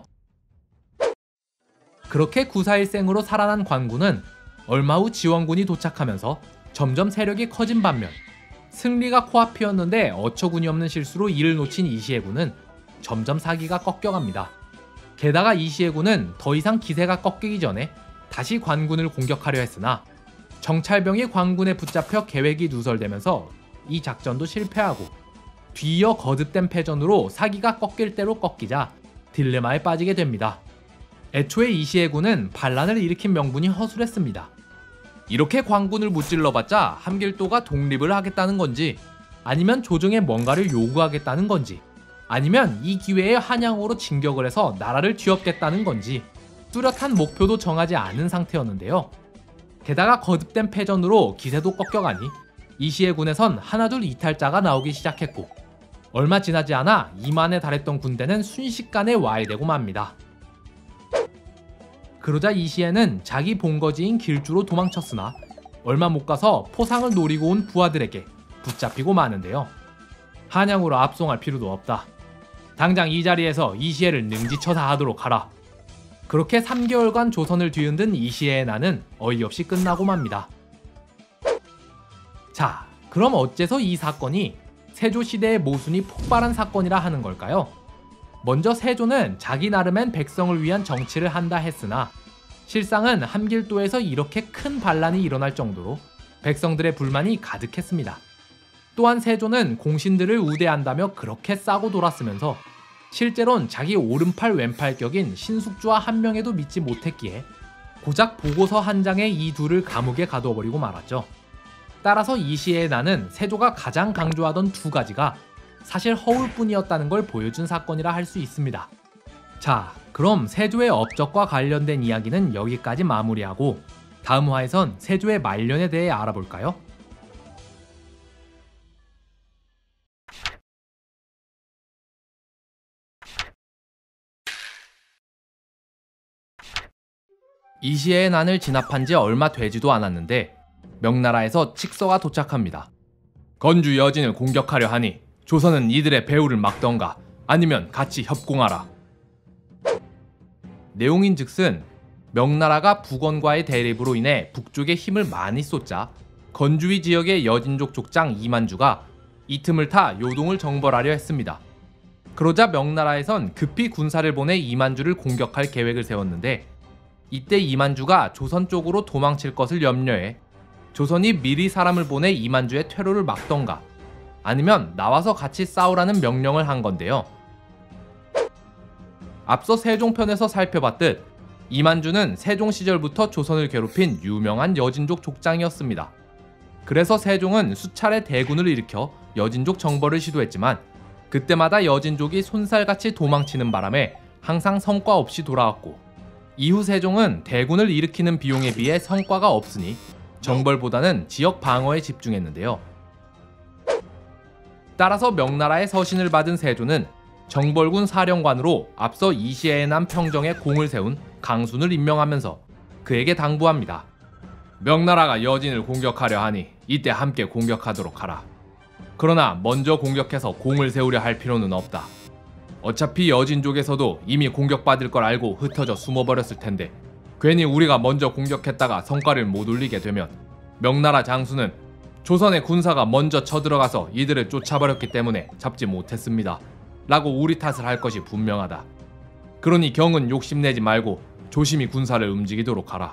그렇게 구사일생으로 살아난 관군은 얼마 후 지원군이 도착하면서 점점 세력이 커진 반면 승리가 코앞이었는데 어처구니 없는 실수로 이를 놓친 이시해군은 점점 사기가 꺾여갑니다. 게다가 이시해군은 더 이상 기세가 꺾이기 전에 다시 관군을 공격하려 했으나 정찰병이 관군에 붙잡혀 계획이 누설되면서 이 작전도 실패하고 뒤이어 거듭된 패전으로 사기가 꺾일 대로 꺾이자 딜레마에 빠지게 됩니다. 애초에 이시해군은 반란을 일으킨 명분이 허술했습니다. 이렇게 관군을 무찔러봤자 함길도가 독립을 하겠다는 건지, 아니면 조정에 뭔가를 요구하겠다는 건지, 아니면 이 기회에 한양으로 진격을 해서 나라를 뒤엎겠다는 건지 뚜렷한 목표도 정하지 않은 상태였는데요. 게다가 거듭된 패전으로 기세도 꺾여가니 이시해군에선 하나둘 이탈자가 나오기 시작했고 얼마 지나지 않아 이만에 달했던 군대는 순식간에 와해되고 맙니다. 그러자 이시해는 자기 본거지인 길주로 도망쳤으나 얼마 못 가서 포상을 노리고 온 부하들에게 붙잡히고 마는데요. 한양으로 압송할 필요도 없다. 당장 이 자리에서 이시해를 능지처사하도록 하라. 그렇게 삼 개월간 조선을 뒤흔든 이시해의 난은 어이없이 끝나고 맙니다. 자, 그럼 어째서 이 사건이 세조시대의 모순이 폭발한 사건이라 하는 걸까요? 먼저 세조는 자기 나름엔 백성을 위한 정치를 한다 했으나 실상은 함길도에서 이렇게 큰 반란이 일어날 정도로 백성들의 불만이 가득했습니다. 또한 세조는 공신들을 우대한다며 그렇게 싸고 돌았으면서 실제론 자기 오른팔 왼팔 격인 신숙주와 한 명에도 믿지 못했기에 고작 보고서 한 장에 이 둘을 감옥에 가둬버리고 말았죠. 따라서 이시해의 난은 세조가 가장 강조하던 두 가지가 사실 허울뿐이었다는 걸 보여준 사건이라 할 수 있습니다. 자, 그럼 세조의 업적과 관련된 이야기는 여기까지 마무리하고 다음 화에선 세조의 말년에 대해 알아볼까요? 이시해의 난을 진압한 지 얼마 되지도 않았는데 명나라에서 칙서가 도착합니다. 건주 여진을 공격하려 하니 조선은 이들의 배후를 막던가 아니면 같이 협공하라. 내용인즉슨 명나라가 북원과의 대립으로 인해 북쪽에 힘을 많이 쏟자 건주위 지역의 여진족 족장 이만주가 이 틈을 타 요동을 정벌하려 했습니다. 그러자 명나라에선 급히 군사를 보내 이만주를 공격할 계획을 세웠는데 이때 이만주가 조선 쪽으로 도망칠 것을 염려해 조선이 미리 사람을 보내 이만주의 퇴로를 막던가 아니면 나와서 같이 싸우라는 명령을 한 건데요. 앞서 세종편에서 살펴봤듯 이만주는 세종 시절부터 조선을 괴롭힌 유명한 여진족 족장이었습니다. 그래서 세종은 수차례 대군을 일으켜 여진족 정벌을 시도했지만 그때마다 여진족이 손살같이 도망치는 바람에 항상 성과 없이 돌아왔고 이후 세종은 대군을 일으키는 비용에 비해 성과가 없으니 정벌보다는 지역 방어에 집중했는데요. 따라서 명나라의 서신을 받은 세조는 정벌군 사령관으로 앞서 이시해의 난 평정에 공을 세운 강순을 임명하면서 그에게 당부합니다. 명나라가 여진을 공격하려 하니 이때 함께 공격하도록 하라. 그러나 먼저 공격해서 공을 세우려 할 필요는 없다. 어차피 여진족에서도 이미 공격받을 걸 알고 흩어져 숨어버렸을 텐데 괜히 우리가 먼저 공격했다가 성과를 못 올리게 되면 명나라 장수는 조선의 군사가 먼저 쳐들어가서 이들을 쫓아버렸기 때문에 잡지 못했습니다. 라고 우리 탓을 할 것이 분명하다. 그러니 경은 욕심내지 말고 조심히 군사를 움직이도록 하라.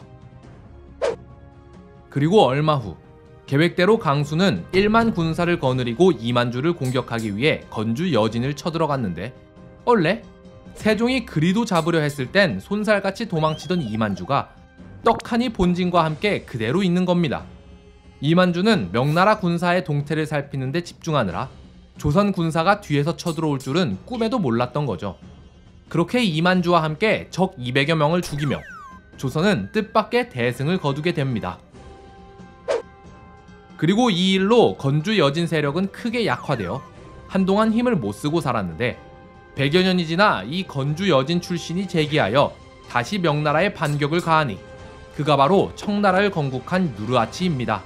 그리고 얼마 후 계획대로 강수는 일만 군사를 거느리고 이만주를 공격하기 위해 건주 여진을 쳐들어갔는데 원래 세종이 그리도 잡으려 했을 땐 손살같이 도망치던 이만주가 떡하니 본진과 함께 그대로 있는 겁니다. 이만주는 명나라 군사의 동태를 살피는 데 집중하느라 조선 군사가 뒤에서 쳐들어올 줄은 꿈에도 몰랐던 거죠. 그렇게 이만주와 함께 적 이백여 명을 죽이며 조선은 뜻밖의 대승을 거두게 됩니다. 그리고 이 일로 건주 여진 세력은 크게 약화되어 한동안 힘을 못 쓰고 살았는데 백여 년이 지나 이 건주 여진 출신이 재기하여 다시 명나라에 반격을 가하니 그가 바로 청나라를 건국한 누르하치입니다.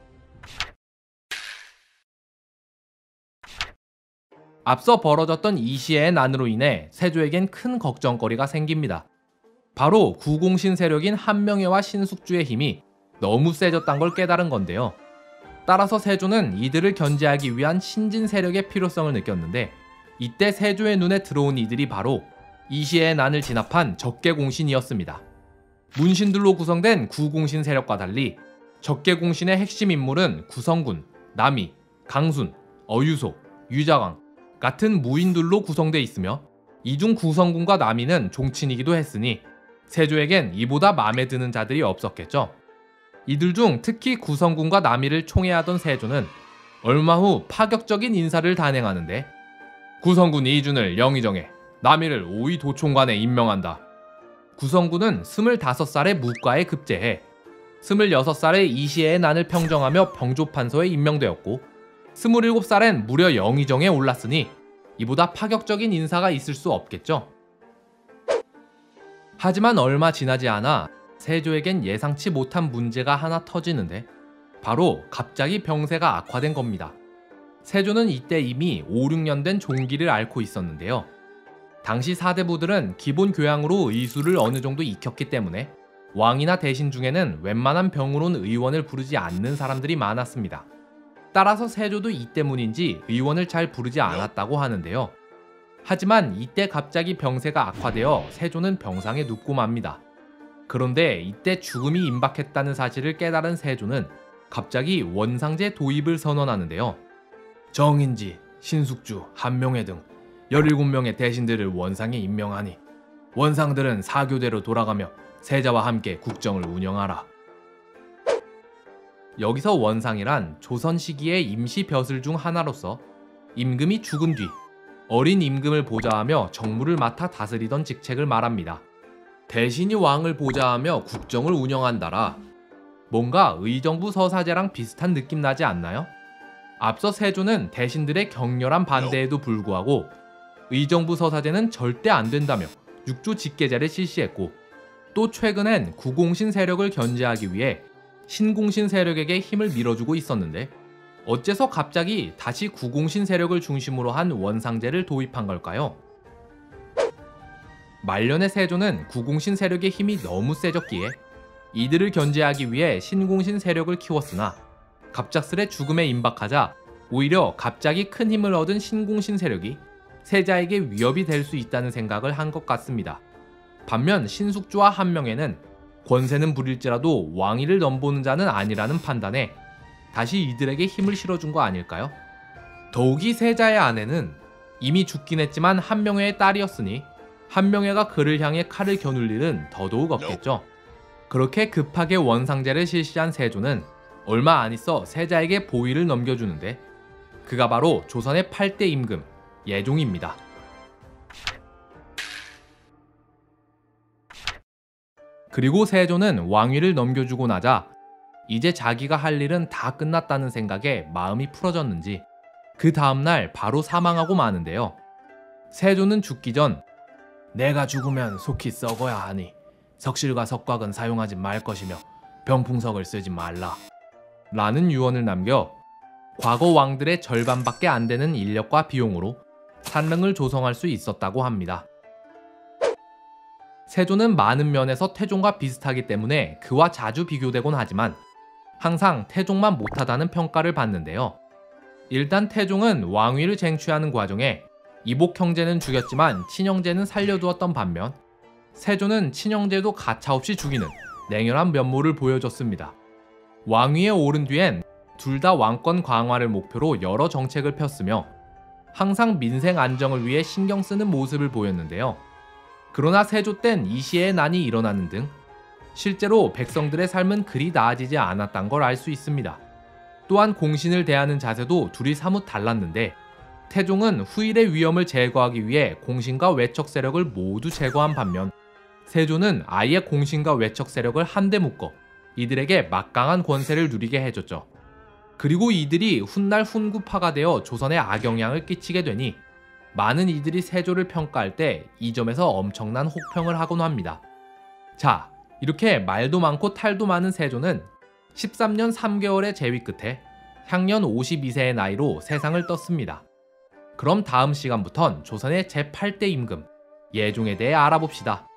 앞서 벌어졌던 이 시의 난으로 인해 세조에겐 큰 걱정거리가 생깁니다. 바로 구공신 세력인 한명회와 신숙주의 힘이 너무 세졌단 걸 깨달은 건데요. 따라서 세조는 이들을 견제하기 위한 신진 세력의 필요성을 느꼈는데 이때 세조의 눈에 들어온 이들이 바로 이 시의 난을 진압한 적개공신이었습니다. 문신들로 구성된 구공신 세력과 달리 적개공신의 핵심 인물은 구성군, 남이, 강순, 어유소, 유자광 같은 무인들로 구성되어 있으며 이중 구성군과 남이는 종친이기도 했으니 세조에겐 이보다 마음에 드는 자들이 없었겠죠. 이들 중 특히 구성군과 남이를 총애하던 세조는 얼마 후 파격적인 인사를 단행하는데 구성군 이준을 영의정에, 남이를 오위 도총관에 임명한다. 구성군은 스물다섯 살에 무과에 급제해 스물여섯 살에 이시의 난을 평정하며 병조판서에 임명되었고 스물일곱 살엔 무려 영의정에 올랐으니 이보다 파격적인 인사가 있을 수 없겠죠. 하지만 얼마 지나지 않아 세조에겐 예상치 못한 문제가 하나 터지는데 바로 갑자기 병세가 악화된 겁니다. 세조는 이때 이미 오, 육 년 된 종기를 앓고 있었는데요. 당시 사대부들은 기본 교양으로 의술을 어느 정도 익혔기 때문에 왕이나 대신 중에는 웬만한 병으론 의원을 부르지 않는 사람들이 많았습니다. 따라서 세조도 이 때문인지 의원을 잘 부르지 않았다고 하는데요. 하지만 이때 갑자기 병세가 악화되어 세조는 병상에 눕고 맙니다. 그런데 이때 죽음이 임박했다는 사실을 깨달은 세조는 갑자기 원상제 도입을 선언하는데요. 정인지, 신숙주, 한명회 등 열일곱 명의 대신들을 원상에 임명하니 원상들은 사교대로 돌아가며 세자와 함께 국정을 운영하라. 여기서 원상이란 조선 시기의 임시 벼슬 중 하나로서 임금이 죽은 뒤 어린 임금을 보좌하며 정무를 맡아 다스리던 직책을 말합니다. 대신이 왕을 보좌하며 국정을 운영한다라. 뭔가 의정부 서사제랑 비슷한 느낌 나지 않나요? 앞서 세조는 대신들의 격렬한 반대에도 불구하고 의정부 서사제는 절대 안 된다며 육조 직계제를 실시했고 또 최근엔 구공신 세력을 견제하기 위해 신공신 세력에게 힘을 밀어주고 있었는데 어째서 갑자기 다시 구공신 세력을 중심으로 한 원상제를 도입한 걸까요? 말년의 세조는 구공신 세력의 힘이 너무 세졌기에 이들을 견제하기 위해 신공신 세력을 키웠으나 갑작스레 죽음에 임박하자 오히려 갑자기 큰 힘을 얻은 신공신 세력이 세자에게 위협이 될 수 있다는 생각을 한 것 같습니다. 반면 신숙주와 한명회는 권세는 부릴지라도 왕위를 넘보는 자는 아니라는 판단에 다시 이들에게 힘을 실어준 거 아닐까요? 더욱이 세자의 아내는 이미 죽긴 했지만 한명회의 딸이었으니 한명회가 그를 향해 칼을 겨눌 일은 더더욱 없겠죠. 그렇게 급하게 원상제를 실시한 세조는 얼마 안 있어 세자에게 보위를 넘겨주는데 그가 바로 조선의 팔 대 임금 예종입니다. 그리고 세조는 왕위를 넘겨주고 나자 이제 자기가 할 일은 다 끝났다는 생각에 마음이 풀어졌는지 그 다음날 바로 사망하고 마는데요. 세조는 죽기 전 내가 죽으면 속히 썩어야 하니 석실과 석곽은 사용하지 말 것이며 병풍석을 쓰지 말라 라는 유언을 남겨 과거 왕들의 절반밖에 안 되는 인력과 비용으로 산릉을 조성할 수 있었다고 합니다. 세조는 많은 면에서 태종과 비슷하기 때문에 그와 자주 비교되곤 하지만 항상 태종만 못하다는 평가를 받는데요. 일단 태종은 왕위를 쟁취하는 과정에 이복 형제는 죽였지만 친형제는 살려두었던 반면 세조는 친형제도 가차없이 죽이는 냉혈한 면모를 보여줬습니다. 왕위에 오른 뒤엔 둘 다 왕권 강화를 목표로 여러 정책을 폈으며 항상 민생 안정을 위해 신경 쓰는 모습을 보였는데요. 그러나 세조 땐 이시의 난이 일어나는 등 실제로 백성들의 삶은 그리 나아지지 않았단 걸 알 수 있습니다. 또한 공신을 대하는 자세도 둘이 사뭇 달랐는데 태종은 후일의 위험을 제거하기 위해 공신과 외척 세력을 모두 제거한 반면 세조는 아예 공신과 외척 세력을 한데 묶어 이들에게 막강한 권세를 누리게 해줬죠. 그리고 이들이 훗날 훈구파가 되어 조선에 악영향을 끼치게 되니 많은 이들이 세조를 평가할 때 이 점에서 엄청난 혹평을 하곤 합니다. 자, 이렇게 말도 많고 탈도 많은 세조는 십삼 년 삼 개월의 재위 끝에 향년 오십이 세의 나이로 세상을 떴습니다. 그럼 다음 시간부턴 조선의 제팔 대 임금, 예종에 대해 알아봅시다.